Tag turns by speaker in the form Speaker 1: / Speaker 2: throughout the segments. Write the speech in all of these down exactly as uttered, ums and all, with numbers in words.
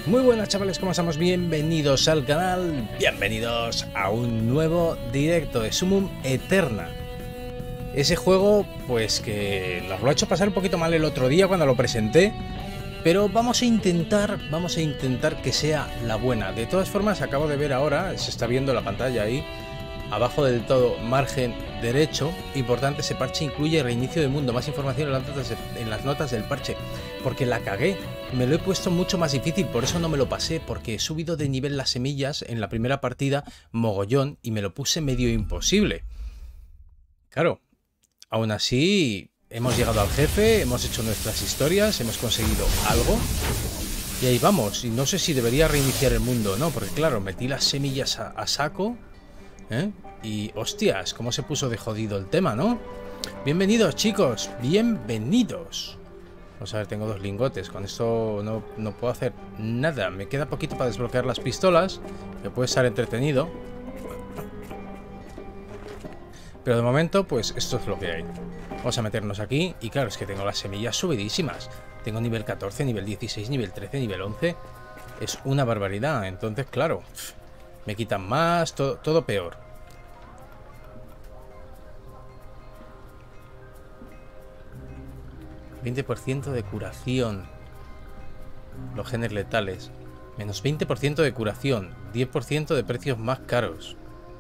Speaker 1: Muy buenas chavales, ¿cómo estamos? Bienvenidos al canal, bienvenidos a un nuevo directo de Summum Eterna. Ese juego, pues que nos lo ha hecho pasar un poquito mal el otro día cuando lo presenté, pero vamos a intentar, vamos a intentar que sea la buena. De todas formas, acabo de ver ahora, se está viendo la pantalla ahí, abajo del todo, margen derecho. Importante, ese parche incluye reinicio de mundo. Más información en las notas, de, en las notas del parche. Porque la cagué. Me lo he puesto mucho más difícil, por eso no me lo pasé. Porque he subido de nivel las semillas en la primera partida mogollón y me lo puse medio imposible. Claro, aún así hemos llegado al jefe, hemos hecho nuestras historias, hemos conseguido algo. Y ahí vamos. Y no sé si debería reiniciar el mundo o no, porque claro, metí las semillas a, a saco. ¿Eh? Y hostias, cómo se puso de jodido el tema, ¿no? Bienvenidos chicos, bienvenidos. Vamos a ver, tengo dos lingotes. Con esto no, no puedo hacer nada. Me queda poquito para desbloquear las pistolas, que puede estar entretenido. Pero de momento, pues esto es lo que hay. Vamos a meternos aquí. Y claro, es que tengo las semillas subidísimas. Tengo nivel catorce, nivel dieciséis, nivel trece, nivel once. Es una barbaridad. Entonces, claro, me quitan más, todo, todo peor. veinte por ciento de curación. Los genes letales. Menos veinte por ciento de curación. diez por ciento de precios más caros.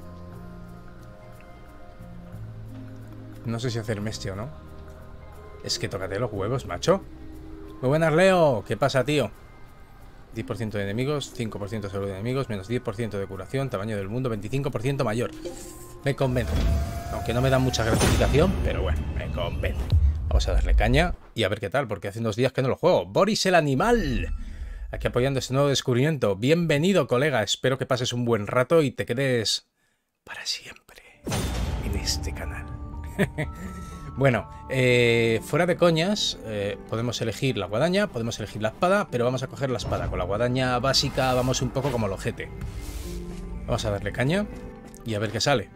Speaker 1: No sé si hacerme este o no. Es que tócate los huevos, macho. Muy buenas, Leo. ¿Qué pasa, tío? diez por ciento de enemigos, cinco por ciento de salud de enemigos, menos diez por ciento de curación, tamaño del mundo, veinticinco por ciento mayor. Me convence. Aunque no me da mucha gratificación, pero bueno, me convence. Vamos a darle caña y a ver qué tal, porque hace unos días que no lo juego. Boris el animal. Aquí apoyando este nuevo descubrimiento. Bienvenido, colega. Espero que pases un buen rato y te quedes para siempre en este canal. Bueno, eh, fuera de coñas, eh, podemos elegir la guadaña, podemos elegir la espada, pero vamos a coger la espada. Con la guadaña básica vamos un poco como el ojete. Vamos a darle caña y a ver qué sale.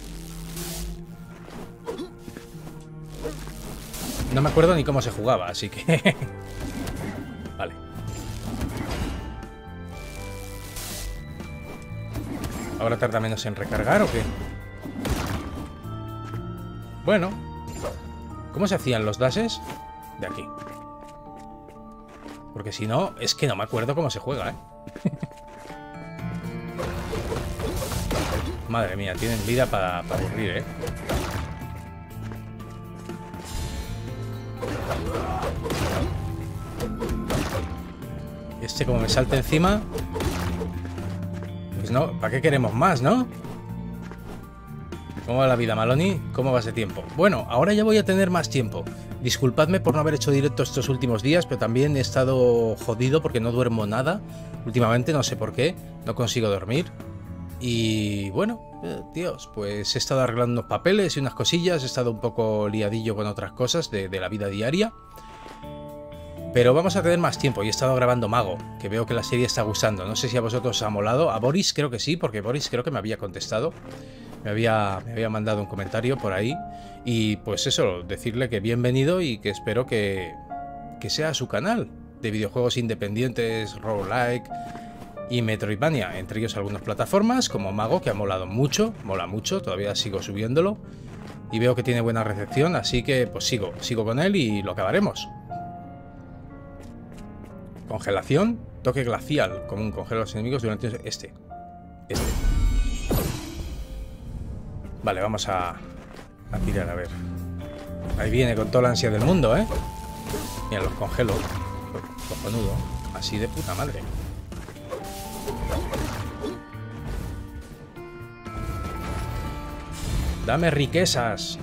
Speaker 1: No me acuerdo ni cómo se jugaba, así que... Vale. ¿Ahora tarda menos en recargar o qué? Bueno. ¿Cómo se hacían los dashes? De aquí. Porque si no, es que no me acuerdo cómo se juega, ¿eh? Madre mía, tienen vida para, para aburrir, ¿eh? Este como me salte encima... Pues no, ¿para qué queremos más, no? ¿Cómo va la vida, Maloney? ¿Cómo va ese tiempo? Bueno, ahora ya voy a tener más tiempo. Disculpadme por no haber hecho directo estos últimos días, pero también he estado jodido porque no duermo nada. Últimamente, no sé por qué, no consigo dormir. Y bueno, eh, tíos, pues he estado arreglando unos papeles y unas cosillas. He estado un poco liadillo con otras cosas de, de la vida diaria. Pero vamos a tener más tiempo y he estado grabando Mago, que veo que la serie está gustando. No sé si a vosotros os ha molado. A Boris creo que sí, porque Boris creo que me había contestado. Me había, me había mandado un comentario por ahí. Y pues eso, decirle que bienvenido y que espero que, que sea su canal de videojuegos independientes, roguelike y Metroidvania. Entre ellos algunas plataformas como Mago, que ha molado mucho, mola mucho, todavía sigo subiéndolo. Y veo que tiene buena recepción, así que pues sigo, sigo con él y lo acabaremos. Congelación, toque glacial, común, congela a los enemigos durante este. Este. Vale, vamos a, a tirar, a ver. Ahí viene con toda la ansia del mundo, ¿eh? Mira, los congelo. Cojonudo. Así de puta madre. Dame riquezas.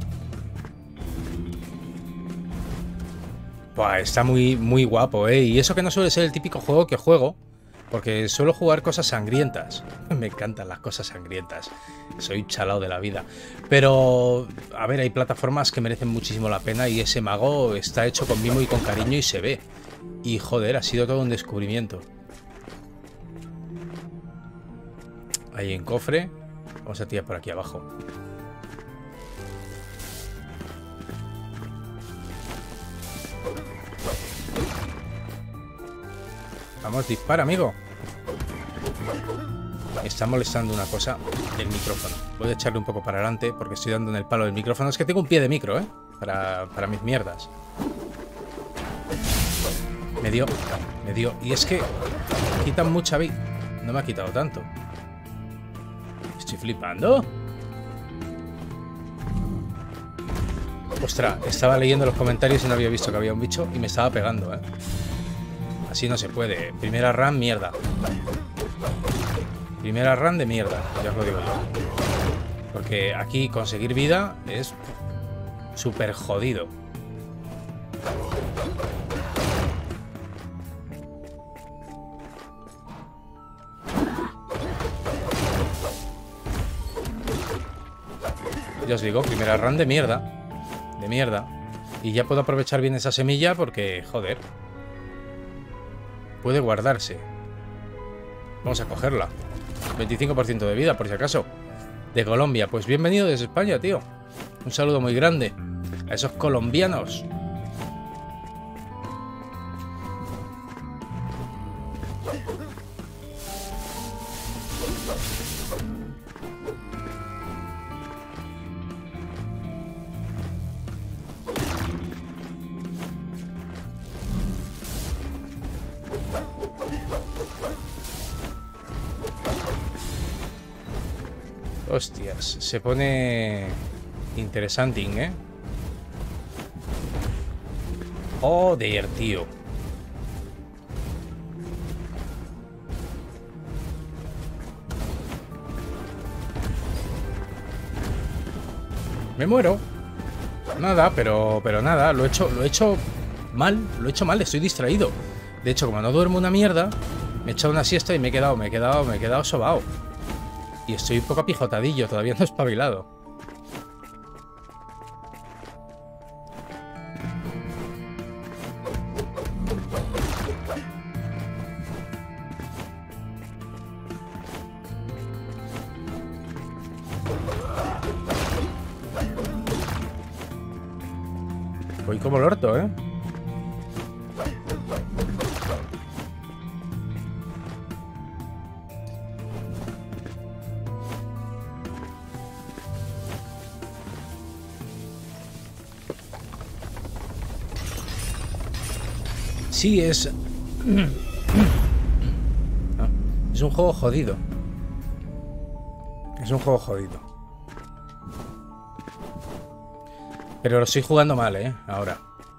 Speaker 1: Buah, está muy, muy guapo, ¿eh? Y eso que no suele ser el típico juego que juego, porque suelo jugar cosas sangrientas. Me encantan las cosas sangrientas. Soy chalao de la vida. Pero, a ver, hay plataformas que merecen muchísimo la pena y ese Mago está hecho con mimo y con cariño y se ve. Y joder, ha sido todo un descubrimiento. Ahí en cofre. Vamos a tirar por aquí abajo. Vamos, dispara, amigo. Me está molestando una cosa del micrófono. Voy a echarle un poco para adelante porque estoy dando en el palo del micrófono. Es que tengo un pie de micro, ¿eh? Para, para mis mierdas. Me dio, me dio. Y es que quitan mucha vida. No me ha quitado tanto. Estoy flipando. Ostras, estaba leyendo los comentarios y no había visto que había un bicho y me estaba pegando, ¿eh? Así no se puede. Primera run, mierda. Primera run de mierda, ya os lo digo yo. Porque aquí conseguir vida es súper jodido. Ya os digo, primera run de mierda. De mierda. Y ya puedo aprovechar bien esa semilla porque, joder, puede guardarse. Vamos a cogerla. veinticinco por ciento de vida, por si acaso. De Colombia. Pues bienvenido desde España, tío. Un saludo muy grande a esos colombianos. Hostias, se pone interesante, ¿eh? Joder, tío. Me muero. Nada, pero pero nada, lo he hecho, lo he hecho mal, lo he hecho mal, estoy distraído. De hecho, como no duermo una mierda, me he echado una siesta y me he quedado, me he quedado, me he quedado sobao. Y estoy un poco apijotadillo, todavía no he espabilado. Voy como el orto, ¿eh? Sí, es... No, es un juego jodido. Es un juego jodido. Pero lo estoy jugando mal, ¿eh? Ahora.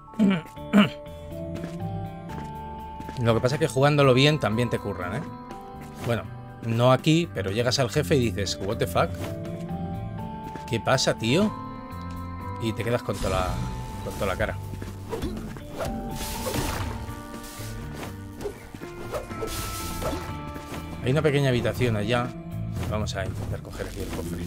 Speaker 1: Lo que pasa es que jugándolo bien también te curran, ¿eh? Bueno, no aquí, pero llegas al jefe y dices, what the fuck? ¿Qué pasa, tío? Y te quedas con toda la, con toda la cara. Hay una pequeña habitación allá. Vamos a intentar coger aquí el cofre.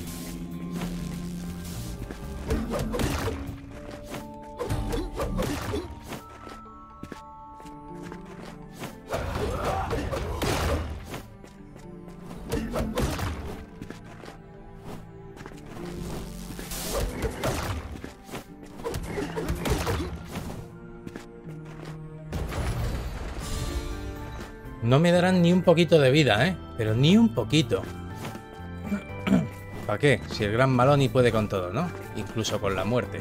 Speaker 1: No me darán ni un poquito de vida, ¿eh? Pero ni un poquito. ¿Para qué? Si el gran Maloney puede con todo, ¿no? Incluso con la muerte.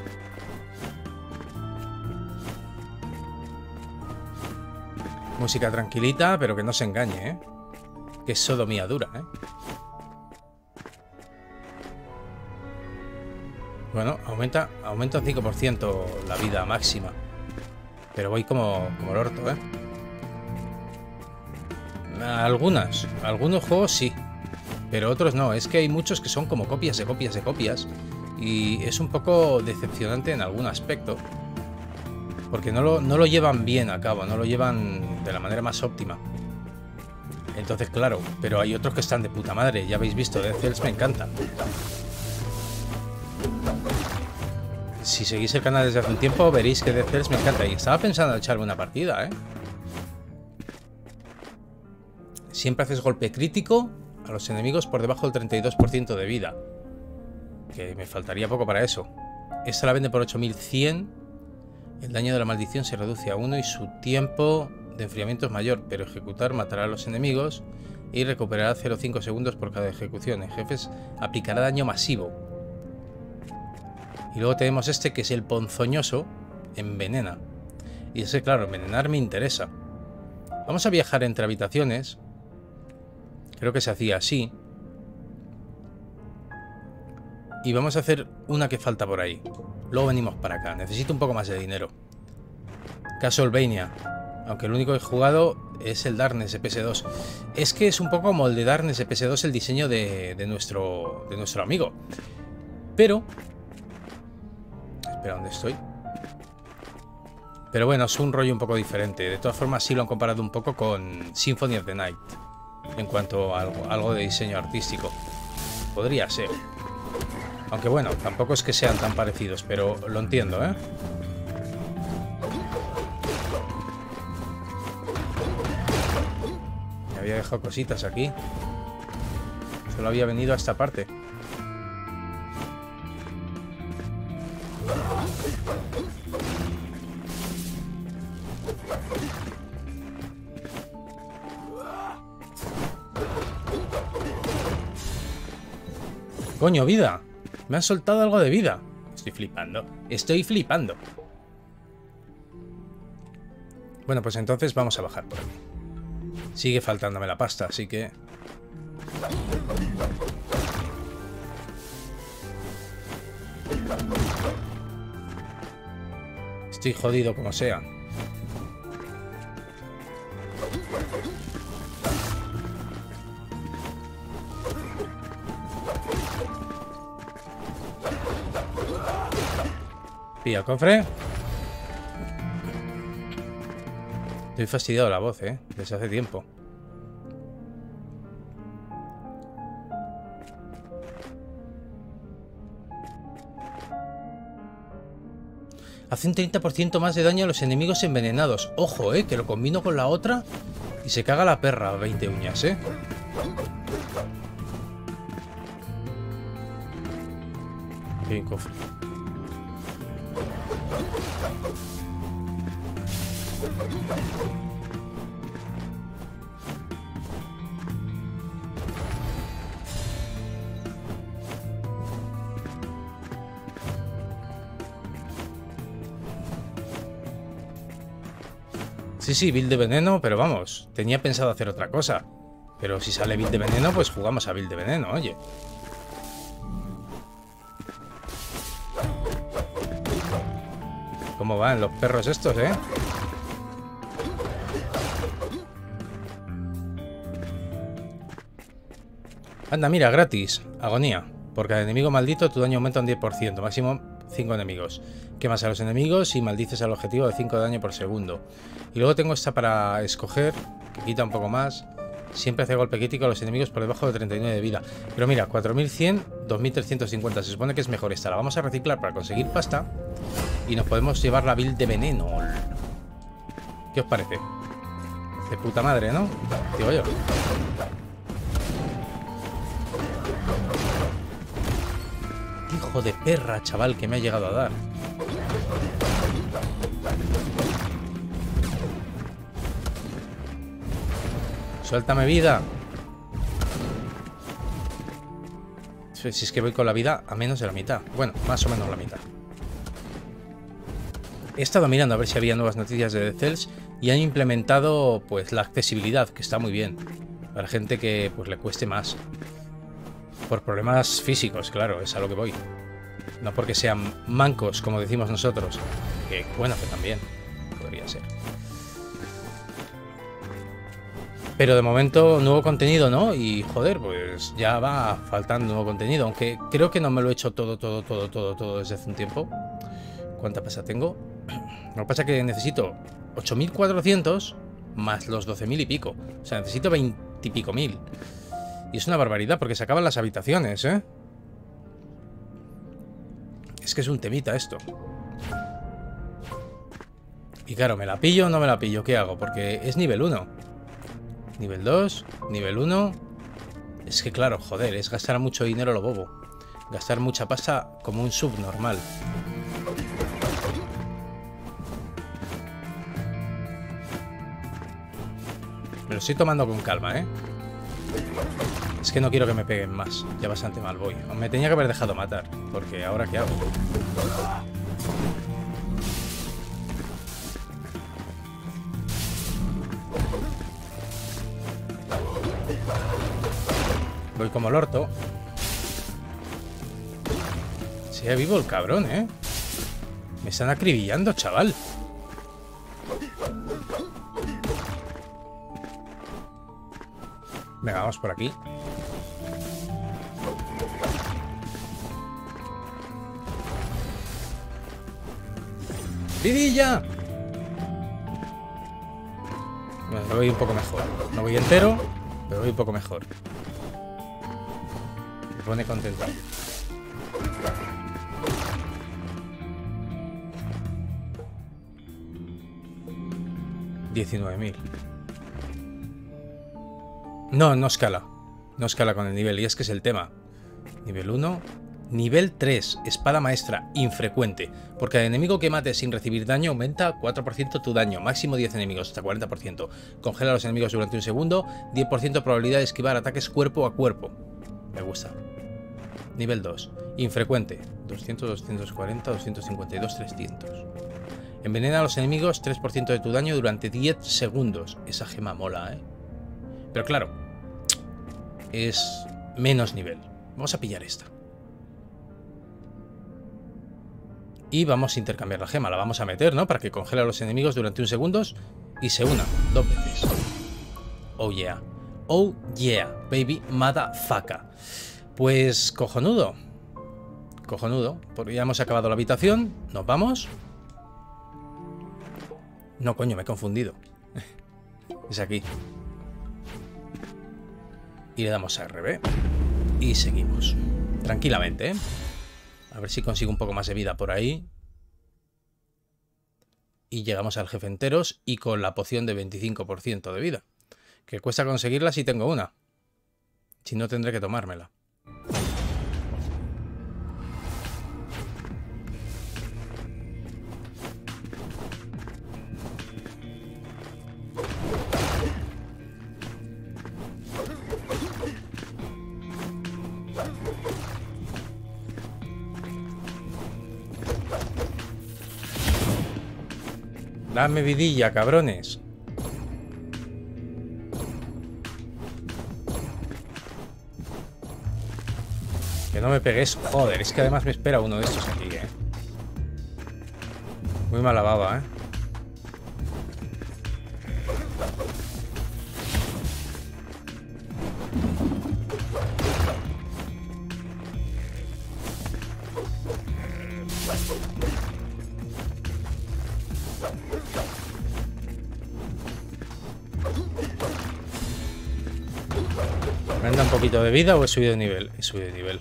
Speaker 1: Música tranquilita, pero que no se engañe, ¿eh? Que es sodomía dura, ¿eh? Bueno, aumenta, aumenta un cinco por ciento la vida máxima. Pero voy como, como el orto, ¿eh? Algunas, algunos juegos sí, pero otros no. Es que hay muchos que son como copias de copias de copias y es un poco decepcionante en algún aspecto porque no lo, no lo llevan bien a cabo, no lo llevan de la manera más óptima. Entonces, claro, pero hay otros que están de puta madre. Ya habéis visto, Dead Cells me encanta. Si seguís el canal desde hace un tiempo veréis que Dead Cells me encanta y estaba pensando en echarme una partida, ¿eh? Siempre haces golpe crítico a los enemigos por debajo del treinta y dos por ciento de vida. Que me faltaría poco para eso. Esta la vende por ocho mil cien. El daño de la maldición se reduce a uno y su tiempo de enfriamiento es mayor, pero ejecutar matará a los enemigos y recuperará cero coma cinco segundos por cada ejecución. En jefes aplicará daño masivo. Y luego tenemos este que es el ponzoñoso, envenena. Y ese, claro, envenenar me interesa. Vamos a viajar entre habitaciones. Creo que se hacía así. Y vamos a hacer una que falta por ahí. Luego venimos para acá. Necesito un poco más de dinero. Castlevania. Aunque el único que he jugado es el Darkness de P S dos. Es que es un poco como el de Darkness de P S dos el diseño de, de, nuestro, de nuestro amigo. Pero... Espera, ¿dónde estoy? Pero bueno, es un rollo un poco diferente. De todas formas, sí lo han comparado un poco con Symphony of the Night. En cuanto a algo, algo de diseño artístico. Podría ser. Aunque bueno, tampoco es que sean tan parecidos, pero lo entiendo, ¿eh? Me había dejado cositas aquí. Solo había venido a esta parte. Coño, vida. Me han soltado algo de vida. Estoy flipando. Estoy flipando. Bueno, pues entonces vamos a bajar por aquí. Sigue faltándome la pasta, así que... Estoy jodido como sea. Pilla el cofre. Estoy fastidiado la voz, ¿eh? Desde hace tiempo. Hace un treinta por ciento más de daño a los enemigos envenenados. Ojo, ¿eh? Que lo combino con la otra y se caga la perra. veinte uñas, ¿eh? Aquí hay un cofre. Sí, sí, build de veneno, pero vamos, tenía pensado hacer otra cosa. Pero si sale build de veneno, pues jugamos a build de veneno, oye. ¿Cómo van los perros estos, eh? Anda, mira, gratis. Agonía. Por cada enemigo maldito, tu daño aumenta un diez por ciento. Máximo cinco enemigos. Quemas a los enemigos y maldices al objetivo de cinco de daño por segundo. Y luego tengo esta para escoger, que quita un poco más. Siempre hace golpe crítico a los enemigos por debajo de treinta y nueve de vida. Pero mira, cuatro mil cien, dos mil trescientos cincuenta. Se supone que es mejor esta. La vamos a reciclar para conseguir pasta. Y nos podemos llevar la build de veneno. ¿Qué os parece? De puta madre, ¿no? Digo yo. Hijo de perra, chaval, que me ha llegado a dar. Suéltame vida. Si es que voy con la vida a menos de la mitad. Bueno, más o menos la mitad. He estado mirando a ver si había nuevas noticias de Dead Cells y han implementado pues la accesibilidad, que está muy bien. Para gente que pues le cueste más. Por problemas físicos, claro, es a lo que voy. No porque sean mancos, como decimos nosotros. Que bueno, que también podría ser. Pero de momento nuevo contenido, ¿no? Y joder, pues ya va faltando nuevo contenido. Aunque creo que no me lo he hecho todo, todo, todo, todo, todo desde hace un tiempo. ¿Cuánta pasta tengo? Lo que pasa es que necesito ocho mil cuatrocientos más los doce mil y pico. O sea, necesito veinte y pico mil. Y es una barbaridad porque se acaban las habitaciones, ¿eh? Es que es un temita esto. Y claro, ¿me la pillo o no me la pillo? ¿Qué hago? Porque es nivel uno. Nivel dos, nivel uno. Es que claro, joder, es gastar mucho dinero a lo bobo. Gastar mucha pasta como un subnormal. Me lo estoy tomando con calma, ¿eh? Es que no quiero que me peguen más. Ya bastante mal voy. Me tenía que haber dejado matar. Porque ahora ¿qué hago? Voy como el orto. Sigue vivo el cabrón, ¿eh? Me están acribillando, chaval. Venga, vamos por aquí. ¡Vidilla! Bueno, lo voy un poco mejor. No voy entero, pero voy un poco mejor. Me pone contento. diecinueve mil. No, no escala. No escala con el nivel. Y es que es el tema. Nivel uno. Nivel tres. Espada maestra. Infrecuente. Porque al enemigo que mates sin recibir daño aumenta cuatro por ciento tu daño. Máximo diez enemigos. Hasta cuarenta por ciento. Congela a los enemigos durante un segundo. diez por ciento probabilidad de esquivar ataques cuerpo a cuerpo. Me gusta. Nivel dos. Infrecuente. doscientos, doscientos cuarenta, doscientos cincuenta y dos, trescientos. Envenena a los enemigos tres por ciento de tu daño durante diez segundos. Esa gema mola, ¿eh? Pero claro, es menos nivel. Vamos a pillar esta. Y vamos a intercambiar la gema. La vamos a meter, ¿no? Para que congele a los enemigos durante un segundo y se una dos veces. Oh yeah. Oh yeah, baby motherfucker. Pues cojonudo. Cojonudo. Porque ya hemos acabado la habitación. Nos vamos. No, coño, me he confundido. Es aquí. Y le damos a R B. Y seguimos. Tranquilamente, ¿eh? A ver si consigo un poco más de vida por ahí. Y llegamos al jefe enteros y con la poción de veinticinco por ciento de vida. Que cuesta conseguirla si tengo una. Si no, tendré que tomármela. Dame vidilla, cabrones. Que no me pegues. Joder, es que además me espera uno de estos aquí, eh. Muy mala baba, eh. ¿Me anda un poquito de vida o he subido de nivel? He subido de nivel.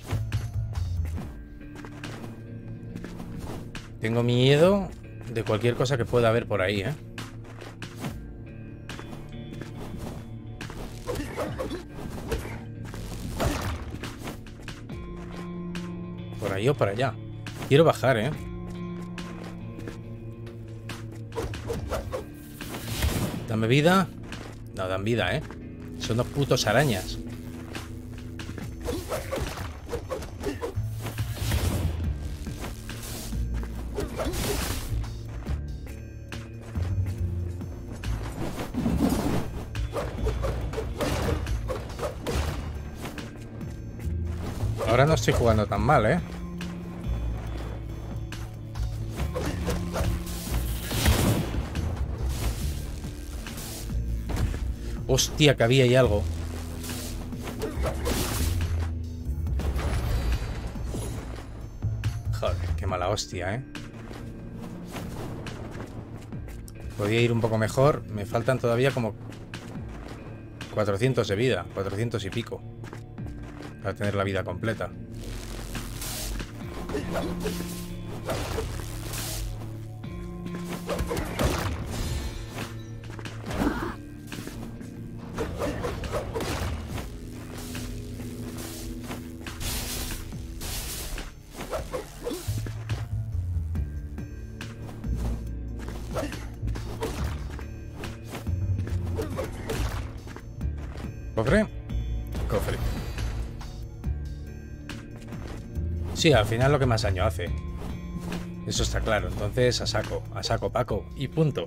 Speaker 1: Tengo miedo de cualquier cosa que pueda haber por ahí, ¿eh? Por ahí o para allá. Quiero bajar, ¿eh? Dame vida. No dan vida, ¿eh? Son dos putos arañas. Ahora no estoy jugando tan mal, ¿eh? Hostia, que había ahí algo. Joder, qué mala hostia, ¿eh? Podía ir un poco mejor. Me faltan todavía como cuatrocientos de vida. cuatrocientos y pico. Para tener la vida completa. cofre. Cofre. Sí, al final lo que más daño hace. Eso está claro. Entonces a saco, a saco, Paco. Y punto.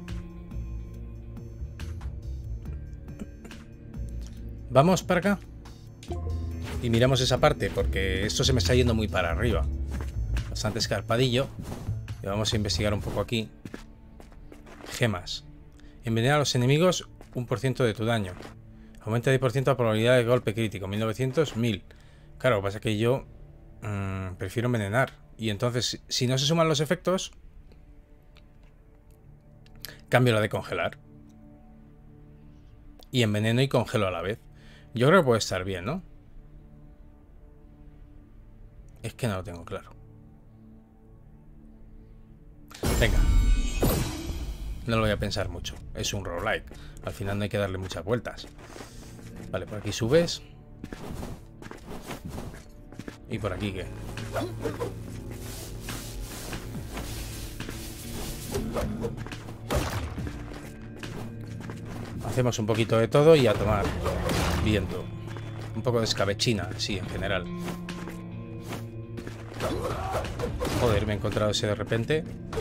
Speaker 1: Vamos para acá. Y miramos esa parte, porque esto se me está yendo muy para arriba. Bastante escarpadillo. Y vamos a investigar un poco aquí. Gemas. Envenena a los enemigos un por ciento de tu daño. Aumenta diez por ciento la probabilidad de golpe crítico. mil novecientos, mil. Claro, lo que pasa es que yo mmm, prefiero envenenar. Y entonces, si no se suman los efectos, cambio la de congelar. Y enveneno y congelo a la vez. Yo creo que puede estar bien, ¿no? Es que no lo tengo claro. Venga. No lo voy a pensar mucho. Es un roguelike. Al final no hay que darle muchas vueltas. Vale, por aquí subes. ¿Y por aquí qué? Hacemos un poquito de todo y a tomar viento. Un poco de escabechina, sí, en general. Joder, me he encontrado ese de repente.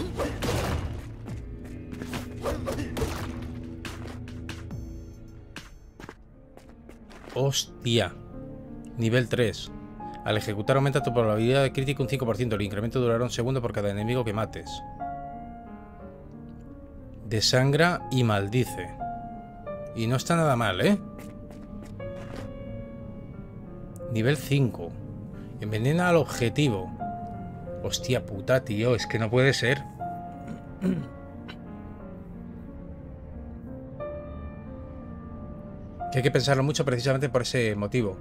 Speaker 1: Hostia. Nivel tres. Al ejecutar aumenta tu probabilidad de crítico un cinco por ciento. El incremento durará un segundo por cada enemigo que mates. Desangra y maldice. Y no está nada mal, ¿eh? Nivel cinco. Envenena al objetivo. Hostia puta, tío. Es que no puede ser. Que hay que pensarlo mucho precisamente por ese motivo.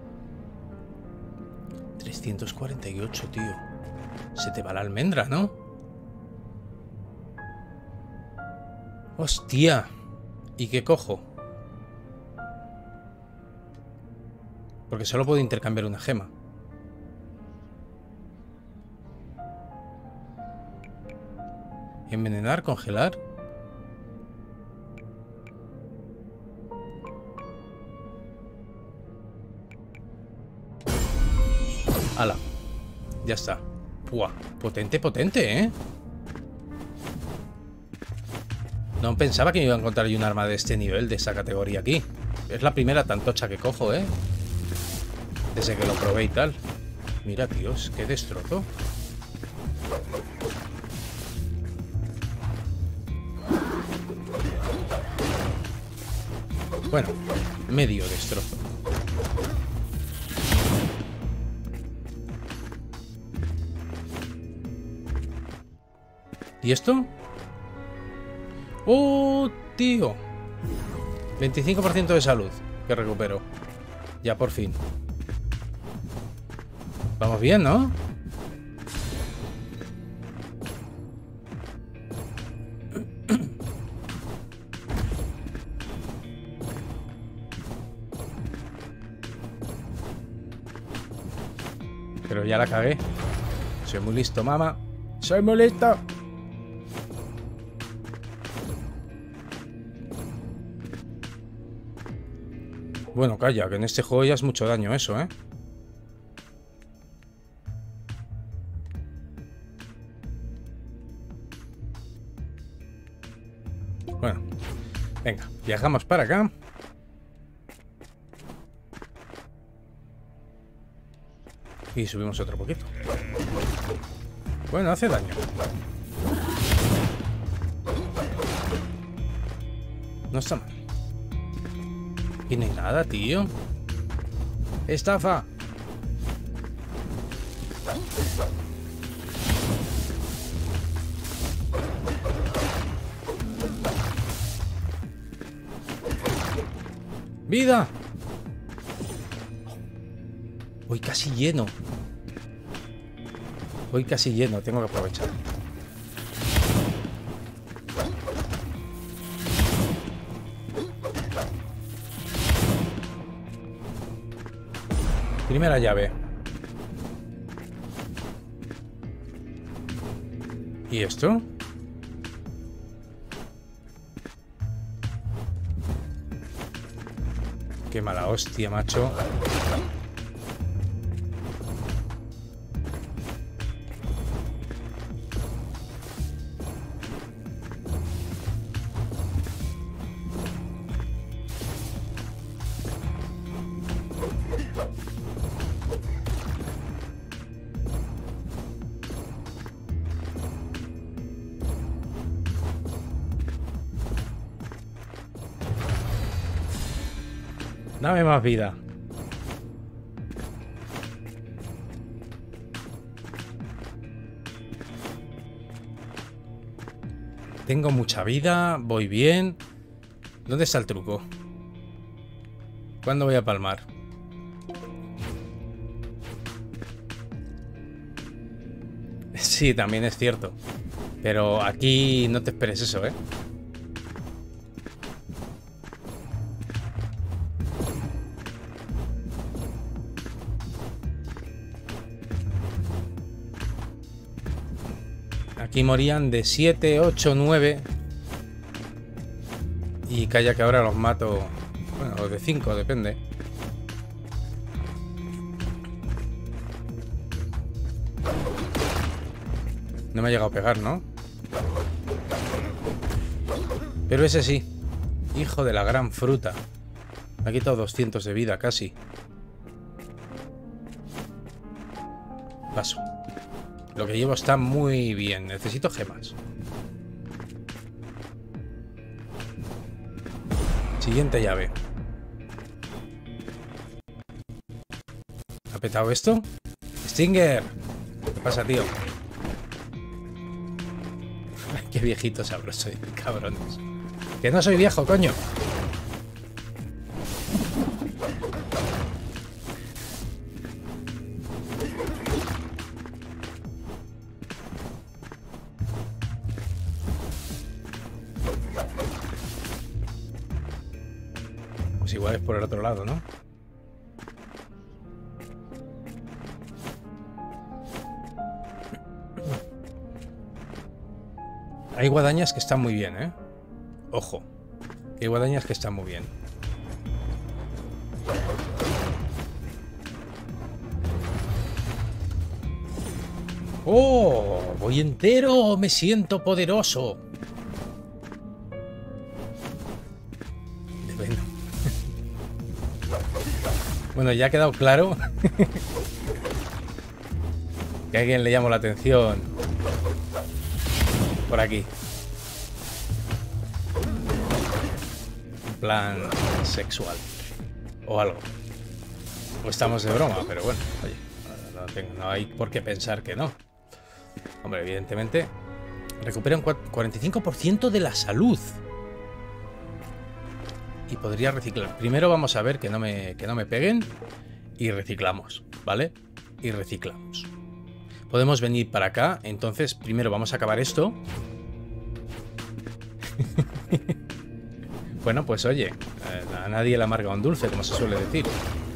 Speaker 1: trescientos cuarenta y ocho, tío. Se te va la almendra, ¿no? Hostia. ¿Y qué cojo? Porque solo puedo intercambiar una gema. Envenenar, congelar. Ala. Ya está. Buah, potente, potente, ¿eh? No pensaba que me iba a encontrar yo un arma de este nivel, de esta categoría aquí. Es la primera tan tocha que cojo, ¿eh? Desde que lo probé y tal. Mira, tíos, qué destrozo. Bueno, medio destrozo. ¿Y esto? ¡Oh, tío! veinticinco por ciento de salud que recupero. Ya por fin. Vamos bien, ¿no? Pero ya la cagué. Soy muy listo, mamá. Soy muy listo. Bueno, calla, que en este juego ya es mucho daño eso, ¿eh? Bueno, venga, viajamos para acá. Y subimos otro poquito. Bueno, hace daño. No está mal. Y no hay nada, tío. ¡Estafa! ¡Vida! Voy casi lleno. Voy casi lleno, tengo que aprovechar. Primera llave. ¿Y esto? Qué mala hostia, macho. Dame más vida. Tengo mucha vida, voy bien. ¿Dónde está el truco? ¿Cuándo voy a palmar? Sí, también es cierto. Pero aquí no te esperes eso, ¿eh? Aquí morían de siete, ocho, nueve. Y calla que ahora los mato. Bueno, los de cinco, depende. No me ha llegado a pegar, ¿no? Pero ese sí. Hijo de la gran fruta. Me ha quitado doscientos de vida casi. Paso. Lo que llevo está muy bien. Necesito gemas. Siguiente llave. ¿Ha petado esto? ¡Stinger! ¿Qué pasa, tío? Qué viejito sabroso, cabrones. Que no soy viejo, coño. Pues igual es por el otro lado, ¿no? Hay guadañas que están muy bien, ¿eh? Ojo. Hay guadañas que están muy bien. ¡Oh! ¡Voy entero! ¡Me siento poderoso! Bueno, bueno, ya ha quedado claro que a alguien le llamó la atención por aquí. En plan sexual. O algo. O estamos de broma, pero bueno, oye, no, tengo, no hay por qué pensar que no. Hombre, evidentemente recupera un cuarenta y cinco por ciento de la salud. Y podría reciclar. Primero vamos a ver que no me, que no me peguen. Y reciclamos, ¿vale? Y reciclamos. Podemos venir para acá. Entonces, primero vamos a acabar esto. Bueno, pues oye, a nadie le amarga un dulce, como se suele decir.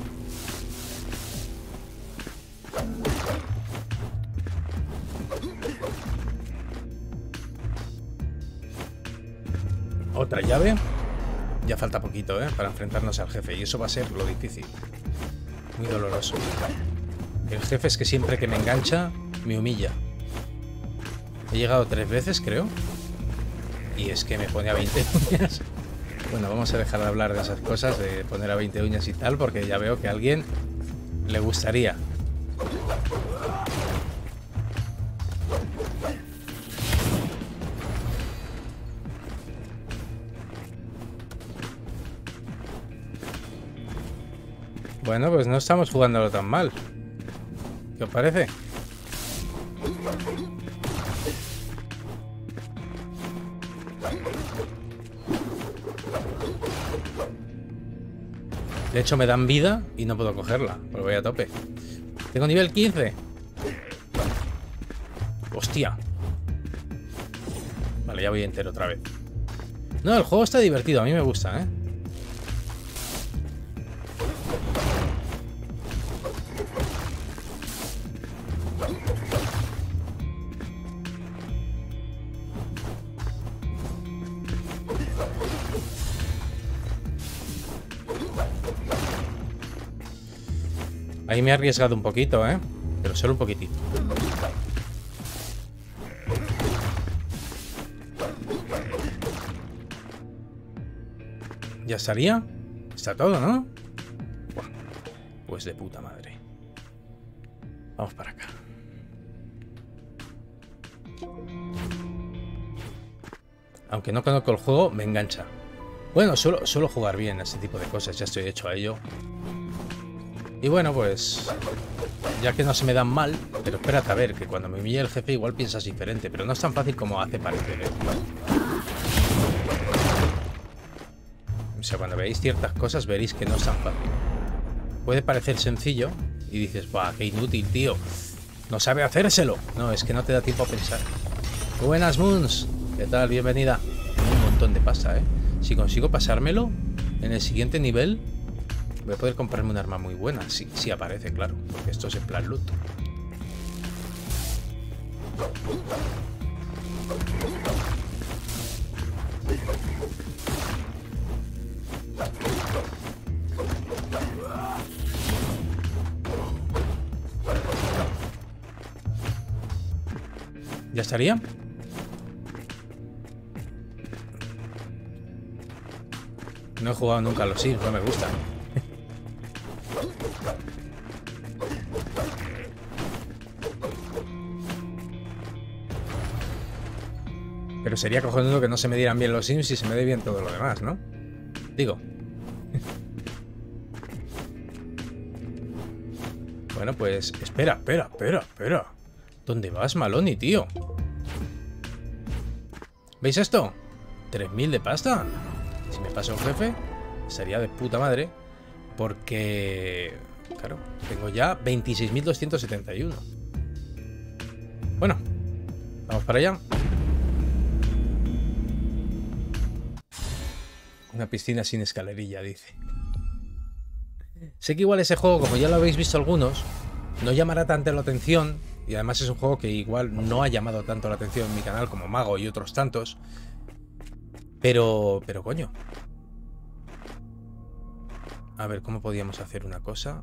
Speaker 1: Otra llave. Ya falta poquito, ¿eh? Para enfrentarnos al jefe. Y eso va a ser lo difícil. Muy doloroso. El jefe es que siempre que me engancha, me humilla. He llegado tres veces, creo. Y es que me pone a veinte uñas. Bueno, vamos a dejar de hablar de esas cosas, de poner a veinte uñas y tal, porque ya veo que a alguien le gustaría. Bueno, pues no estamos jugándolo tan mal. ¿Qué os parece? De hecho me dan vida y no puedo cogerla, porque voy a tope. Tengo nivel quince. Hostia. Vale, ya voy entero otra vez. No, el juego está divertido, a mí me gusta, ¿eh? Ahí me he arriesgado un poquito, ¿eh? Pero solo un poquitito. ¿Ya estaría? Está todo, ¿no? Buah, pues de puta madre. Vamos para acá. Aunque no conozco el juego, me engancha. Bueno, suelo, suelo jugar bien a este tipo de cosas. Ya estoy hecho a ello. Y bueno, pues... ya que no se me dan mal... Pero espérate a ver, que cuando me humille el jefe igual piensas diferente. Pero no es tan fácil como hace parecer, ¿eh? O sea, cuando veáis ciertas cosas veréis que no es tan fácil. Puede parecer sencillo y dices, ¡buah, qué inútil, tío! No sabe hacérselo. No, es que no te da tiempo a pensar. Muy buenas, Moons. ¿Qué tal? Bienvenida. Un montón de pasta, ¿eh? Si consigo pasármelo en el siguiente nivel, voy a poder comprarme un arma muy buena. Si, si aparece, claro. Porque esto es en plan loot. ¿Ya estaría? No he jugado nunca a los Sims, no me gusta. Pero sería cojonudo que no se me dieran bien los Sims y se me dé bien todo lo demás, ¿no? Digo. Bueno, pues... Espera, espera, espera, espera. ¿Dónde vas, Maloney, tío? ¿Veis esto? tres mil de pasta. Si me paso el jefe, sería de puta madre. Porque... claro, tengo ya veintiséis mil doscientos setenta y uno. Bueno, vamos para allá. Una piscina sin escalerilla, dice. Sé que igual ese juego, como ya lo habéis visto algunos, no llamará tanto la atención. Y además es un juego que igual no ha llamado tanto la atención en mi canal como Mago y otros tantos. Pero... pero coño. A ver, ¿cómo podíamos hacer una cosa?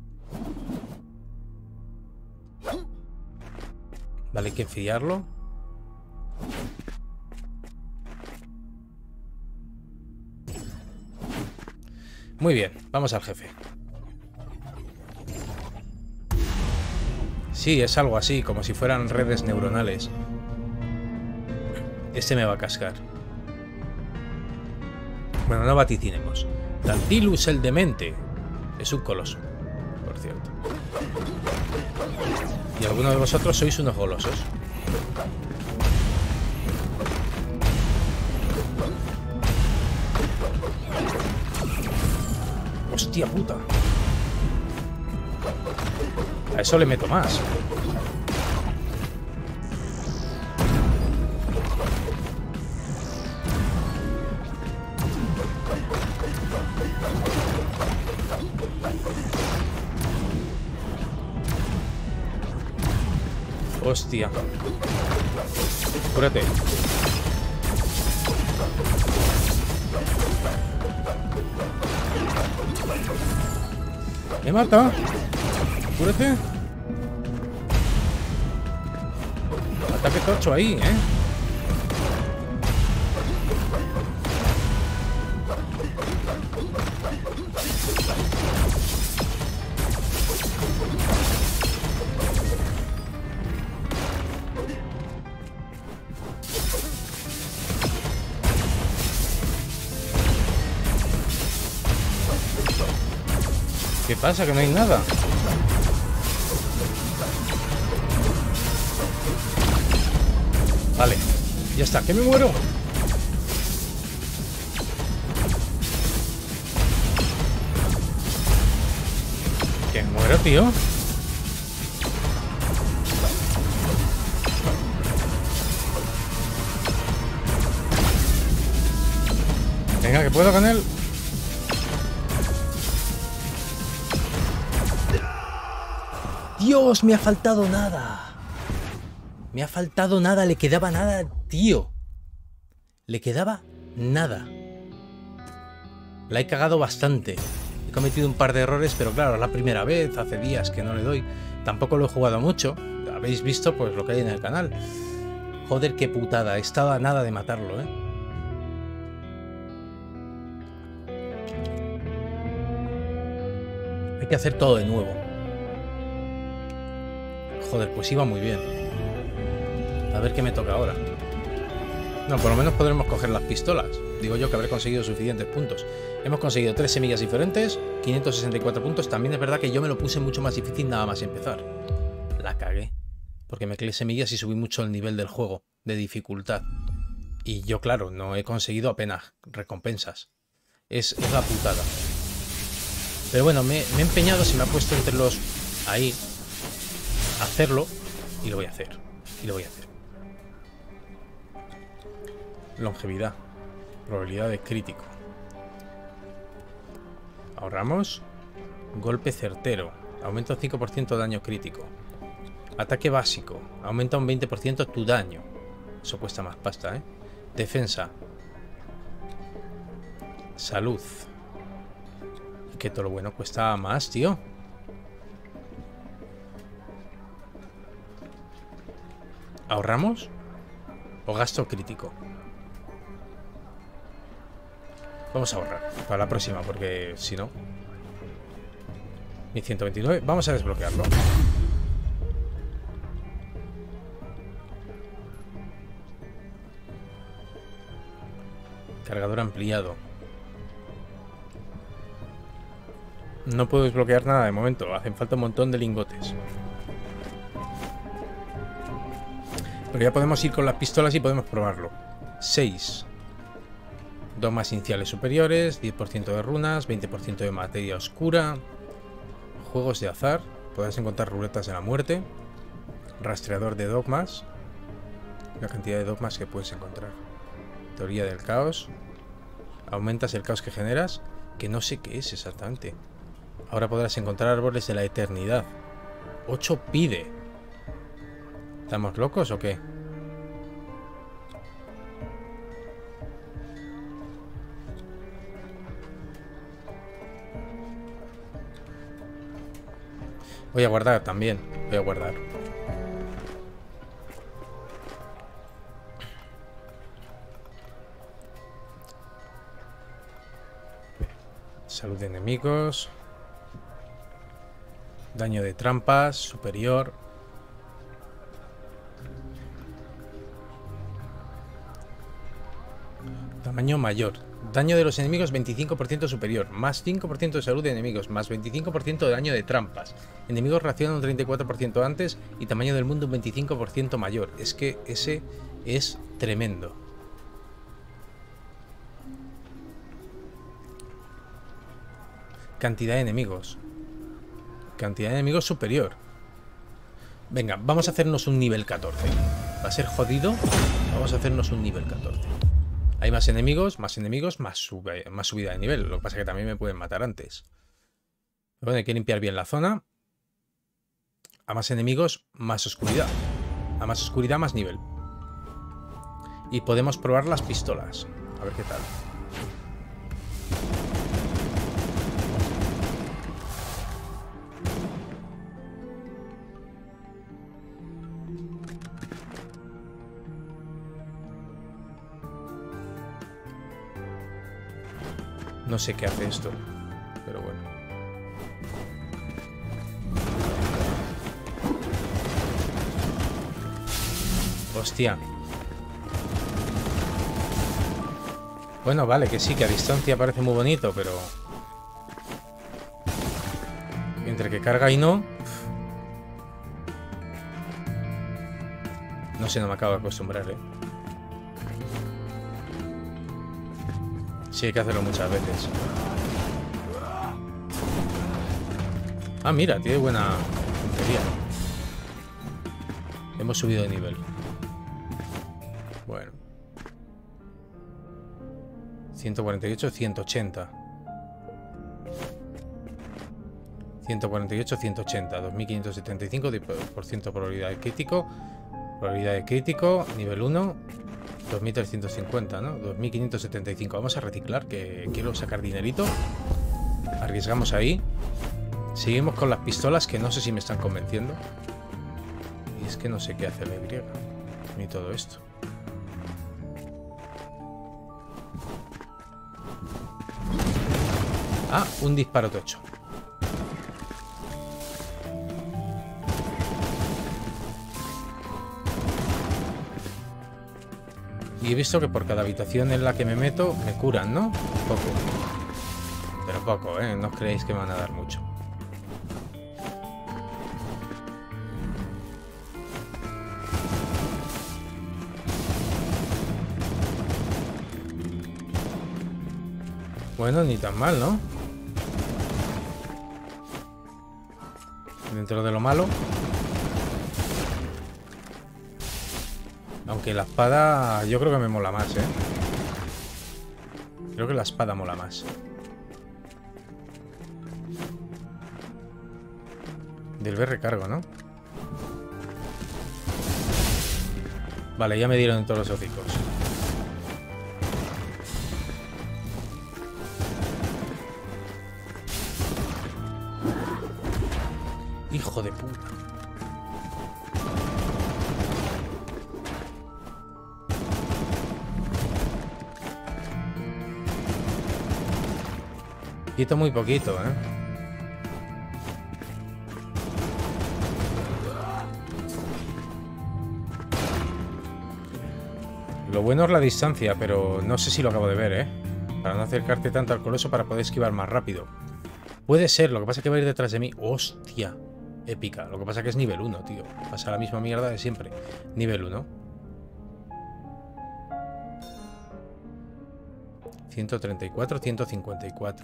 Speaker 1: Vale, hay que enfriarlo. Muy bien, vamos al jefe. Sí, es algo así, como si fueran redes neuronales. Este me va a cascar. Bueno, no vaticinemos. Tantilus el demente. Es un coloso, por cierto. Y algunos de vosotros sois unos golosos. Hostia puta. A eso le meto más. Hostia. Cúrate. Me mata. Cúrate. Ataque tocho ahí, ¿eh? ¿Qué pasa? Que no hay nada. Vale, ya está, que me muero. Que me muero, tío. Venga, que puedo con él. Dios, me ha faltado nada. Me ha faltado nada, le quedaba nada, tío. Le quedaba nada. La he cagado bastante. He cometido un par de errores, pero claro, es la primera vez, hace días que no le doy. Tampoco lo he jugado mucho. Habéis visto pues lo que hay en el canal. Joder, qué putada. He estado a nada de matarlo, ¿eh? Hay que hacer todo de nuevo. Joder, pues iba muy bien. A ver qué me toca ahora. No, por lo menos podremos coger las pistolas. Digo yo que habré conseguido suficientes puntos. Hemos conseguido tres semillas diferentes, quinientos sesenta y cuatro puntos. También es verdad que yo me lo puse mucho más difícil nada más empezar. La cagué. Porque me mezclé semillas y subí mucho el nivel del juego, de dificultad. Y yo, claro, no he conseguido apenas recompensas. Es, es la putada. Pero bueno, me, me he empeñado, se me ha puesto entre los... ahí. Hacerlo. Y lo voy a hacer. Y lo voy a hacer. Longevidad. Probabilidad de crítico. Ahorramos. Golpe certero. Aumenta un cinco por ciento de daño crítico. Ataque básico. Aumenta un veinte por ciento tu daño. Eso cuesta más pasta, ¿eh? Defensa. Salud. Y que todo lo bueno cuesta más, tío. ¿Ahorramos? ¿O gasto crítico? Vamos a ahorrar para la próxima, porque si no... mil ciento veintinueve. Vamos a desbloquearlo. Cargador ampliado. No puedo desbloquear nada de momento. Hacen falta un montón de lingotes. Pero ya podemos ir con las pistolas y podemos probarlo. seis. Dos más iniciales superiores. diez por ciento de runas. veinte por ciento de materia oscura. Juegos de azar. Podrás encontrar ruletas de la muerte. Rastreador de dogmas. La cantidad de dogmas que puedes encontrar. Teoría del caos. Aumentas el caos que generas. Que no sé qué es exactamente. Ahora podrás encontrar árboles de la eternidad. ocho pide. ¿Estamos locos o qué? Voy a guardar también. Voy a guardar. Salud de enemigos. Daño de trampas. Superior. Tamaño mayor. Daño de los enemigos veinticinco por ciento superior. Más cinco por ciento de salud de enemigos. Más veinticinco por ciento de daño de trampas. Enemigos reaccionan un treinta y cuatro por ciento antes. Y tamaño del mundo un veinticinco por ciento mayor. Es que ese es tremendo. Cantidad de enemigos. Cantidad de enemigos superior. Venga, vamos a hacernos un nivel catorce. Va a ser jodido. Vamos a hacernos un nivel catorce. Hay más enemigos, más enemigos, más, sube, más subida de nivel. Lo que pasa es que también me pueden matar antes. Bueno, hay que limpiar bien la zona. A más enemigos, más oscuridad. A más oscuridad, más nivel. Y podemos probar las pistolas. A ver qué tal. No sé qué hace esto, pero bueno. Hostia. Bueno, vale, que sí, que a distancia parece muy bonito, pero... entre que carga y no... No sé, no me acabo de acostumbrar, ¿eh? Sí, hay que hacerlo muchas veces. Ah, mira, tiene buena puntería. Hemos subido de nivel. Bueno. ciento cuarenta y ocho, ciento ochenta. ciento cuarenta y ocho, ciento ochenta. dos mil quinientos setenta y cinco por ciento probabilidad de crítico. Probabilidad de crítico, nivel uno. dos mil trescientos cincuenta, ¿no? dos mil quinientos setenta y cinco. Vamos a reciclar, que quiero sacar dinerito. Arriesgamos ahí. Seguimos con las pistolas, que no sé si me están convenciendo. Y es que no sé qué hace la Y. Ni todo esto. Ah, un disparo tocho. Y he visto que por cada habitación en la que me meto me curan, ¿no? Poco. Pero poco, ¿eh? No os creéis que me van a dar mucho. Bueno, ni tan mal, ¿no? Dentro de lo malo. Aunque la espada yo creo que me mola más, ¿eh? Creo que la espada mola más. Del B recargo, ¿no? Vale, ya me dieron en todos los hocicos. Hijo de puta. Quito muy poquito, ¿eh? Lo bueno es la distancia, pero no sé si lo acabo de ver, ¿eh? Para no acercarte tanto al coloso para poder esquivar más rápido. Puede ser, lo que pasa es que va a ir detrás de mí. ¡Hostia! Épica. Lo que pasa es que es nivel uno, tío. Pasa la misma mierda de siempre. Nivel uno. ciento treinta y cuatro, ciento cincuenta y cuatro.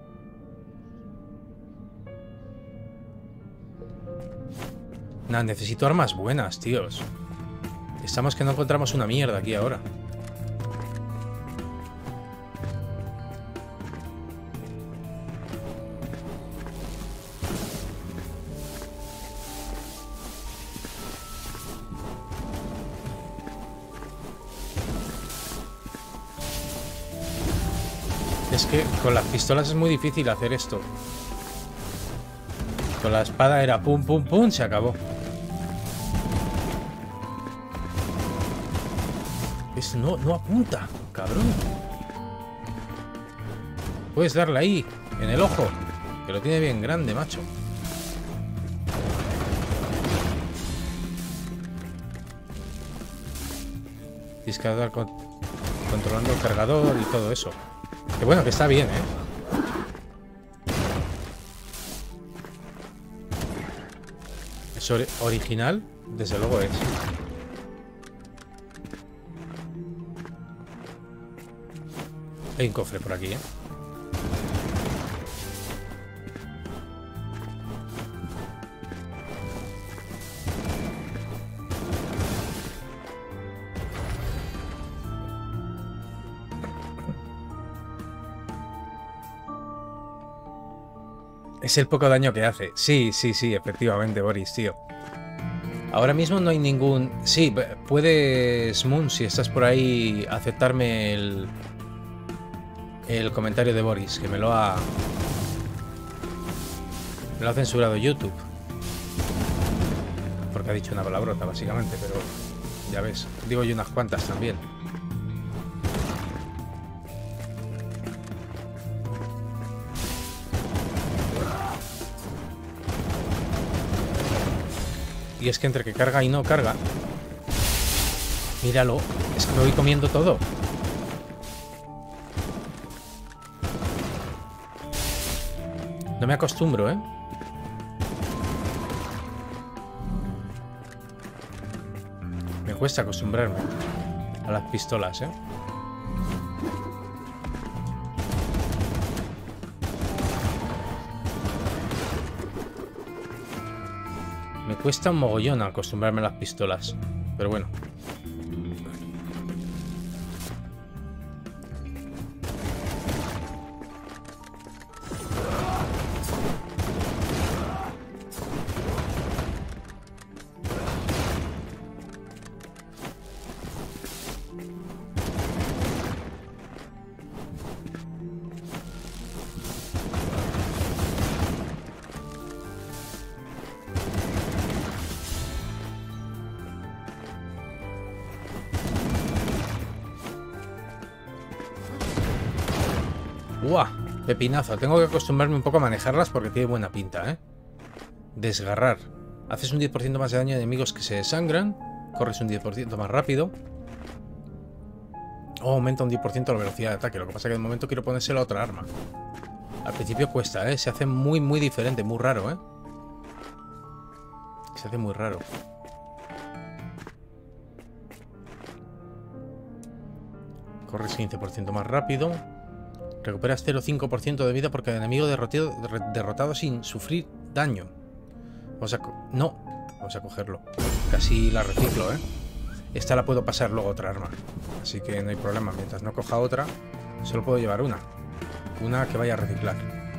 Speaker 1: Nah, necesito armas buenas, tíos. Estamos que no encontramos una mierda aquí ahora. Es que con las pistolas es muy difícil hacer esto. Con la espada era pum, pum, pum, se acabó. Es, no, no apunta, cabrón. Puedes darle ahí, en el ojo, que lo tiene bien grande, macho. Tienes que dar con, controlando el cargador y todo eso. Que bueno, que está bien, ¿eh? ¿Es or- original? Desde luego es. Hay un cofre por aquí, ¿eh? Es el poco daño que hace. Sí, sí, sí, efectivamente, Boris, tío. Ahora mismo no hay ningún... Sí, puedes, Moon, si estás por ahí, aceptarme el... el comentario de Boris, que me lo ha... me lo ha censurado YouTube. Porque ha dicho una palabrota, básicamente, pero... ya ves, digo yo unas cuantas también. Y es que entre que carga y no carga... Míralo, es que me voy comiendo todo. No me acostumbro, ¿eh? Me cuesta acostumbrarme a las pistolas, ¿eh? Me cuesta un mogollón acostumbrarme a las pistolas. Pero bueno. ¡Buah! Pepinazo. Tengo que acostumbrarme un poco a manejarlas porque tiene buena pinta, ¿eh? Desgarrar. Haces un diez por ciento más de daño a enemigos que se desangran. Corres un diez por ciento más rápido. O aumenta un diez por ciento la velocidad de ataque. Lo que pasa es que de momento quiero ponérselo a otra arma. Al principio cuesta, ¿eh? Se hace muy, muy diferente. Muy raro, ¿eh? Se hace muy raro. Corres quince por ciento más rápido. Recuperas cero coma cinco por ciento de vida por cada enemigo derrotado, derrotado sin sufrir daño. Vamos a... No. Vamos a cogerlo. Casi la reciclo, ¿eh? Esta la puedo pasar luego a otra arma. Así que no hay problema. Mientras no coja otra, solo puedo llevar una. Una que vaya a reciclar.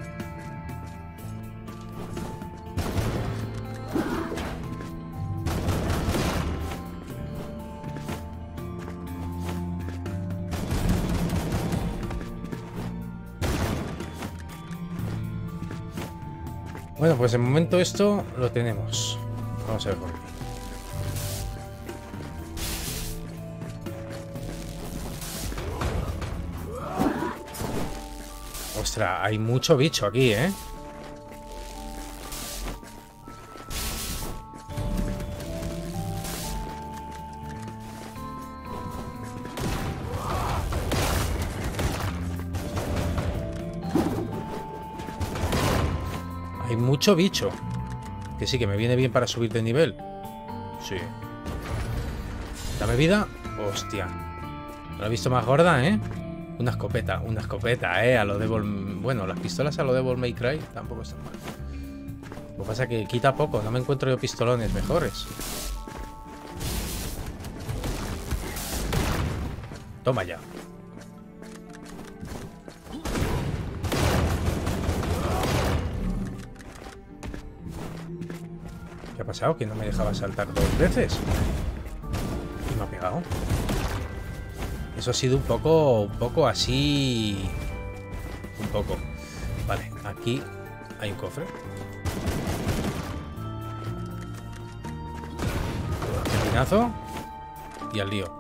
Speaker 1: Bueno, pues de momento esto lo tenemos. Vamos a ver por aquí. Ostras, hay mucho bicho aquí, ¿eh? Hay mucho bicho. Que sí, que me viene bien para subir de nivel. Sí. Dame vida. Hostia. ¿Lo he visto más gorda, eh? Una escopeta, una escopeta, eh. A lo Devil... Bueno, las pistolas a lo Devil May Cry tampoco están mal. Lo que pasa es que quita poco. No me encuentro yo pistolones mejores. Toma ya. ¿Qué ha pasado? Que no me dejaba saltar dos veces. Y me ha pegado. Eso ha sido un poco, un poco así... Un poco. Vale, aquí hay un cofre. Pepinazo. Y al lío.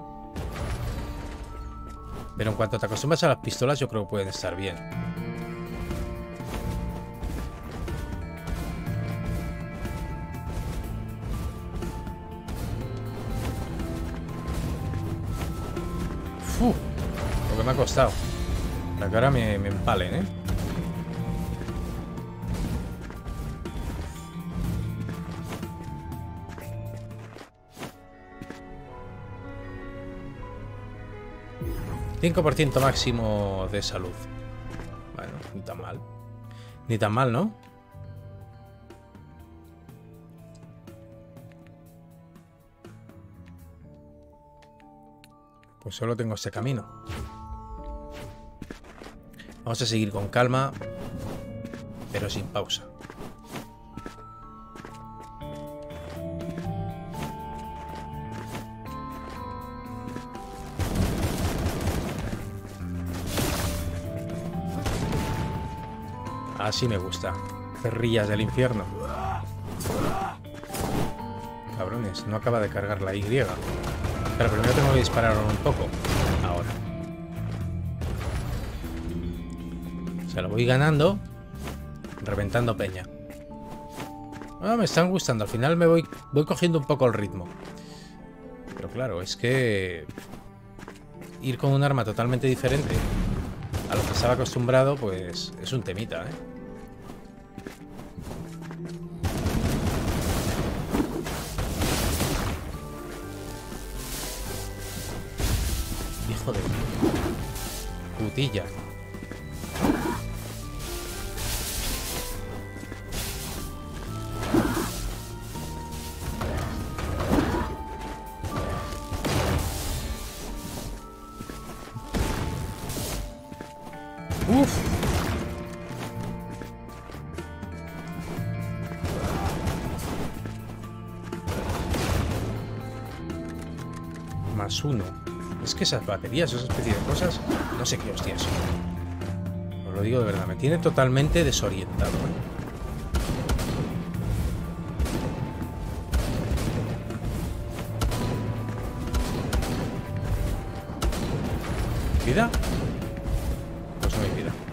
Speaker 1: Pero en cuanto te acostumbras a las pistolas, yo creo que pueden estar bien. Uf, lo que me ha costado. La cara me, me empalen, ¿eh? cinco por ciento máximo de salud. Bueno, ni tan mal. Ni tan mal, ¿no? Pues solo tengo este camino. Vamos a seguir con calma, pero sin pausa. Así me gusta. Perrillas del infierno. Cabrones, no acaba de cargar la Y. Pero primero tengo que disparar un poco. Ahora. Se lo voy ganando. Reventando peña. Ah, me están gustando. Al final me voy, voy cogiendo un poco el ritmo. Pero claro, es que... Ir con un arma totalmente diferente a lo que estaba acostumbrado, pues es un temita, ¿eh? Hijo de putilla. Uf. Más uno. Es que esas baterías, esa especie de cosas, no sé qué hostias son. Os lo digo de verdad, me tiene totalmente desorientado, ¿eh? ¿Vida? Pues no hay vida.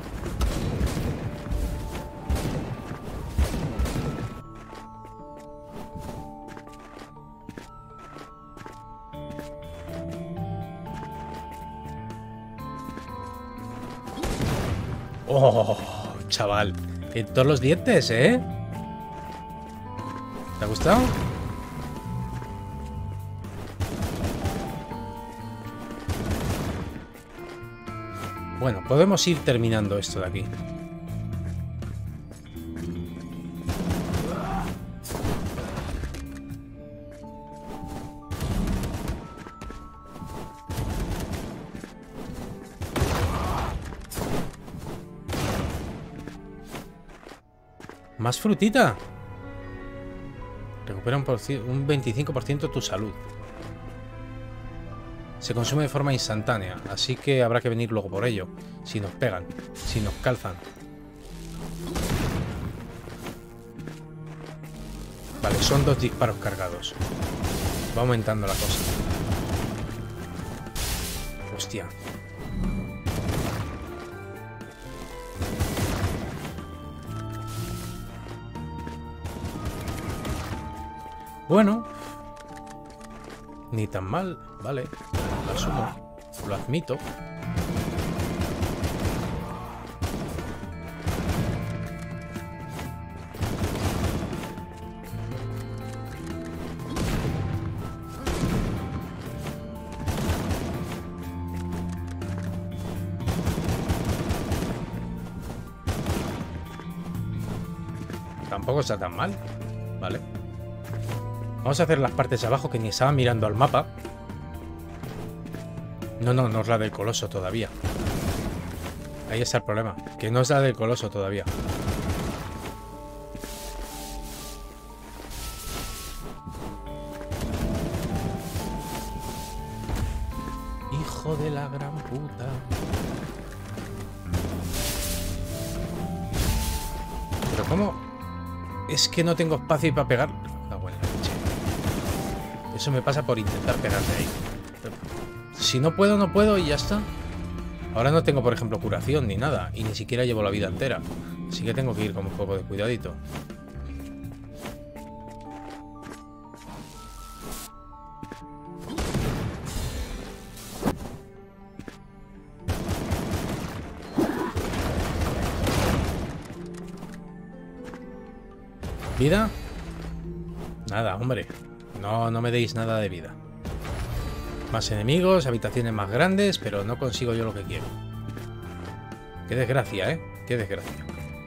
Speaker 1: ¡Oh, chaval! En todos los dientes, ¿eh? ¿Te ha gustado? Bueno, podemos ir terminando esto de aquí. Más frutita. Recupera un, por un veinticinco por ciento tu salud. Se consume de forma instantánea, así que habrá que venir luego por ello. Si nos pegan, si nos calzan. Vale, son dos disparos cargados. Va aumentando la cosa. Hostia. Bueno. Ni tan mal, vale. Lo asumo. Lo admito. Tampoco está tan mal. Vale. Vamos a hacer las partes de abajo que ni estaban mirando al mapa. No, no, no es la del coloso todavía. Ahí está el problema. Que no es la del coloso todavía. Hijo de la gran puta. Pero ¿cómo? Es que no tengo espacio para pegar. Ah, bueno, leche. Eso me pasa por intentar pegarme ahí. Si no puedo, no puedo y ya está. Ahora no tengo, por ejemplo, curación ni nada. Y ni siquiera llevo la vida entera. Así que tengo que ir con un poco de cuidadito. ¿Vida? Nada, hombre. No, no me deis nada de vida. Más enemigos, habitaciones más grandes, pero no consigo yo lo que quiero. Qué desgracia, ¿eh? Qué desgracia.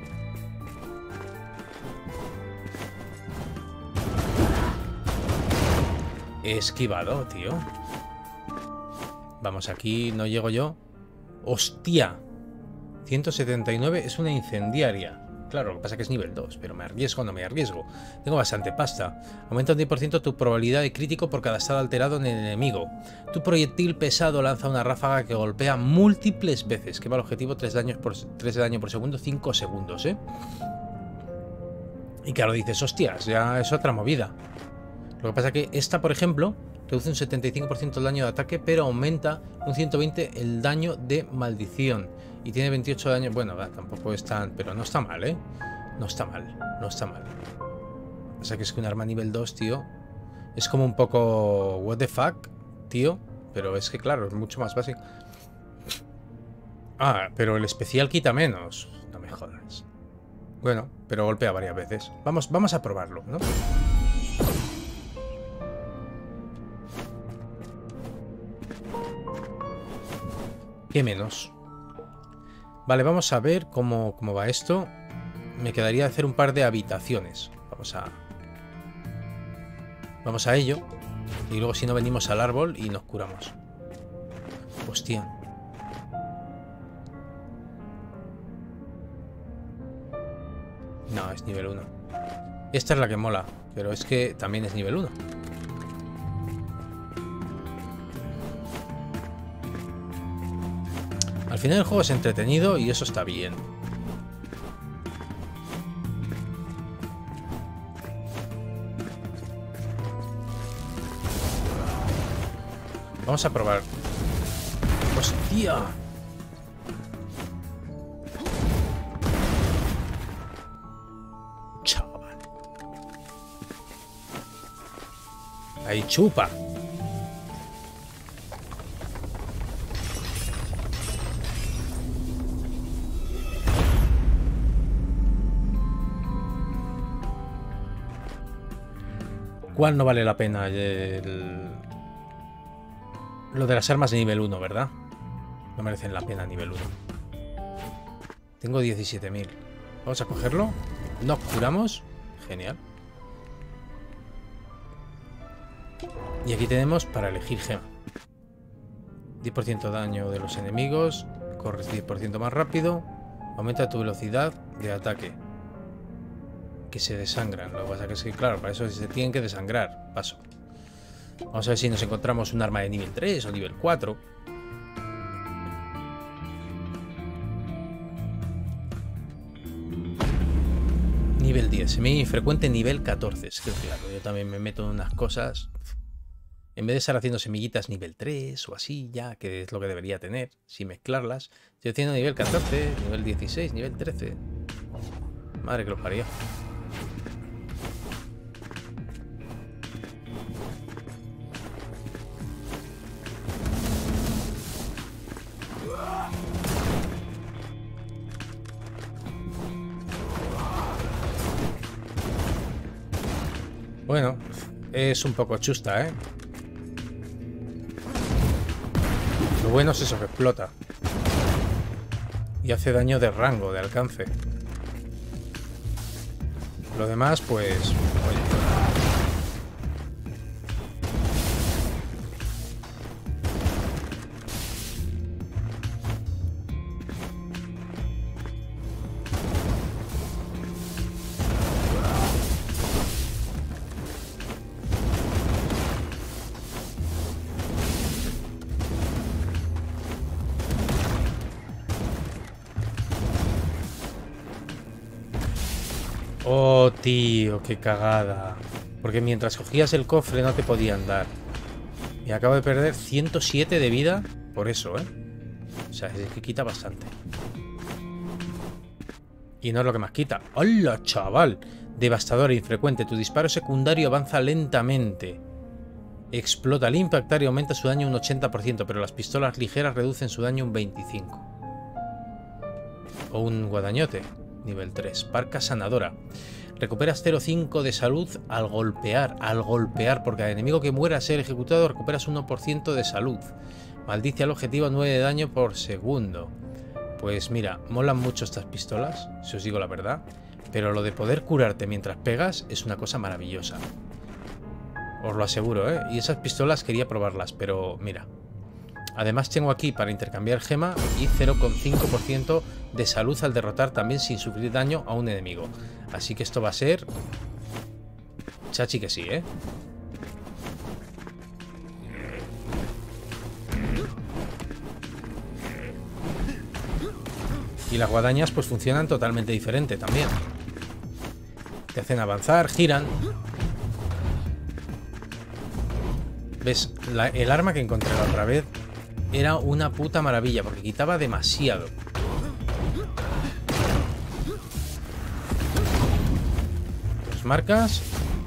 Speaker 1: He esquivado, tío. Vamos, aquí no llego yo. ¡Hostia! ciento setenta y nueve es una incendiaria. Claro, lo que pasa es que es nivel dos, pero me arriesgo o no me arriesgo. Tengo bastante pasta. Aumenta un diez por ciento tu probabilidad de crítico por cada estado alterado en el enemigo. Tu proyectil pesado lanza una ráfaga que golpea múltiples veces. Quema el objetivo tres, daños por, tres de daño por segundo, cinco segundos, ¿eh? Y claro, dices, hostias, ya es otra movida. Lo que pasa es que esta, por ejemplo, reduce un setenta y cinco por ciento el daño de ataque, pero aumenta un ciento veinte el daño de maldición. Y tiene veintiocho de daño. Bueno, va, tampoco es tan... Pero no está mal, ¿eh? No está mal. No está mal. O sea que es que un arma nivel dos, tío, es como un poco... What the fuck, tío. Pero es que, claro, es mucho más básico. Ah, pero el especial quita menos. No me jodas. Bueno, pero golpea varias veces. Vamos, vamos a probarlo, ¿no? ¿Qué menos? Vale, vamos a ver cómo, cómo va esto. Me quedaría hacer un par de habitaciones. Vamos a... Vamos a ello. Y luego si no venimos al árbol y nos curamos. Hostia. No, es nivel uno. Esta es la que mola. Pero es que también es nivel uno. Al final el juego es entretenido y eso está bien. Vamos a probar. ¡Hostia! Chaval. Ahí chupa. cual no vale la pena el... lo de las armas de nivel uno, ¿verdad? No merecen la pena nivel uno. Tengo diecisiete mil. Vamos a cogerlo. Nos curamos. Genial. Y aquí tenemos para elegir gema. diez por ciento daño de los enemigos. Corres diez por ciento más rápido. Aumenta tu velocidad de ataque. Que se desangran. Lo que pasa que es que, claro, para eso se tienen que desangrar. Paso. Vamos a ver si nos encontramos un arma de nivel tres o nivel cuatro. Nivel diez. Semi-infrecuente nivel catorce. Es que claro, yo también me meto en unas cosas. En vez de estar haciendo semillitas nivel tres o así, ya, que es lo que debería tener, sin mezclarlas, estoy haciendo nivel catorce, nivel dieciséis, nivel trece. Madre que lo parió. Bueno, es un poco chusta, ¿eh? Lo bueno es eso, que explota. Y hace daño de rango, de alcance. Lo demás, pues... oye. Oh, tío, qué cagada. Porque mientras cogías el cofre no te podían dar. Y acabo de perder ciento siete de vida por eso, ¿eh? O sea, es que quita bastante. Y no es lo que más quita. ¡Hola, chaval! Devastador e infrecuente. Tu disparo secundario avanza lentamente. Explota al impactar y aumenta su daño un ochenta por ciento, pero las pistolas ligeras reducen su daño un veinticinco por ciento. O un guadañote. Nivel tres. Parca sanadora. Recuperas cero coma cinco de salud al golpear. Al golpear. Por cada enemigo que muera a ser ejecutado recuperas uno por ciento de salud. Maldice al objetivo nueve de daño por segundo. Pues mira, molan mucho estas pistolas, si os digo la verdad. Pero lo de poder curarte mientras pegas es una cosa maravillosa. Os lo aseguro, ¿eh? Y esas pistolas quería probarlas, pero mira. Además tengo aquí para intercambiar gema y cero coma cinco por ciento de salud al derrotar también sin sufrir daño a un enemigo. Así que esto va a ser... chachi que sí, ¿eh? Y las guadañas pues funcionan totalmente diferente también. Te hacen avanzar, giran. ¿Ves? La, el arma que encontré la otra vez era una puta maravilla porque quitaba demasiado. Pues marcas.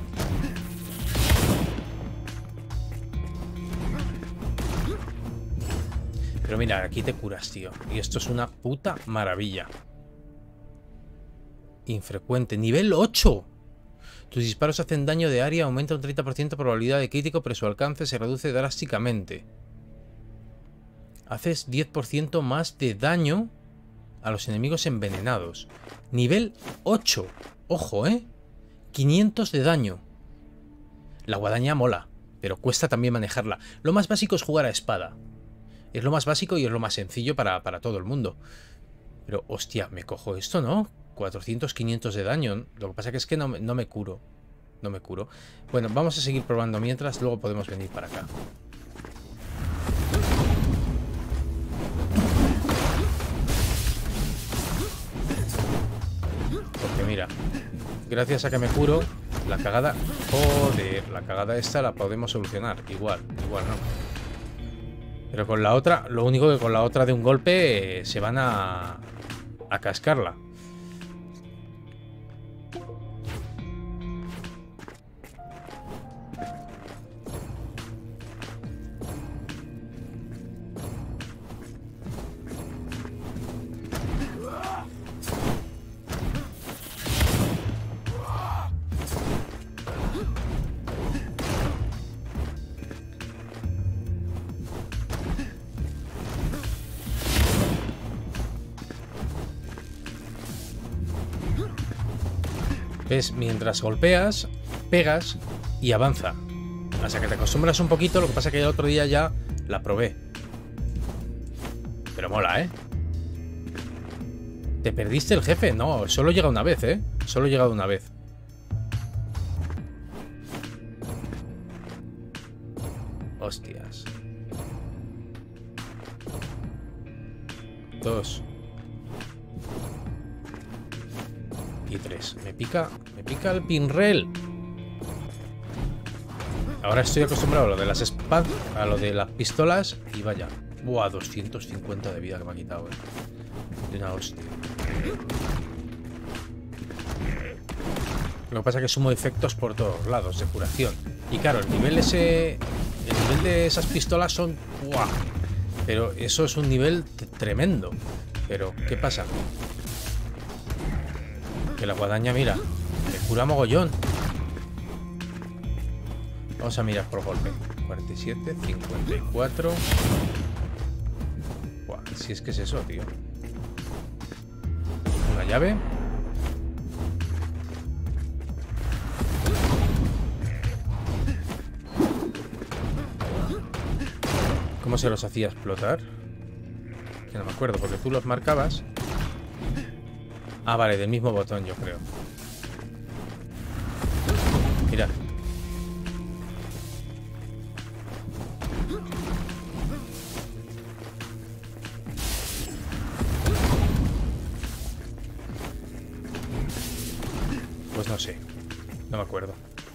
Speaker 1: Pero mira, aquí te curas, tío. Y esto es una puta maravilla. Infrecuente. Nivel ocho. Tus disparos hacen daño de área, aumenta un treinta por ciento probabilidad de crítico, pero su alcance se reduce drásticamente. Haces diez por ciento más de daño a los enemigos envenenados. Nivel ocho. Ojo, ¿eh? quinientos de daño. La guadaña mola, pero cuesta también manejarla. Lo más básico es jugar a espada. Es lo más básico y es lo más sencillo para, para todo el mundo. Pero, hostia, me cojo esto, ¿no? cuatrocientos, quinientos de daño. Lo que pasa que es que no, no me curo. No me curo. Bueno, vamos a seguir probando mientras. Luego podemos venir para acá. Porque mira, gracias a que me curo, la cagada... Joder, la cagada esta la podemos solucionar. Igual, igual no. Pero con la otra, lo único que con la otra de un golpe eh, se van a, a cascarla. ¿Ves? Mientras golpeas, pegas y avanza. O sea que te acostumbras un poquito, lo que pasa que el otro día ya la probé. Pero mola, ¿eh? ¿Te perdiste el jefe? No, solo llega una vez, ¿eh? Solo he llegado una vez. Hostias. Dos. Y tres. Me pica, me pica el pinrel. Ahora estoy acostumbrado a lo de las espadas, a lo de las pistolas y vaya. Buah, doscientos cincuenta de vida que me ha quitado, eh. De una hostia. Lo que pasa es que sumo efectos por todos lados de curación. Y claro, el nivel ese. El nivel de esas pistolas son. ¡Buah! Pero eso es un nivel tremendo. Pero, ¿qué pasa? Que la guadaña, mira, me cura mogollón. Vamos a mirar por golpe. cuarenta y siete, cincuenta y cuatro. Buah, si es que es eso, tío. Una llave. ¿Cómo se los hacía explotar? Que no me acuerdo, porque tú los marcabas. Ah, vale, del mismo botón, yo creo. Mira. Pues no sé. No me acuerdo.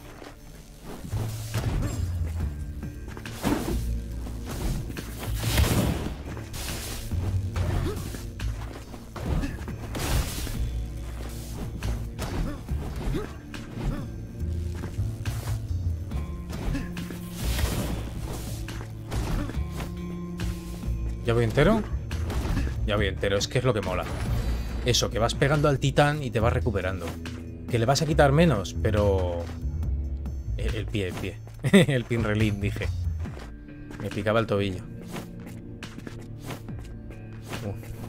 Speaker 1: ¿Ya voy entero? Ya voy entero, es que es lo que mola. Eso, que vas pegando al titán y te vas recuperando. Que le vas a quitar menos, pero... El, el pie, el pie. El pinrelín, dije. Me picaba el tobillo. Uh.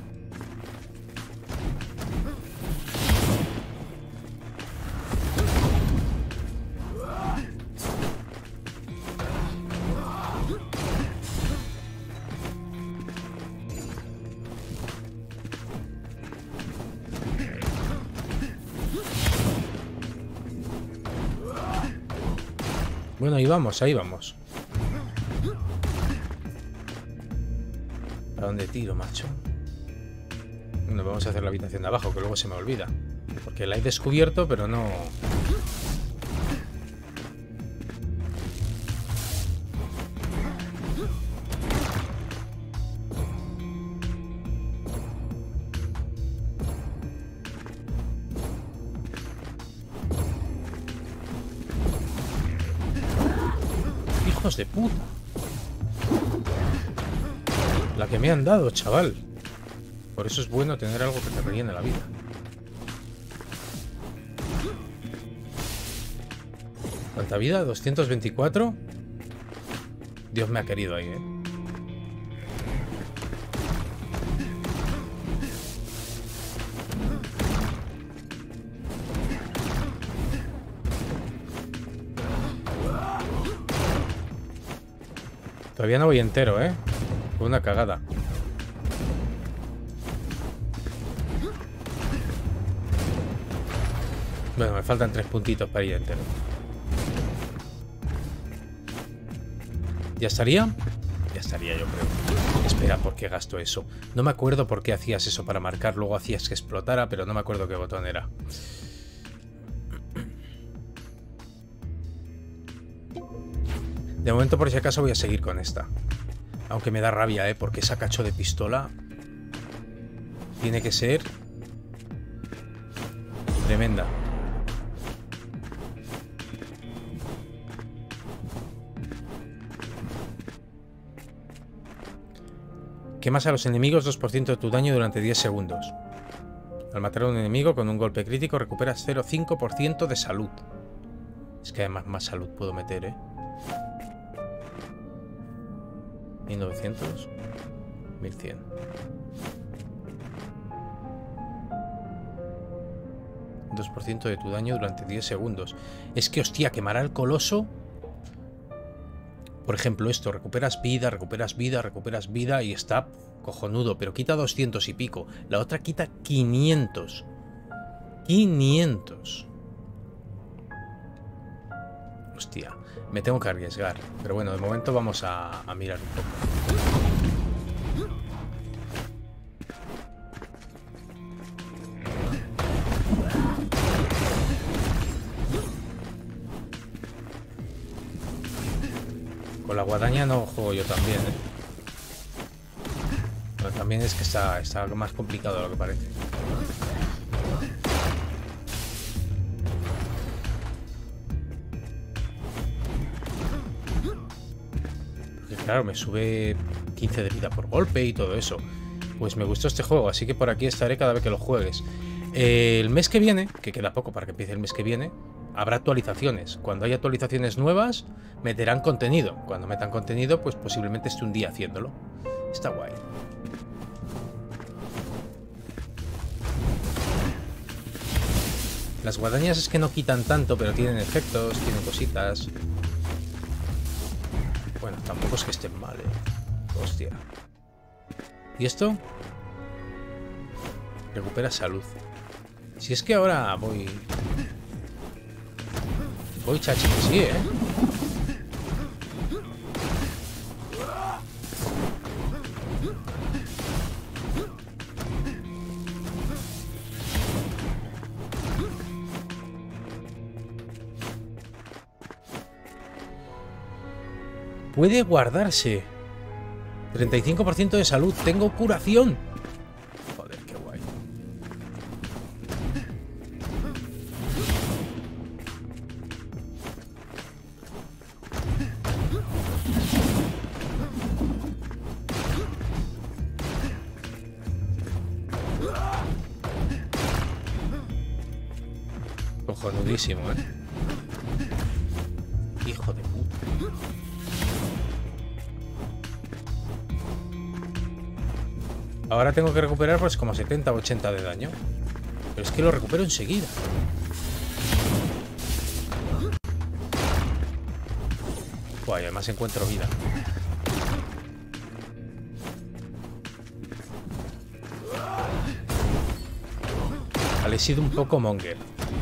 Speaker 1: Bueno, ahí vamos, ahí vamos. ¿A dónde tiro, macho? Bueno, vamos a hacer la habitación de abajo, que luego se me olvida. Porque la he descubierto, pero no... ¡Hijos de puta! La que me han dado, chaval. Por eso es bueno tener algo que te rellene la vida. ¿Cuánta vida? ¿doscientos veinticuatro? Dios me ha querido ahí, ¿eh? Todavía no voy entero, ¿eh? Fue una cagada. Bueno, me faltan tres puntitos para ir entero. ¿Ya estaría? Ya estaría, yo creo. Espera, ¿por qué gasto eso? No me acuerdo por qué hacías eso para marcar. Luego hacías que explotara, pero no me acuerdo qué botón era. De momento, por si acaso, voy a seguir con esta. Aunque me da rabia, ¿eh? Porque esa cacho de pistola tiene que ser tremenda. Quemas a los enemigos dos por ciento de tu daño durante diez segundos. Al matar a un enemigo con un golpe crítico recuperas cero coma cinco por ciento de salud. Es que además más salud puedo meter, ¿eh? mil novecientos, mil cien. dos por ciento de tu daño durante diez segundos. Es que, hostia, quemará el coloso. Por ejemplo, esto, recuperas vida, recuperas vida, recuperas vida y está cojonudo, pero quita doscientos y pico. La otra quita quinientos. quinientos. Hostia, me tengo que arriesgar. Pero bueno, de momento vamos a, a mirar un poco. Con la guadaña no juego yo también, ¿eh? Pero también es que está, está más complicado de lo que parece. Porque claro, me sube quince de vida por golpe y todo eso. Pues me gustó este juego, así que por aquí estaré cada vez que lo juegues. Eh, el mes que viene, que queda poco para que empiece el mes que viene, habrá actualizaciones. Cuando haya actualizaciones nuevas, meterán contenido. Cuando metan contenido, pues posiblemente esté un día haciéndolo. Está guay. Las guadañas es que no quitan tanto, pero tienen efectos, tienen cositas. Bueno, tampoco es que estén mal, eh. Hostia. ¿Y esto? Recupera salud. Si es que ahora voy... Voy chachi que sí, ¿eh? Puede guardarse. treinta y cinco por ciento de salud. Tengo curación. Joder, qué guay. Cojonudísimo, ¿eh? Hijo de puta. Ahora tengo que recuperar pues como setenta o ochenta de daño. Pero es que lo recupero enseguida. Guay, además encuentro vida. Vale, he sido un poco monger.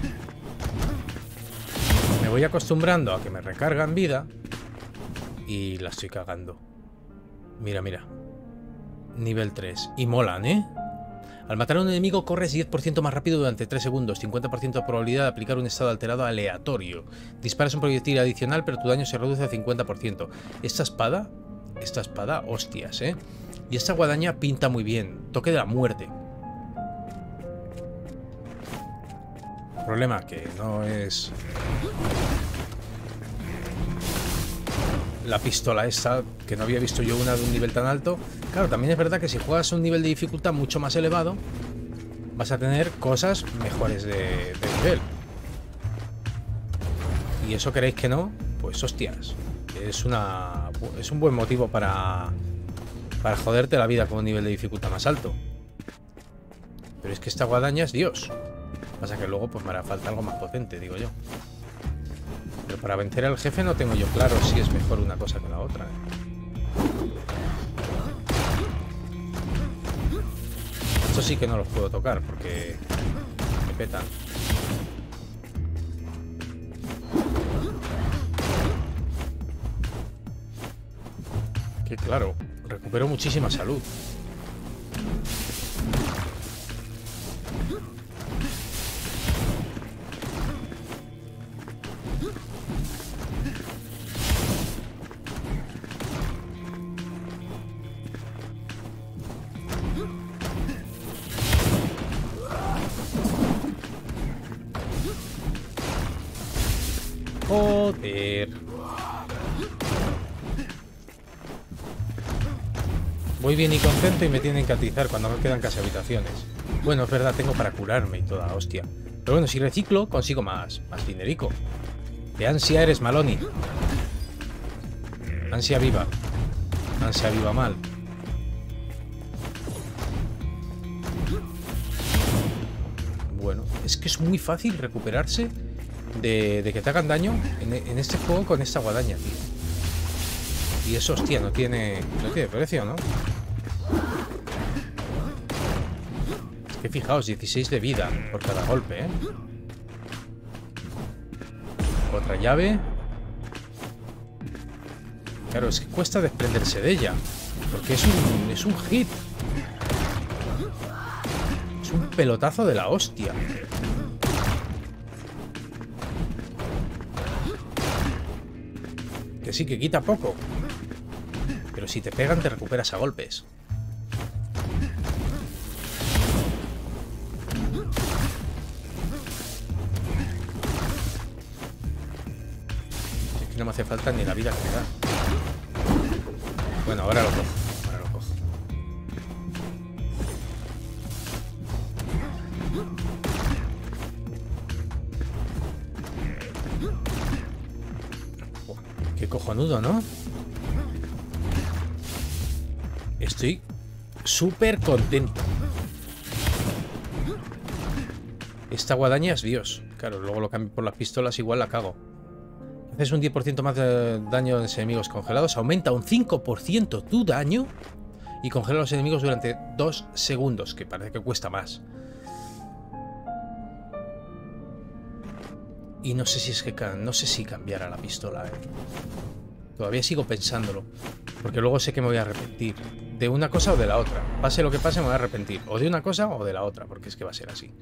Speaker 1: Me voy acostumbrando a que me recargan vida y la estoy cagando. Mira, mira. Nivel tres. Y molan, ¿eh? Al matar a un enemigo corres diez por ciento más rápido durante tres segundos. cincuenta por ciento de probabilidad de aplicar un estado alterado aleatorio. Disparas un proyectil adicional, pero tu daño se reduce a cincuenta por ciento. Esta espada... Esta espada, hostias, ¿eh? Y esta guadaña pinta muy bien. Toque de la muerte. Problema que no es... La pistola esta, que no había visto yo una de un nivel tan alto. Claro, también es verdad que si juegas a un nivel de dificultad mucho más elevado, vas a tener cosas mejores de, de nivel. Y eso queréis que no, pues hostias. Es una es un buen motivo para, para joderte la vida con un nivel de dificultad más alto. Pero es que esta guadaña es Dios. Pasa que luego pues me hará falta algo más potente, digo yo. Pero para vencer al jefe no tengo yo claro si es mejor una cosa que la otra, ¿eh? Esto sí que no los puedo tocar porque me petan. Que claro, recupero muchísima salud. Joder. Voy bien y contento y me tienen que atizar cuando me quedan casi habitaciones. Bueno, es verdad, tengo para curarme y toda hostia. Pero bueno, si reciclo, consigo más, más dinerico. De ansia eres, Maloni. Ansia viva. Ansia viva mal. Bueno. Es que es muy fácil recuperarse de, de que te hagan daño en, en este juego con esta guadaña, tío. Y eso, hostia, no tiene, no tiene precio, ¿no? Es que fijaos, dieciséis de vida por cada golpe, ¿eh? Otra llave. Claro, es que cuesta desprenderse de ella. Porque es un, es un hit. Es un pelotazo de la hostia. Que sí, que quita poco. Pero si te pegan, te recuperas a golpes. Es que no me hace falta ni la vida que me da. Bueno, ahora lo cojo. Ahora lo cojo. Oh, qué cojonudo, ¿no? Estoy súper contento. Esta guadaña es Dios. Claro, luego lo cambio por las pistolas, igual la cago. Haces un diez por ciento más de daño a los enemigos congelados. Aumenta un cinco por ciento tu daño. Y congela a los enemigos durante dos segundos. Que parece que cuesta más. Y no sé si es que no sé si cambiará la pistola, eh. Todavía sigo pensándolo. Porque luego sé que me voy a arrepentir. De una cosa o de la otra. Pase lo que pase, me voy a arrepentir. O de una cosa o de la otra. Porque es que va a ser así.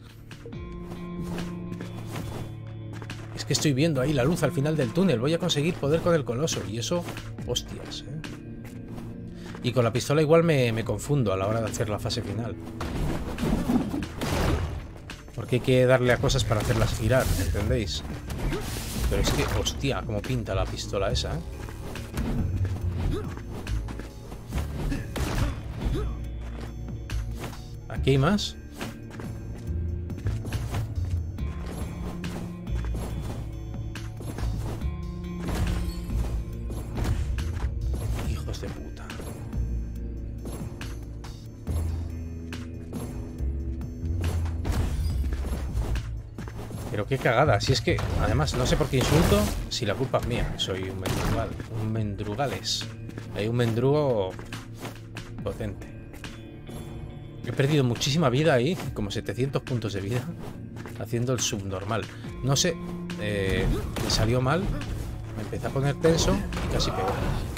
Speaker 1: Es que estoy viendo ahí la luz al final del túnel. Voy a conseguir poder con el coloso. Y eso, hostias, ¿eh? Y con la pistola igual me, me confundo a la hora de hacer la fase final. Porque hay que darle a cosas para hacerlas girar, ¿entendéis? Pero es que, hostia, cómo pinta la pistola esa, ¿eh? ¿Aquí hay más? Hijos de puta. Pero qué cagada. Si es que, además, no sé por qué insulto si la culpa es mía. Soy un mendrugal. Un mendrugales. Hay un mendrugo potente. He perdido muchísima vida ahí, como setecientos puntos de vida, haciendo el subnormal. No sé, eh, me salió mal, me empecé a poner tenso y casi pegó.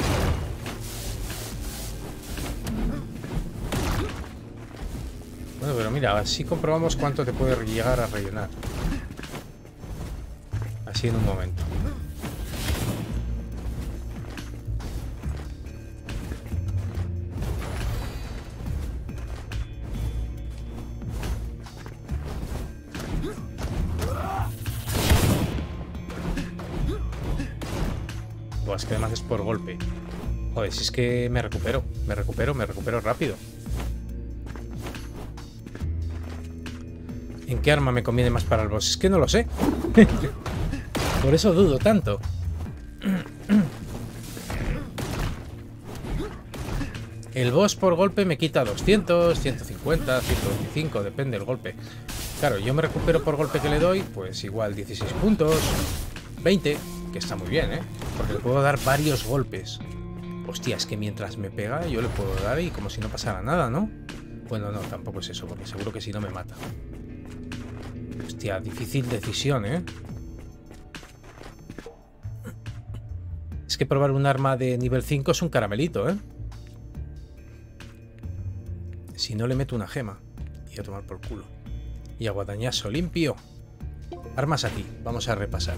Speaker 1: Bueno, pero mira, así comprobamos cuánto te puede llegar a rellenar. Así en un momento. Es que además es por golpe. Joder, si es que me recupero, me recupero, me recupero rápido. ¿En qué arma me conviene más para el boss? Es que no lo sé. Por eso dudo tanto. El boss por golpe me quita doscientos, ciento cincuenta, ciento veinticinco, depende del golpe. Claro, yo me recupero por golpe que le doy, pues igual dieciséis puntos, veinte, que está muy bien, ¿eh? Porque le puedo dar varios golpes. Hostia, es que mientras me pega yo le puedo dar y como si no pasara nada, ¿no? Bueno, no, tampoco es eso, porque seguro que si no me mata. Hostia, difícil decisión, ¿eh? Es que probar un arma de nivel cinco es un caramelito, ¿eh? Si no le meto una gema. Y a tomar por culo. Y a guadañazo limpio. Armas aquí, vamos a repasar.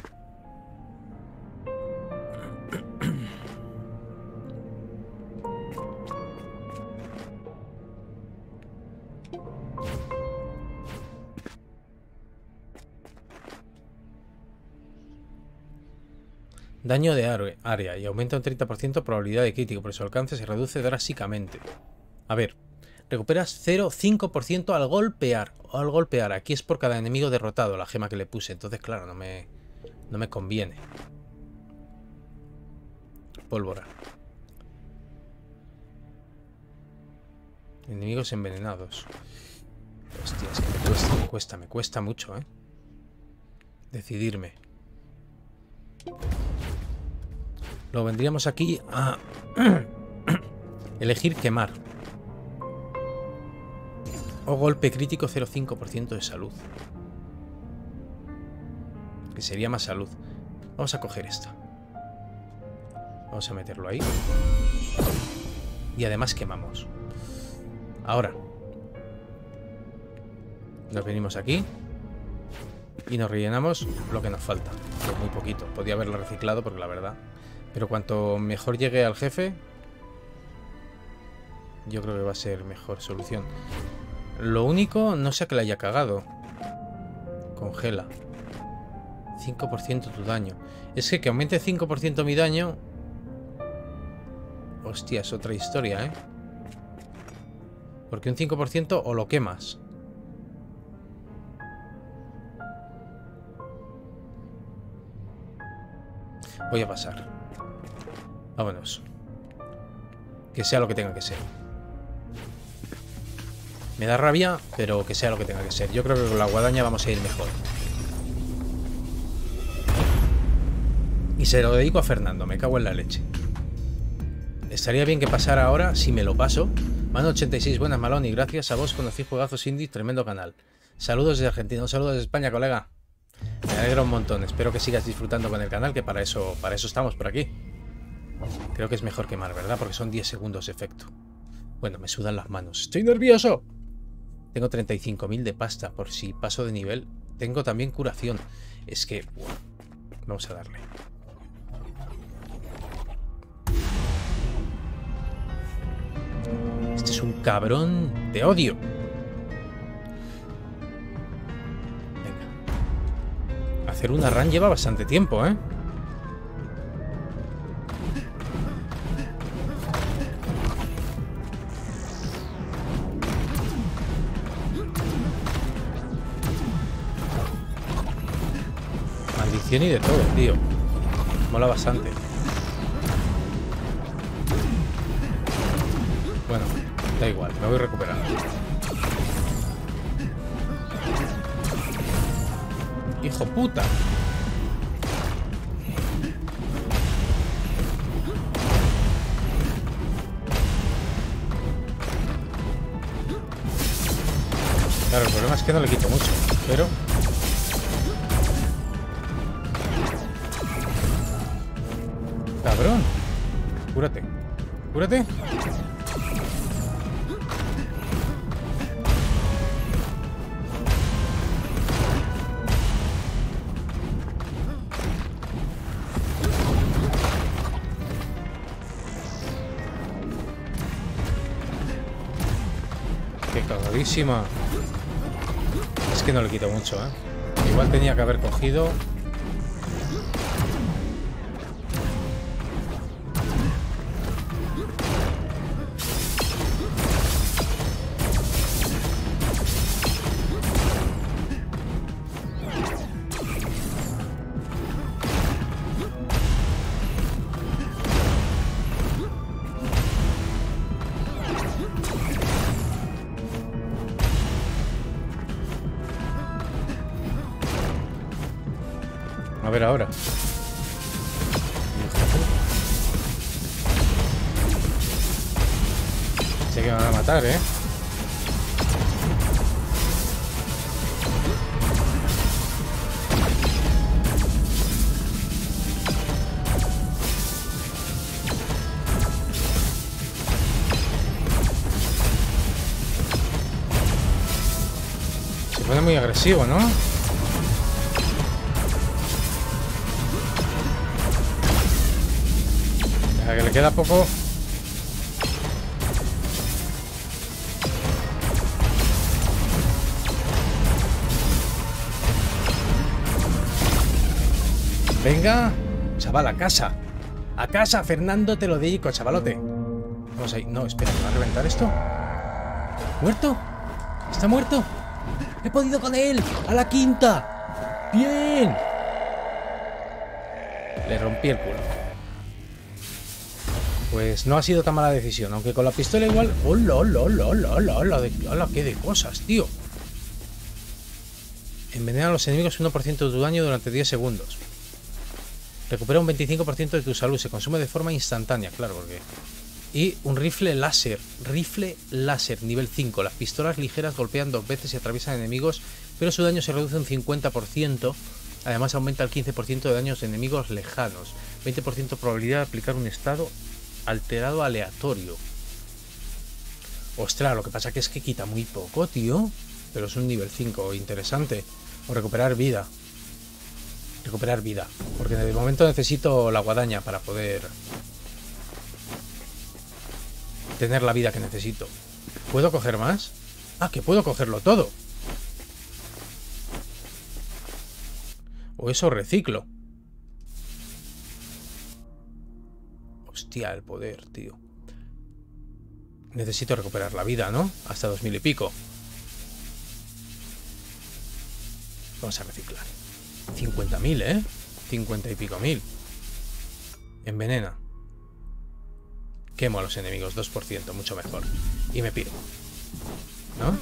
Speaker 1: Daño de área y aumenta un treinta por ciento probabilidad de crítico, pero su alcance se reduce drásticamente. A ver, recuperas cero coma cinco por ciento al golpear. O al golpear, aquí es por cada enemigo derrotado, la gema que le puse. Entonces, claro, no me, no me conviene. Pólvora. Enemigos envenenados. Hostia, es que me cuesta. cuesta, me cuesta mucho, ¿eh? Decidirme. Lo vendríamos aquí a elegir quemar. O golpe crítico cero coma cinco por ciento de salud. Que sería más salud. Vamos a coger esta. Vamos a meterlo ahí. Y además quemamos. Ahora. Nos venimos aquí. Y nos rellenamos lo que nos falta. Pues muy poquito. Podría haberlo reciclado porque la verdad. Pero cuanto mejor llegue al jefe, yo creo que va a ser mejor solución. Lo único, no sé que le haya cagado. Congela. cinco por ciento tu daño. Es que que aumente cinco por ciento mi daño... Hostia, es otra historia, ¿eh? Porque un cinco por ciento o lo quemas. Voy a pasar. Vámonos. Que sea lo que tenga que ser. Me da rabia, pero que sea lo que tenga que ser. Yo creo que con la guadaña vamos a ir mejor. Y se lo dedico a Fernando, me cago en la leche. Estaría bien que pasara ahora, si me lo paso. Mano ochenta y seis, buenas Malón, y gracias a vos conocí Juegazos Indie, tremendo canal. Saludos desde Argentina, un saludo desde España, colega. Me alegra un montón, espero que sigas disfrutando con el canal, que para eso, para eso estamos por aquí. Creo que es mejor quemar, ¿verdad? Porque son diez segundos de efecto. Bueno, me sudan las manos. ¡Estoy nervioso! Tengo treinta y cinco mil de pasta, por si paso de nivel. Tengo también curación. Es que... Bueno, vamos a darle. Este es un cabrón de odio. Venga. Hacer una run lleva bastante tiempo, ¿eh? Maldición y de todo, tío. Mola bastante. Bueno, da igual, me voy recuperando. ¡Hijo puta! Claro, el problema es que no le quito mucho, pero... ¡Cabrón! Cúrate. Cúrate. Qué cagadísima. Es que no le quito mucho, ¿eh? Igual tenía que haber cogido... A ver ahora. Sé que me van a matar, ¿eh? Se pone muy agresivo, ¿no? Que le queda poco. Venga, chaval, a casa. A casa, Fernando, te lo dedico, chavalote. Vamos ahí. No, espera, ¿me va a reventar esto? ¿Muerto? ¿Está muerto? ¡He podido con él! ¡A la quinta! ¡Bien! Le rompí el culo. Pues no ha sido tan mala decisión, aunque con la pistola igual... ¡Hola, hola, hola, hola, hola, hola! ¡Hola, qué de cosas, tío! Envenena a los enemigos uno por ciento de tu daño durante diez segundos. Recupera un veinticinco por ciento de tu salud. Se consume de forma instantánea, claro, porque... Y un rifle láser. Rifle láser, nivel cinco. Las pistolas ligeras golpean dos veces y atraviesan enemigos, pero su daño se reduce un cincuenta por ciento. Además aumenta el quince por ciento de daños de enemigos lejanos. veinte por ciento probabilidad de aplicar un estado alterado aleatorio. Ostras, lo que pasa que es que quita muy poco, tío. Pero es un nivel cinco, interesante. O recuperar vida. Recuperar vida. Porque de momento necesito la guadaña para poder... tener la vida que necesito. ¿Puedo coger más? Ah, que puedo cogerlo todo. O eso reciclo. Hostia, el poder, tío. Necesito recuperar la vida, ¿no? Hasta dos mil y pico. Vamos a reciclar. cincuenta mil, ¿eh? cincuenta y pico mil. Envenena. Quemo a los enemigos, dos por ciento, mucho mejor. Y me piro. ¿No?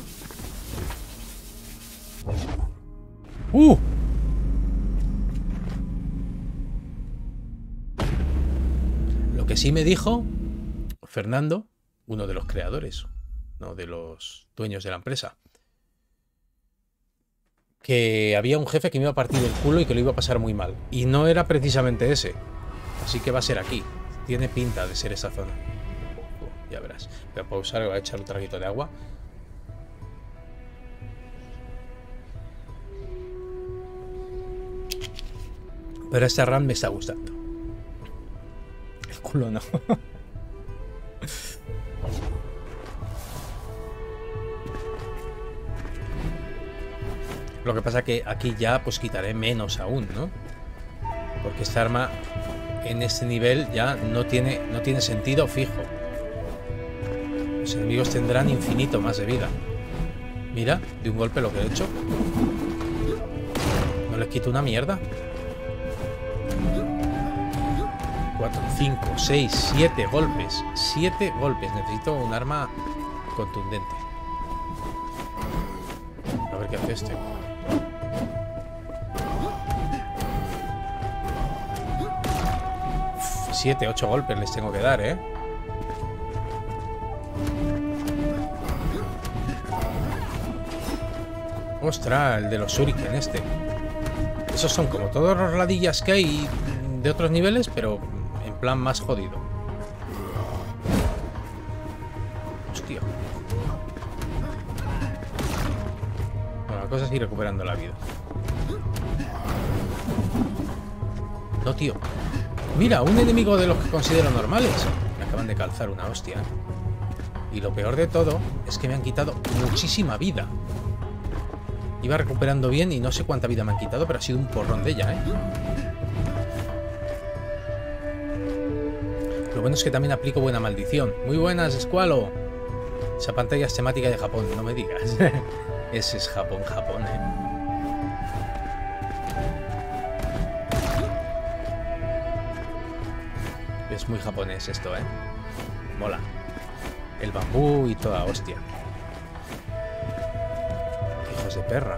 Speaker 1: ¡Uh! Lo que sí me dijo Fernando, uno de los creadores, no de los dueños de la empresa, que había un jefe que me iba a partir el culo y que lo iba a pasar muy mal. Y no era precisamente ese. Así que va a ser aquí. Tiene pinta de ser esa zona. Uh, ya verás. Voy a pausar y voy a echar un traguito de agua. Pero esta run me está gustando. El culo no. Lo que pasa que aquí ya pues quitaré menos aún, ¿no? Porque esta arma en este nivel ya no tiene, no tiene sentido fijo. Los enemigos tendrán infinito más de vida. Mira, de un golpe lo que he hecho. No les quito una mierda. cuatro, cinco, seis, siete golpes. siete golpes. Necesito un arma contundente. A ver qué hace este. siete, ocho golpes les tengo que dar, ¿eh? Ostras, el de los shuriken este. Esos son como todos los ladillas que hay de otros niveles, pero en plan más jodido. Hostia. Bueno, la cosa es ir recuperando la vida. No, tío. Mira, un enemigo de los que considero normales. Me acaban de calzar una hostia. Y lo peor de todo es que me han quitado muchísima vida. Iba recuperando bien y no sé cuánta vida me han quitado, pero ha sido un porrón de ella, ¿eh? Lo bueno es que también aplico buena maldición. Muy buenas, Squalo. Esa pantalla es temática de Japón, no me digas. Ese es Japón, Japón, ¿eh? Es muy japonés esto, ¿eh? Mola. El bambú y toda hostia. Hijos de perra.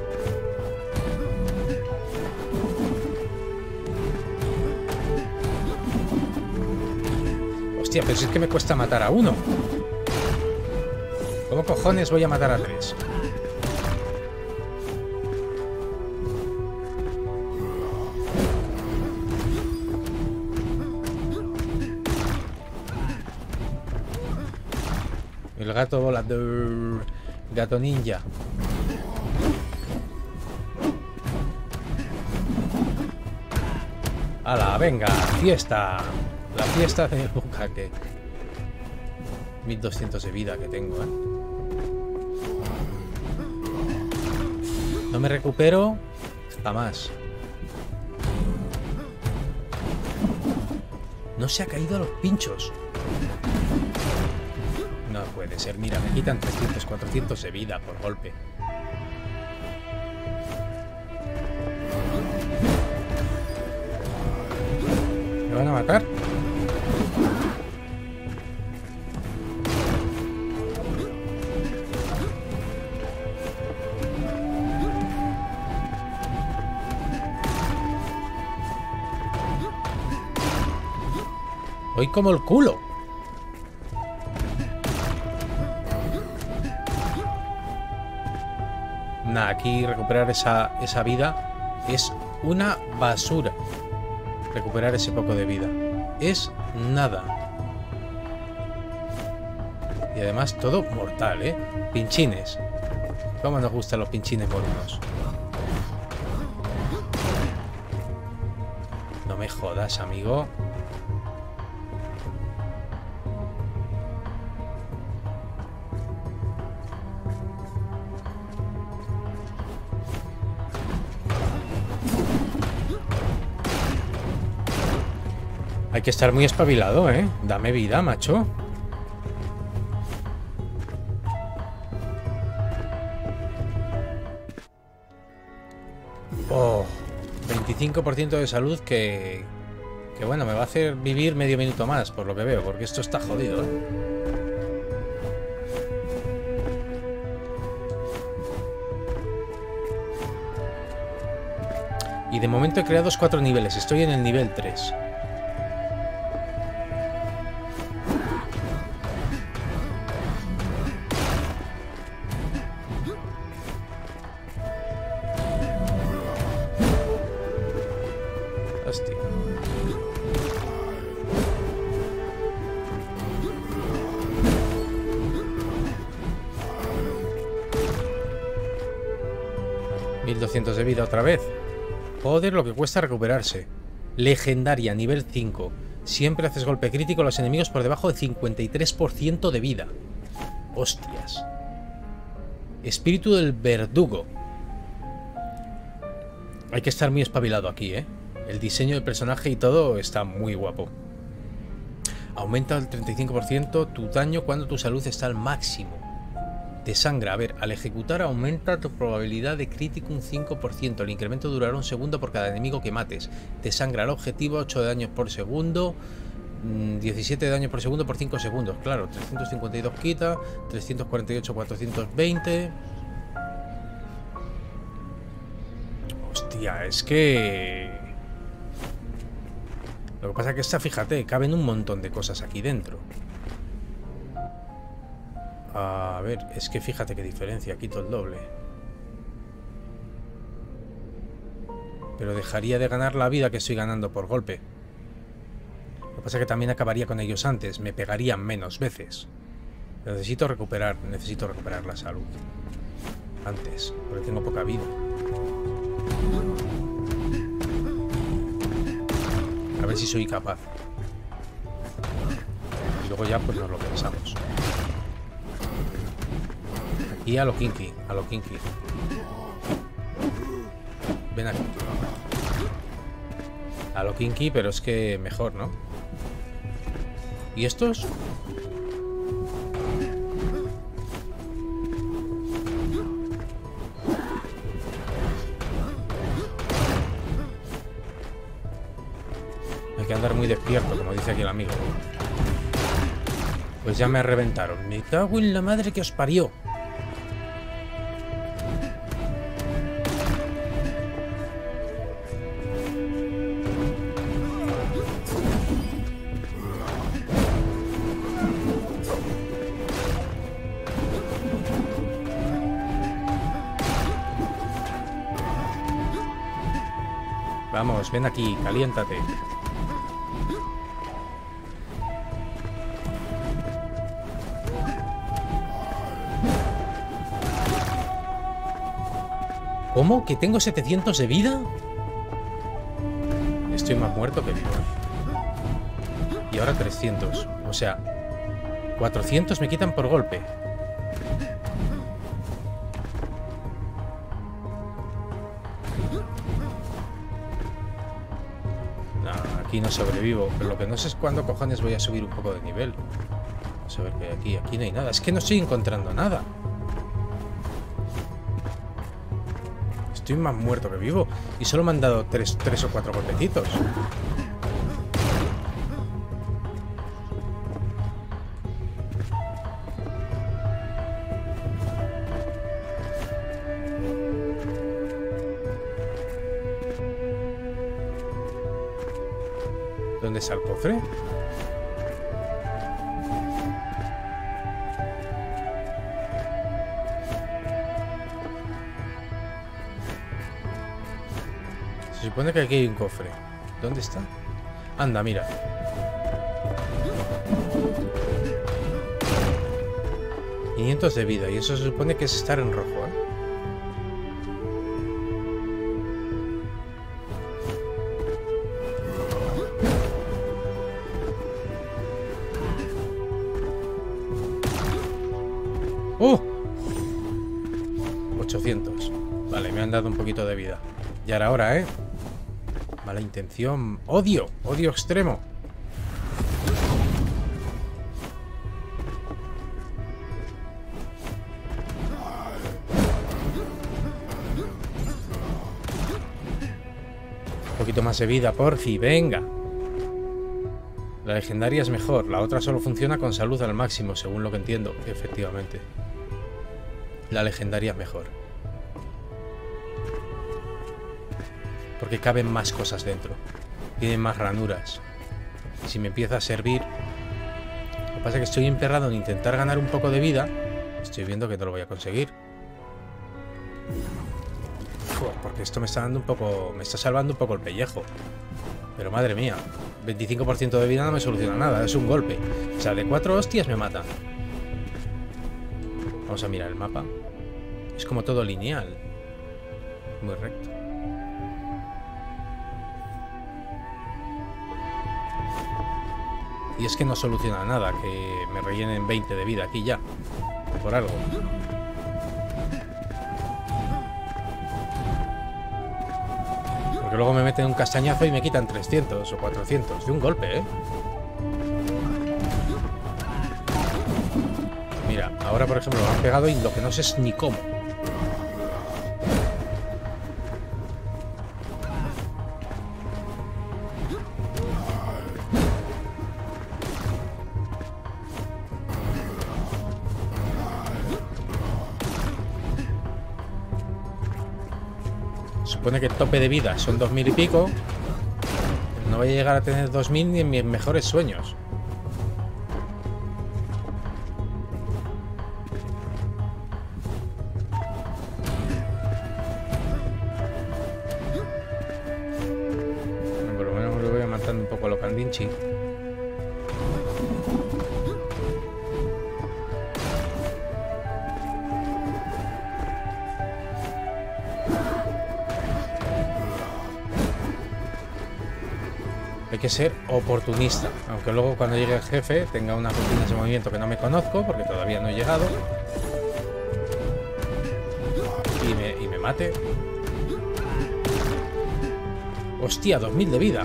Speaker 1: Hostia, pero si es que me cuesta matar a uno. ¿Cómo cojones voy a matar a tres? El gato volador. Gato ninja. ¡Hala, venga! ¡Fiesta! La fiesta de Bukake. mil doscientos de vida que tengo, ¿eh? No me recupero jamás. No se ha caído a los pinchos. No puede ser. Mira, me quitan trescientos, cuatrocientos de vida por golpe. ¿Me van a matar? Voy como el culo. Nah, aquí recuperar esa, esa vida es una basura. Recuperar ese poco de vida es nada. Y además todo mortal, ¿eh? Pinchines. ¿Cómo nos gustan los pinchines morunos? No me jodas, amigo. Hay que estar muy espabilado, ¿eh? Dame vida, macho. Oh, veinticinco por ciento de salud que... Que bueno, me va a hacer vivir medio minuto más, por lo que veo, porque esto está jodido, ¿eh? Y de momento he creado cuatro niveles, estoy en el nivel tres. Hostia. mil doscientos de vida otra vez. Joder, lo que cuesta recuperarse. Legendaria, nivel cinco. Siempre haces golpe crítico a los enemigos por debajo de cincuenta y tres por ciento de vida. Hostias. Espíritu del verdugo. Hay que estar muy espabilado aquí, ¿eh? El diseño del personaje y todo está muy guapo. Aumenta el treinta y cinco por ciento tu daño cuando tu salud está al máximo. Te sangra. A ver, al ejecutar aumenta tu probabilidad de crítico un cinco por ciento. El incremento durará un segundo por cada enemigo que mates. Te sangra el objetivo, ocho de daño por segundo. diecisiete de daño por segundo por cinco segundos. Claro, trescientos cincuenta y dos quita. trescientos cuarenta y ocho, cuatrocientos veinte. Hostia, es que... Lo que pasa es que esta, fíjate, caben un montón de cosas aquí dentro. A ver, es que fíjate qué diferencia, quito el doble. Pero dejaría de ganar la vida que estoy ganando por golpe. Lo que pasa es que también acabaría con ellos antes, me pegarían menos veces. Pero necesito recuperar, necesito recuperar la salud. Antes, porque tengo poca vida. A ver si soy capaz. Y luego ya pues nos lo pensamos. Aquí a lo kinky, a lo kinky. Ven aquí. A lo kinky, pero es que mejor, ¿no? ¿Y estos? Hay que andar muy despierto, como dice aquí el amigo. Pues ya me reventaron. Me cago en la madre que os parió. Vamos, ven aquí, caliéntate. ¿Cómo? ¿Que tengo setecientos de vida? Estoy más muerto que vivo. Y ahora trescientos. O sea, cuatrocientos me quitan por golpe. Aquí no sobrevivo, pero lo que no sé es cuándo cojones voy a subir un poco de nivel. Vamos a ver qué hay aquí. Aquí no hay nada. Es que no estoy encontrando nada. Estoy más muerto que vivo. Y solo me han dado tres, tres o cuatro golpecitos. ¿Dónde está el cofre? Se supone que aquí hay un cofre. ¿Dónde está? Anda, mira. quinientos de vida. Y eso se supone que es estar en rojo, ¿eh? ¡Uh! ochocientos. Vale, me han dado un poquito de vida. Ya era hora, ¿eh? Mala intención. ¡Odio! ¡Odio extremo! Un poquito más de vida, porfi. ¡Venga! La legendaria es mejor. La otra solo funciona con salud al máximo, según lo que entiendo. Efectivamente. La legendaria es mejor. Porque caben más cosas dentro. Tienen más ranuras. Y si me empieza a servir... Lo que pasa es que estoy emperrado en intentar ganar un poco de vida. Estoy viendo que no lo voy a conseguir. Uf, porque esto me está dando un poco... Me está salvando un poco el pellejo. Pero madre mía. veinticinco por ciento de vida no me soluciona nada. Es un golpe. O sea, de cuatro hostias me mata. Vamos a mirar el mapa. Es como todo lineal. Muy recto. Y es que no soluciona nada que me rellenen veinte de vida aquí ya. Por algo. Porque luego me meten un castañazo y me quitan trescientos o cuatrocientos. De un golpe, ¿eh? Mira, ahora por ejemplo me han pegado y lo que no sé es ni cómo. Supone que el tope de vida son dos mil y pico. Pero no voy a llegar a tener dos mil ni en mis mejores sueños. Bueno, por lo menos me lo voy matando un poco a lo candinchi. Hay que ser oportunista, aunque luego cuando llegue el jefe tenga unas rutinas de movimiento que no me conozco, porque todavía no he llegado, y me, y me mate. Hostia, dos mil de vida.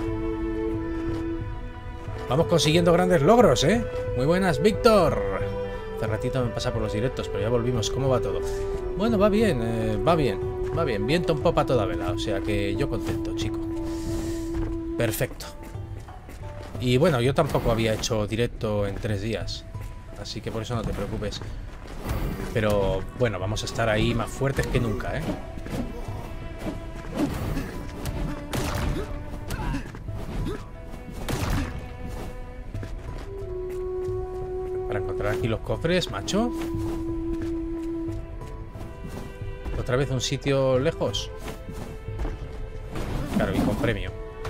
Speaker 1: Vamos consiguiendo grandes logros, ¿eh? Muy buenas, Víctor. Hace ratito me pasa por los directos, pero ya volvimos. ¿Cómo va todo? Bueno, va bien, eh, va bien, va bien. Viento en popa a toda vela, o sea que yo contento, chico. Perfecto. Y bueno, yo tampoco había hecho directo en tres días, así que por eso no te preocupes. Pero bueno, vamos a estar ahí más fuertes que nunca, ¿eh? Para encontrar aquí los cofres, macho. Otra vez un sitio lejos. Claro, y con premio.